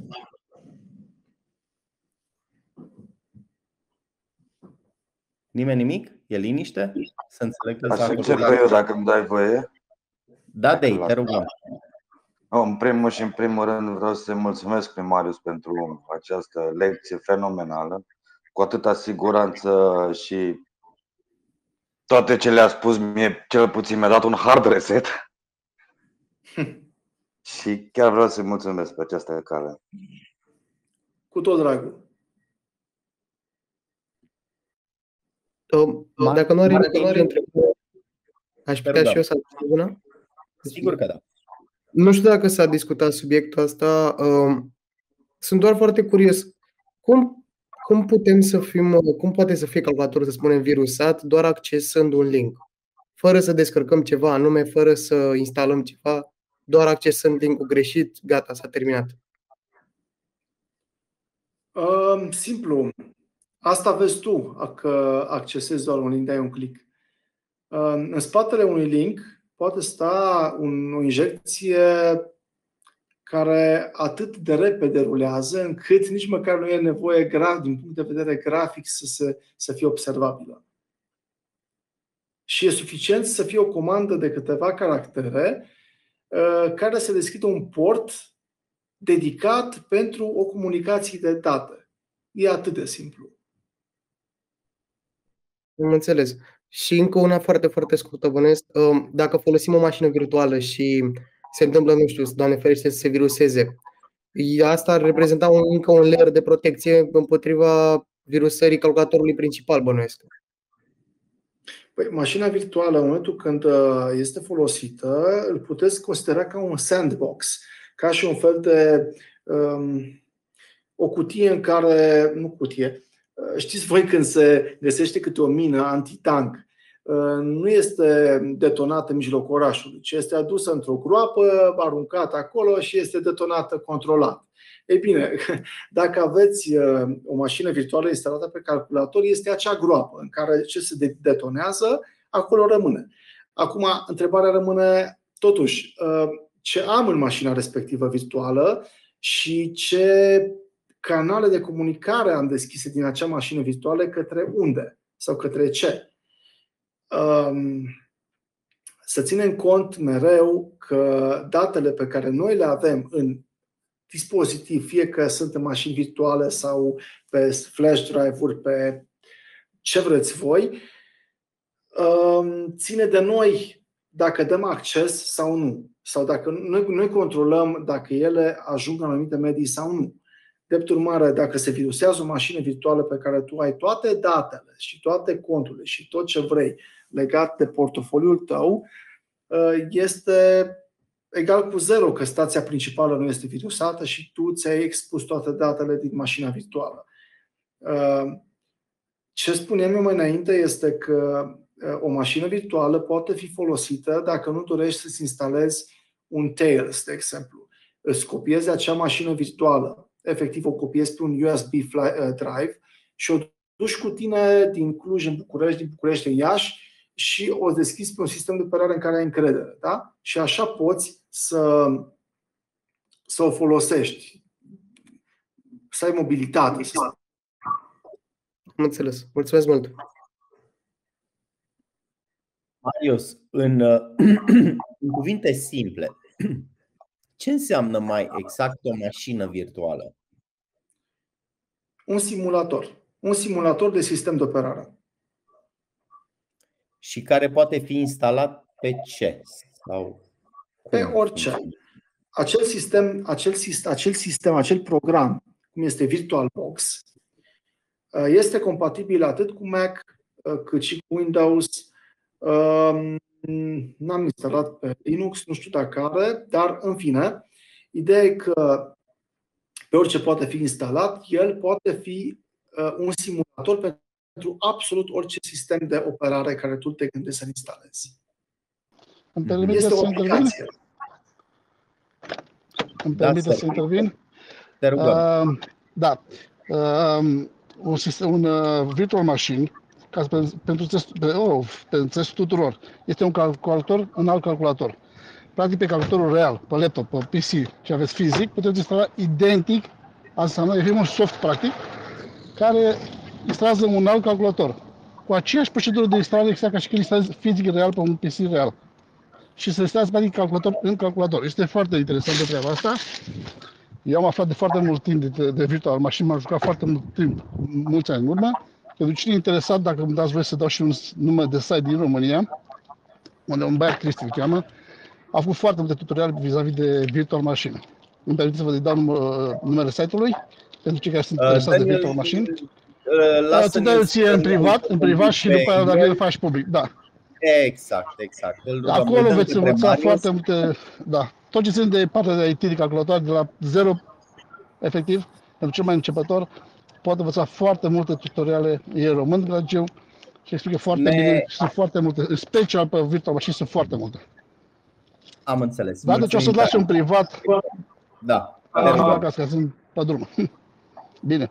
Nimeni nimic? E liniște? Să înțeleg că Aș începe eu, dacă îmi dai voie. Da, Dei, te rugăm. În primul și în primul rând vreau să-i mulțumesc lui Marius pentru această lecție fenomenală, cu atâta siguranță și toate ce le-a spus mie, cel puțin mi-a dat un hard reset. Și chiar vreau să-i mulțumesc pe această cale. Cu tot dragul. Dacă nu are nimeni întrebări, aș putea și eu să adresez una? Sigur că da. Nu știu dacă s-a discutat subiectul ăsta. Sunt doar foarte curios. Cum, cum putem să fim, cum poate să fie calculatorul, să spunem, virusat doar accesând un link? Fără să descărcăm ceva anume, fără să instalăm ceva, doar accesând linkul greșit, gata, s-a terminat. Uh, simplu. Asta vezi tu, că accesezi doar un link, dai un click. Uh, în spatele unui link poate sta un, o injecție care atât de repede rulează, încât nici măcar nu e nevoie grav, din punct de vedere grafic, să, se, să fie observabilă. Și e suficient să fie o comandă de câteva caractere uh, care să deschidă un port dedicat pentru o comunicație de date. E atât de simplu. Am înțeles. Și încă una foarte, foarte scurtă, bănuiesc. Dacă folosim o mașină virtuală și se întâmplă, nu știu, Doamne ferește, să se viruseze, asta ar reprezenta un, încă un layer de protecție împotriva virusării calculatorului principal, bănuiesc. Păi, mașina virtuală, în momentul când este folosită, îl puteți considera ca un sandbox, ca și un fel de um, o cutie în care, nu cutie, știți voi când se găsește câte o mină antitank, nu este detonată în mijlocul orașului, ci este adusă într-o groapă, aruncată acolo și este detonată controlat. Ei bine, dacă aveți o mașină virtuală instalată pe calculator, este acea groapă în care ce se detonează, acolo rămâne. Acum, întrebarea rămâne, totuși, ce am în mașina respectivă virtuală și ce canale de comunicare am deschise din acea mașină virtuală către unde sau către ce. Să ținem cont mereu că datele pe care noi le avem în dispozitiv, fie că sunt în mașini virtuale sau pe flash drive-uri, pe ce vreți voi, ține de noi dacă dăm acces sau nu. Sau dacă noi, noi controlăm dacă ele ajung în anumite medii sau nu. Drept urmare, dacă se virusează o mașină virtuală pe care tu ai toate datele și toate conturile și tot ce vrei legat de portofoliul tău, este egal cu zero că stația principală nu este virusată și tu ți-ai expus toate datele din mașina virtuală. Ce spuneam eu mai înainte este că o mașină virtuală poate fi folosită dacă nu dorești să-ți instalezi un Tails, de exemplu. Îți copiezi acea mașină virtuală, efectiv o copiezi pe un U S B drive și o duci cu tine din Cluj în București, din București în Iași și o deschizi pe un sistem de operare în care ai încredere. Da? Și așa poți să, să o folosești, să ai mobilitate. Am înțeles. Mulțumesc mult. Marius, în, în cuvinte simple, ce înseamnă mai exact o mașină virtuală? Un simulator. Un simulator de sistem de operare. Și care poate fi instalat pe ce? Sau pe orice. Acel sistem, acel, acel sistem, acel program, cum este VirtualBox, este compatibil atât cu Mac cât și cu Windows. N-am instalat pe Linux, nu știu dacă are, dar în fine, ideea e că pe orice poate fi instalat, el poate fi un simulator pentru absolut orice sistem de operare care tu te gândești să-l instalezi. Este o aplicație. Îmi permite să intervin? Te rugăm. Uh, da. Uh, un, sistem, un uh, virtual machine, ca pentru, pentru, oh, pentru testul tuturor, este un calculator, un alt calculator. Practic pe calculatorul real, pe laptop, pe P C, ce aveți fizic, puteți instala identic, asta înseamnă, e un soft practic, care instalează un alt calculator, cu aceeași procedură de instalare exact ca și când instalezi fizic real pe un P C real. și să listează practic calculator în calculator. Este foarte interesant de treaba asta. Eu am aflat de foarte mult timp de, de virtual machine, m-am jucat foarte mult timp, mulți ani în urmă. Pentru cine e interesat, dacă îmi dați voie să dau și un nume de site din România, unde un băiat Cristi îl cheamă, a făcut foarte multe tutoriale vis-a-vis de virtual machine. Îmi permiteți să vă dau numele, numele site-ului pentru cei care sunt interesați uh, de virtual machine. Uh, Ți dau ție în privat, în privat și după aia dacă îl faci public. Da. Exact, exact. Acolo veți învăța foarte multe, da, tot ce ține de partea de I T de calculator de la zero, efectiv, pentru cel mai începător, poate învăța foarte multe tutoriale, e român, dragi eu, și explică foarte ne... bine și sunt foarte multe, în special pe virtual machine sunt foarte multe. Am înțeles. Dar deci o să-ți las un privat. Da. Nu acasă, că sunt pe drum. Bine.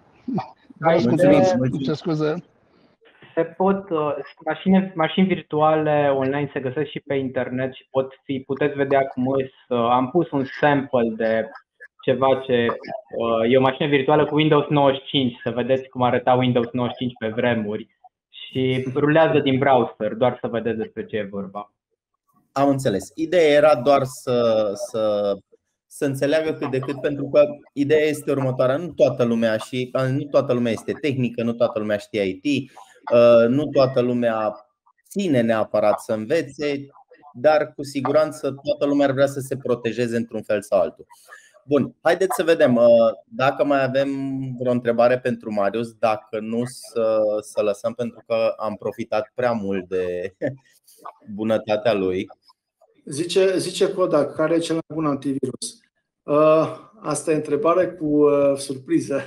Ce scuze. Se pot, mașini, mașini virtuale online se găsesc și pe internet și pot fi, puteți vedea cum îs, am pus un sample de ceva ce e o mașină virtuală cu Windows nouăzeci și cinci, să vedeți cum arăta Windows nouăzeci și cinci pe vremuri și rulează din browser, doar să vedeți despre ce e vorba. Am înțeles. Ideea era doar să, să, să înțeleagă cât de cât, pentru că ideea este următoarea. Nu toată lumea și nu toată lumea este tehnică, nu toată lumea știe I T, nu toată lumea ține neapărat să învețe, dar cu siguranță toată lumea ar vrea să se protejeze într-un fel sau altul. Bun, haideți să vedem dacă mai avem vreo întrebare pentru Marius. Dacă nu, să, să lăsăm, pentru că am profitat prea mult de bunătatea lui. Zice, zice Coda, care e cel mai bun antivirus? Uh, asta e întrebare cu uh, surpriză.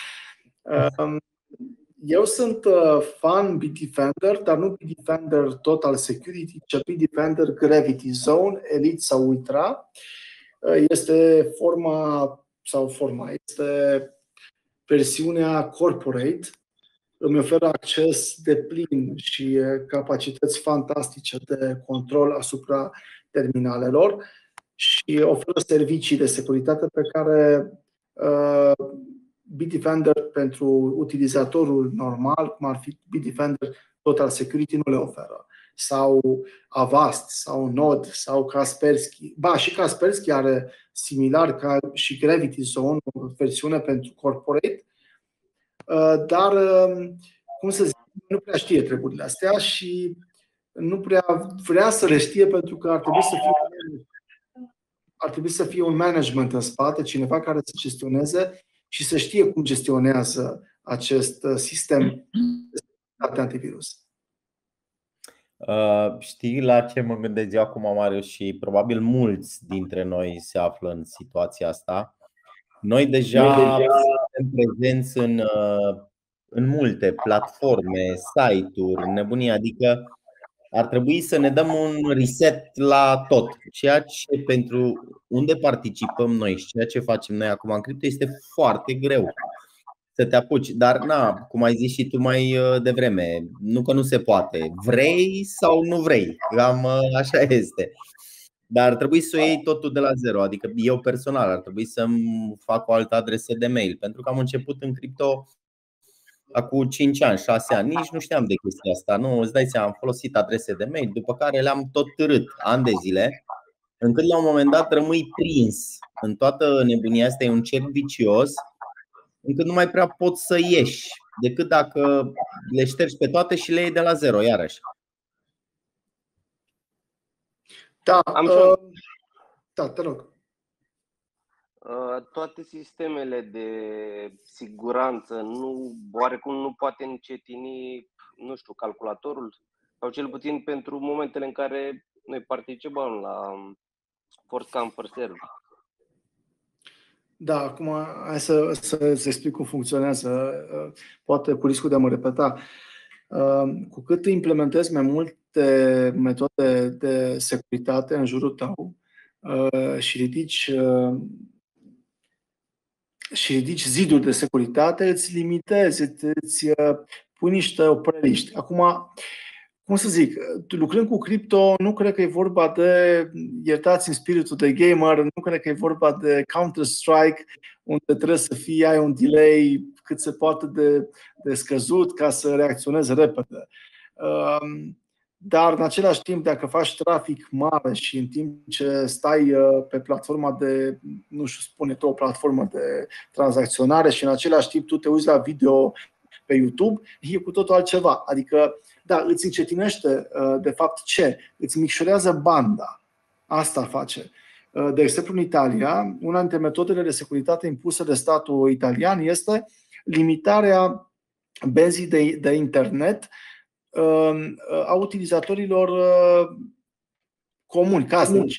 uh, eu sunt uh, fan Bitdefender, dar nu Bitdefender Total Security, ci Bitdefender Gravity Zone, Elite sau Ultra. Uh, este forma sau forma, este versiunea corporate. Îmi oferă acces deplin și capacități fantastice de control asupra terminalelor și oferă servicii de securitate pe care uh, Bitdefender pentru utilizatorul normal, cum ar fi Bitdefender Total Security, nu le oferă. Sau Avast, sau Node, sau Kaspersky. Ba, și Kaspersky are similar ca și Gravity Zone, o versiune pentru corporate, uh, dar, uh, cum să zic, nu prea știe treburile astea și nu prea vrea să le știe, pentru că ar trebui să fie, ar trebui să fie un management în spate, cineva care să gestioneze și să știe cum gestionează acest sistem de antivirus. Uh, știi la ce mă gândesc eu acum, Marius, și probabil mulți dintre noi se află în situația asta. Noi deja, noi deja... suntem prezenți în, în multe platforme, site-uri, nebunie, adică ar trebui să ne dăm un reset la tot. Ceea ce pentru unde participăm noi și ceea ce facem noi acum în cripto este foarte greu să te apuci. Dar, na, cum ai zis și tu mai devreme, nu că nu se poate. Vrei sau nu vrei? Cam așa este. Dar ar trebui să o iei totul de la zero. Adică eu personal ar trebui să-mi fac o altă adresă de mail, pentru că am început în cripto acum cinci ani, șase ani, nici nu știam de chestia asta. Nu, îți dai seama, am folosit adrese de mail, după care le-am tot târât ani de zile, încât la un moment dat rămâi prins în toată nebunia asta, e un cerc vicios, încât nu mai prea poți să ieși, decât dacă le ștergi pe toate și le iei de la zero, iarăși. Da, Am uh, da, te rog. Toate sistemele de siguranță nu, oarecum nu poate încetini, nu știu, calculatorul? Sau cel puțin pentru momentele în care noi participăm la First Come First Serve. Da, acum hai să, să-ți explic cum funcționează, poate cu riscul de a mă repeta. Cu cât implementezi mai multe metode de securitate în jurul tău și ridici și ridici ziduri de securitate, îți limitezi, îți pui niște opreliști. Acum, cum să zic, lucrând cu cripto, nu cred că e vorba de, iertați-mi spiritul de gamer, nu cred că e vorba de Counter-Strike, unde trebuie să fie, ai un delay cât se poate de, de scăzut ca să reacționezi repede. dar în același timp, dacă faci trafic mare și în timp ce stai pe platforma de, nu știu, spune tu, o platformă de tranzacționare și în același timp tu te uiți la video pe YouTube, e cu totul altceva. Adică, da, îți încetinește, de fapt, ce? Îți micșorează banda. Asta face. De exemplu, în Italia, una dintre metodele de securitate impuse de statul italian este limitarea benzii de, de internet a utilizatorilor comuni, casnici.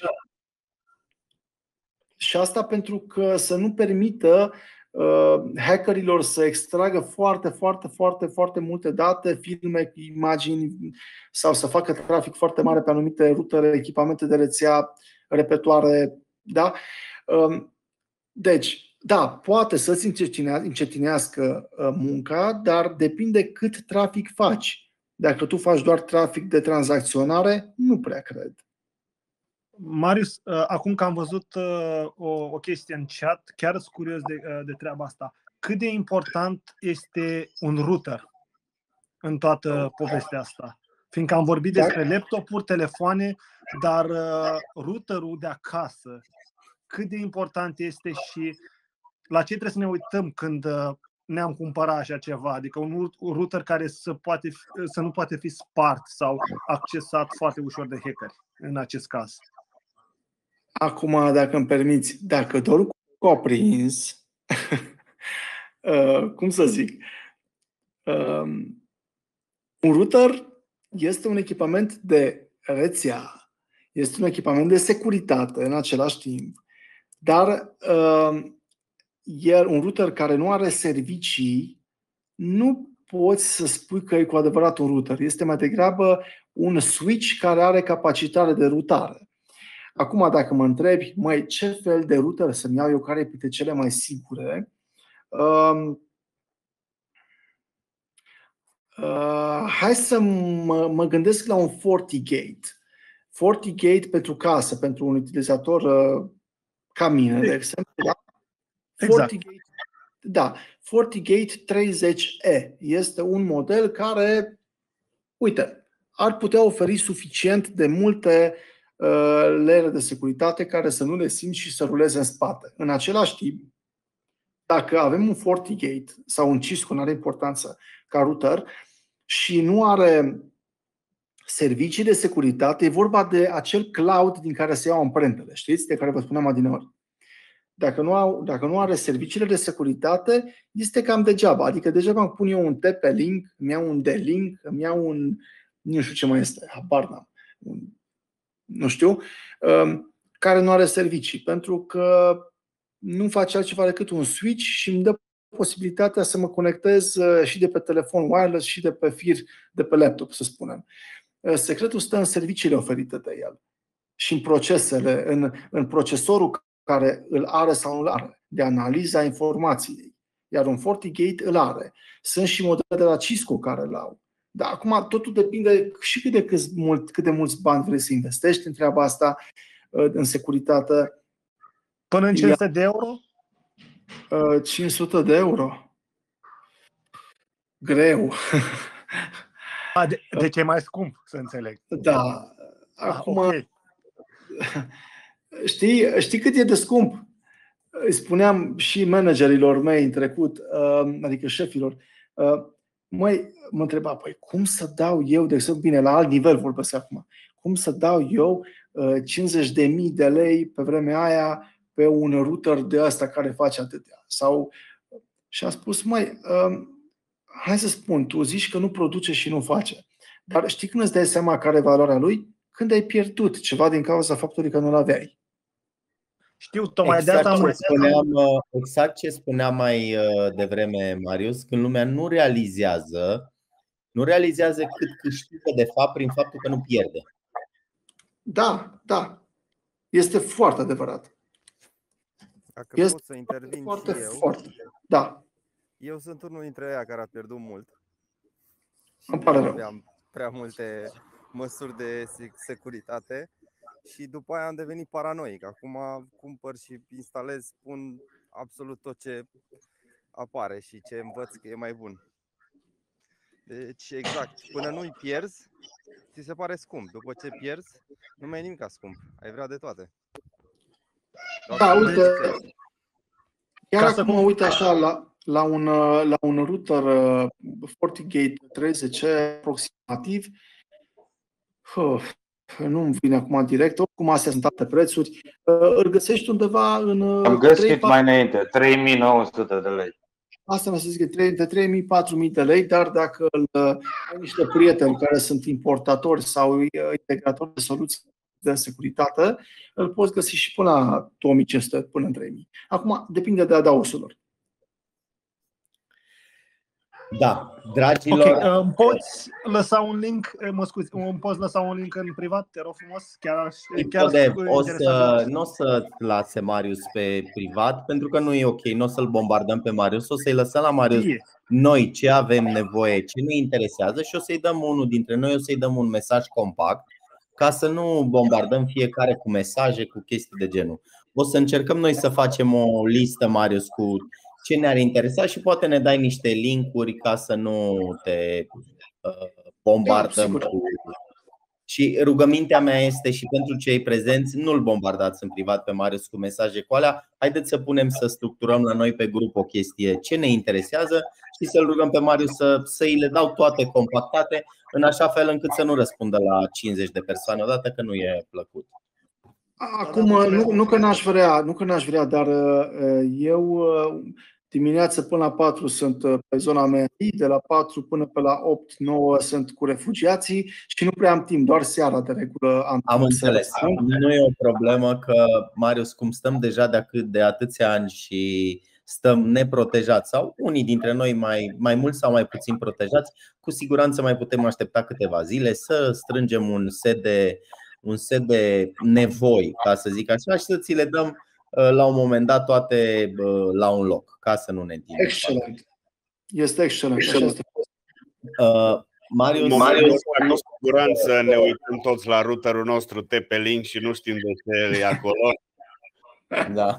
Și asta pentru că să nu permită hackerilor să extragă foarte, foarte, foarte, foarte multe date, filme, imagini sau să facă trafic foarte mare pe anumite rutere, echipamente de rețea, repetoare. Da? Deci, da, poate să-ți încetinească munca, dar depinde cât trafic faci. Dacă tu faci doar trafic de tranzacționare, nu prea cred. Marius, acum că am văzut o, o chestie în chat, chiar sunt curios de, de treaba asta. Cât de important este un router în toată povestea asta? Fiindcă am vorbit despre laptopuri, telefoane, dar routerul de acasă, cât de important este și la ce trebuie să ne uităm când ne-am cumpărat așa ceva? Adică un router care să, poate, să nu poate fi spart sau accesat foarte ușor de hackeri în acest caz. Acum, dacă îmi permiți, dacă doar cuprins, cum să zic, un router este un echipament de rețea, este un echipament de securitate în același timp, dar iar un router care nu are servicii, nu poți să spui că e cu adevărat un router. Este mai degrabă un switch care are capacitate de rutare. Acum, dacă mă întrebi, măi, ce fel de router să-mi iau eu, care e printre cele mai sigure? Uh, uh, hai să mă, mă gândesc la un FortiGate. FortiGate pentru casă, pentru un utilizator uh, ca mine, de exemplu. Da? Exact. FortiGate, da, FortiGate treizeci E este un model care, uite, ar putea oferi suficient de multe layere de securitate care să nu le simți și să ruleze în spate. În același timp, dacă avem un FortiGate sau un Cisco, nu are importanță ca router, și nu are servicii de securitate, e vorba de acel cloud din care se iau amprentele, știți, de care vă spuneam adineori. Dacă nu, au, dacă nu are serviciile de securitate, este cam degeaba. Adică degeaba îmi pun eu un T P link, îmi iau un D-link, îmi iau un, nu știu ce mai este, habar n-am, un, nu știu, care nu are servicii, pentru că nu face altceva decât un switch și îmi dă posibilitatea să mă conectez și de pe telefon wireless și de pe fir de pe laptop, să spunem. Secretul stă în serviciile oferite de el și în procesele, în, în procesorul care îl are sau nu îl are, de analiza informației. Iar un FortiGate îl are. Sunt și modele de la Cisco care îl au. Dar acum totul depinde și cât de, cât, mult, cât de mulți bani vrei să investești în treaba asta, în securitate. Până în cinci sute de euro? cinci sute de euro. Greu. A, de, deci e mai scump, să înțeleg. Da. Acum, ah, okay. știi, știi cât e de scump? Îi spuneam și managerilor mei în trecut, adică șefilor, măi, mă întreba, păi cum să dau eu, de exemplu, bine, la alt nivel vorbesc acum, cum să dau eu cincizeci de mii de lei pe vremea aia pe un router de ăsta care face atâtea? Sau, și a spus, măi, hai să spun, tu zici că nu produce și nu face, dar știi când îți dai seama care e valoarea lui? Când ai pierdut ceva din cauza faptului că nu-l aveai. Știu, tocmai exact de asta ce spuneam, exact ce spuneam mai devreme, Marius, când lumea nu realizează, nu realizează cât câștigă de fapt prin faptul că nu pierde. Da, da. Este foarte adevărat. Dacă este pot să intervin foarte, și eu. Foarte. Da. Eu sunt unul dintre ei care a pierdut mult. Îmi pare rău. Aveam prea multe măsuri de securitate. Și după aia am devenit paranoic. Acum cumpăr și instalez, pun absolut tot ce apare și ce învăț că e mai bun. Deci, exact, până nu-i pierzi, ți se pare scump. După ce pierzi, nu mai e nimic scump. Ai vrea de toate. Da, uite, chiar acum mă uit așa la, la, un, la un router FortiGate treizeci aproximativ. Huh, nu-mi vine acum direct, oricum astea sunt alte prețuri. Îl găsești undeva în... Am găsit mai înainte, trei mii nouă sute de lei. Asta mi-a zis că de trei mii - patru mii de lei, dar dacă ai niște prieteni care sunt importatori sau integratori de soluții de securitate, îl poți găsi și până la două mii cinci sute, până în trei mii. Acum depinde de adausurilor. Da, dragilor. Ok, îmi poți lăsa un link, mă scuzi, îmi poți lăsa un link în privat, te rog frumos? Chiar, chiar de, o să, nu o să lase Marius pe privat, pentru că nu e ok, nu o să-l bombardăm pe Marius, o să-i lăsăm la Marius noi ce avem nevoie, ce ne interesează și o să-i dăm unul dintre noi, o să-i dăm un mesaj compact, ca să nu bombardăm fiecare cu mesaje, cu chestii de genul. O să încercăm noi să facem o listă, Marius, cu ce ne-ar interesa și poate ne dai niște linkuri ca să nu te bombardăm cu... Și rugămintea mea este și pentru cei prezenți, nu-l bombardați în privat pe Marius cu mesaje cu alea. Haideți să punem să structurăm la noi pe grup o chestie ce ne interesează și să-l rugăm pe Marius să, să îi le dau toate compactate, în așa fel încât să nu răspundă la cincizeci de persoane odată, că nu e plăcut. Acum, nu, nu că n-aș vrea, nu că n-aș vrea, dar eu dimineața până la patru sunt pe zona mea, de la patru până pe la opt nouă sunt cu refugiații și nu prea am timp, doar seara de regulă am Am înțeles. Nu e o problemă că, Marius, cum stăm deja de, atât, de atâția ani și stăm neprotejați sau unii dintre noi mai, mai mult sau mai puțin protejați, cu siguranță mai putem aștepta câteva zile să strângem un set de, un set de nevoi, ca să zic așa, și să ți le dăm la un moment dat toate la un loc, ca să nu ne întindem. Excelent. Este excelent. excelent. Uh, Marius, în Marius, cu siguranță ne uităm toți la routerul nostru T P-Link și nu știm de ce e acolo. Da.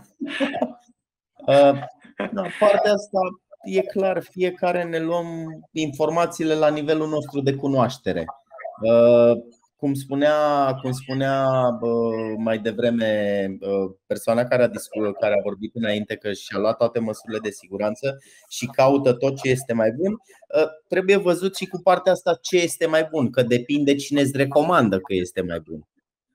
Uh, da, partea asta e clar, fiecare ne luăm informațiile la nivelul nostru de cunoaștere. Uh, Cum spunea, cum spunea mai devreme persoana care a, discutat, care a vorbit înainte că și-a luat toate măsurile de siguranță și caută tot ce este mai bun, trebuie văzut și cu partea asta ce este mai bun, că depinde cine îți recomandă că este mai bun.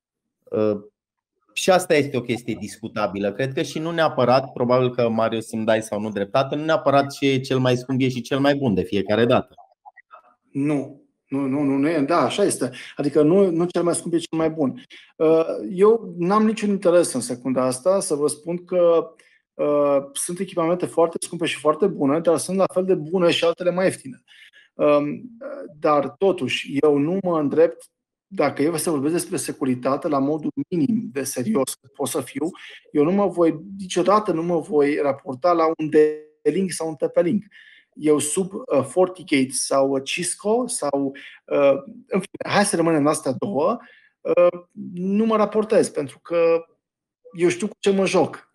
Și asta este o chestie discutabilă. Cred că și nu neapărat, probabil că Marius îmi dai sau nu dreptate, nu neapărat ce e cel mai scump e și cel mai bun de fiecare dată. Nu. Nu, nu, nu, nu e, da, așa este. Adică nu, nu cel mai scump e cel mai bun. Eu n-am niciun interes în secunda asta să vă spun că uh, sunt echipamente foarte scumpe și foarte bune, dar sunt la fel de bune și altele mai ieftine. Uh, dar totuși, eu nu mă îndrept, dacă eu să vorbesc despre securitate la modul minim de serios cât pot să fiu, eu nu mă voi, niciodată nu mă voi raporta la un D-Link sau un T P-Link. Eu sub uh, FortiGate sau Cisco sau uh, în fine, hai să rămânem la astea două, uh, nu mă raportez pentru că eu știu cu ce mă joc.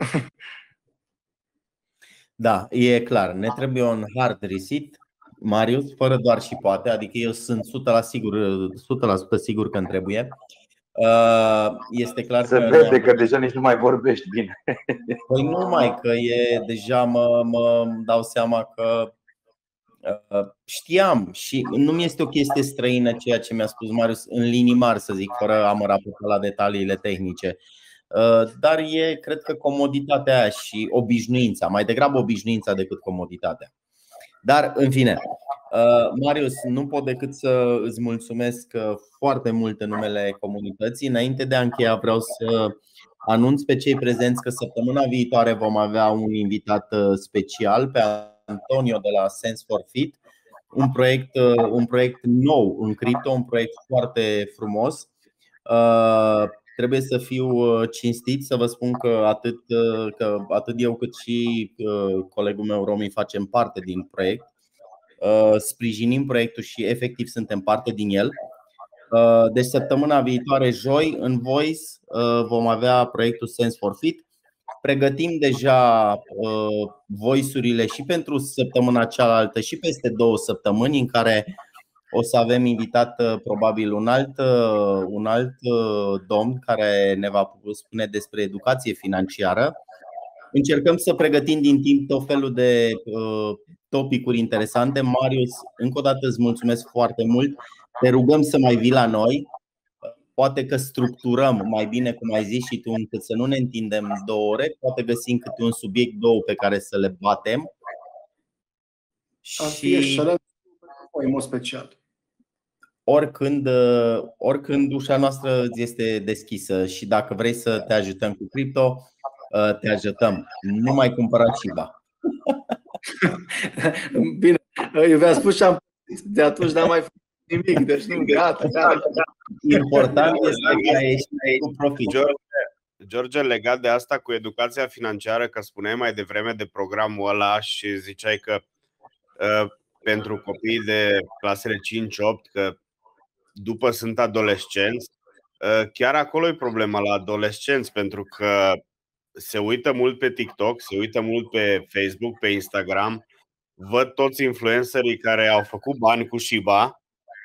Da, e clar, ne trebuie un hard reset, Marius, fără doar și poate, adică eu sunt o sută la sută sigur, o sută la sută sigur că îmi trebuie. Este clar Se că vede că deja nici nu mai vorbești bine. Păi nu mai, că e deja mă, mă dau seama că știam și nu mi este o chestie străină ceea ce mi-a spus Marius în linii mari, să zic, fără a mă raporta la detaliile tehnice. Dar e, cred că, comoditatea aia și obișnuința, mai degrabă obișnuința decât comoditatea. Dar, în fine, Marius, nu pot decât să îți mulțumesc foarte mult în numele comunității. Înainte de a încheia, vreau să anunț pe cei prezenți că săptămâna viitoare vom avea un invitat special, pe Antonio de la Sense for Fit, un proiect, un proiect nou în cripto, un proiect foarte frumos. Trebuie să fiu cinstit să vă spun că atât, că atât eu cât și colegul meu Romi facem parte din proiect. Sprijinim proiectul și efectiv suntem parte din el. Deci săptămâna viitoare, joi, în Voice vom avea proiectul Sense for Fit. Pregătim deja uh, voice-urile și pentru săptămâna cealaltă și peste două săptămâni, în care o să avem invitat uh, probabil un alt, uh, un alt uh, domn care ne va spune despre educație financiară. Încercăm să pregătim din timp tot felul de uh, topicuri interesante. Marius, încă o dată îți mulțumesc foarte mult. Te rugăm să mai vii la noi. Poate că structurăm mai bine, cum ai zis și tu, încât să nu ne întindem două ore. Poate găsim câte un subiect, două pe care să le batem. Și în mod special. Oricând, oricând ușa noastră îți este deschisă și dacă vrei să te ajutăm cu cripto, te ajutăm. Nu mai cumpăra Shiba. Bine, eu v-am spus și am de atunci n-am mai făcut nimic, deci nu, gata, gata, gata. Important este că ești cu profit. George, George, legat de asta cu educația financiară, că spuneai mai devreme de programul ăla și ziceai că uh, pentru copiii de clasele cinci opt, că după sunt adolescenți, uh, chiar acolo e problema la adolescenți, pentru că se uită mult pe TikTok, se uită mult pe Facebook, pe Instagram, văd toți influencerii care au făcut bani cu Shiba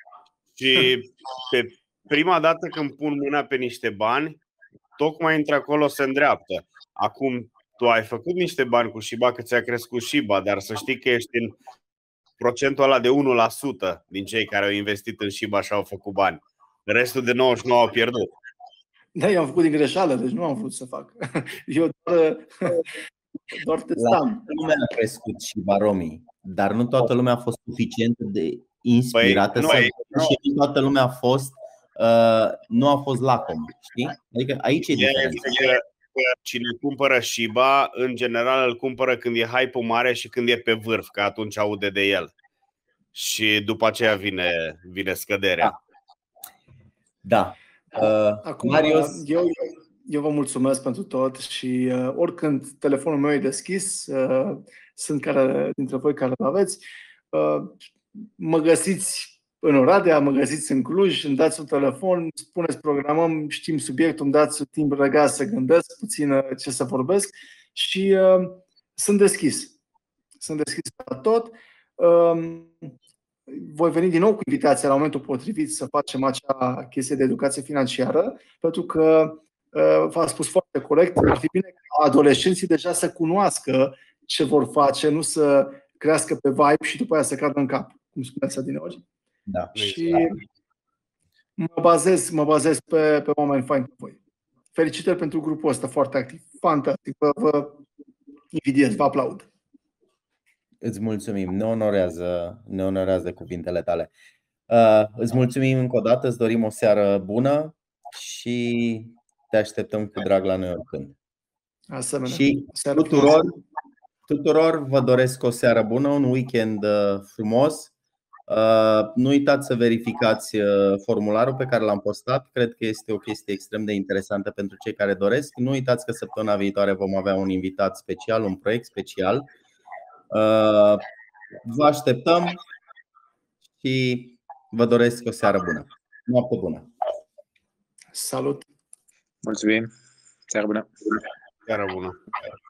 și pe prima dată când pun mâna pe niște bani, tocmai între acolo se îndreaptă. Acum tu ai făcut niște bani cu Shiba că ți-a crescut Shiba, dar să știi că ești în procentul ăla de unu la sută din cei care au investit în Shiba și au făcut bani. Restul de nouăzeci și nouă au pierdut. Da, eu am făcut din greșeală, deci nu am vrut să fac. Eu doar, doar testam. La lumea a crescut Shiba Romi, dar nu toată lumea a fost suficient de inspirată păi, să nu, și nu toată lumea a fost uh, nu a fost lacom, știi? Adică aici e diferența. Cine cumpără Shiba, în general îl cumpără când e hype-ul mare și când e pe vârf, că atunci aude de el. Și după aceea vine, vine scăderea. Da. Uh, Acum, Marius, eu, eu vă mulțumesc pentru tot și uh, oricând telefonul meu e deschis, uh, sunt care dintre voi care îl aveți, uh, mă găsiți în Oradea, mă găsiți în Cluj, îmi dați un telefon, spuneți, programăm, știm subiectul, îmi dați timp răgaz să gândesc puțin uh, ce să vorbesc și uh, sunt deschis. Sunt deschis la tot. Uh, Voi veni din nou cu invitația la momentul potrivit să facem acea chestie de educație financiară, pentru că v-a spus foarte corect, ar fi bine ca adolescenții deja să cunoască ce vor face, nu să crească pe vibe și după aia să cadă în cap, cum spuneați adineori. Da. Și mă bazez, mă bazez pe, pe oameni faini cu voi. Felicitări pentru grupul ăsta foarte activ. Fantastic. Vă, vă invidiez, vă aplaud. Îți mulțumim, ne onorează, ne onorează cuvintele tale. Uh, îți mulțumim încă o dată, îți dorim o seară bună și te așteptăm cu drag la noi oricând. Asemenea. Și tuturor, tuturor vă doresc o seară bună, un weekend frumos. Uh, nu uitați să verificați formularul pe care l-am postat. Cred că este o chestie extrem de interesantă pentru cei care doresc. Nu uitați că săptămâna viitoare vom avea un invitat special, un proiect special. Vă așteptăm și vă doresc o seară bună. Noapte bună. Salut. Mulțumim. Seară bună. Seară bună.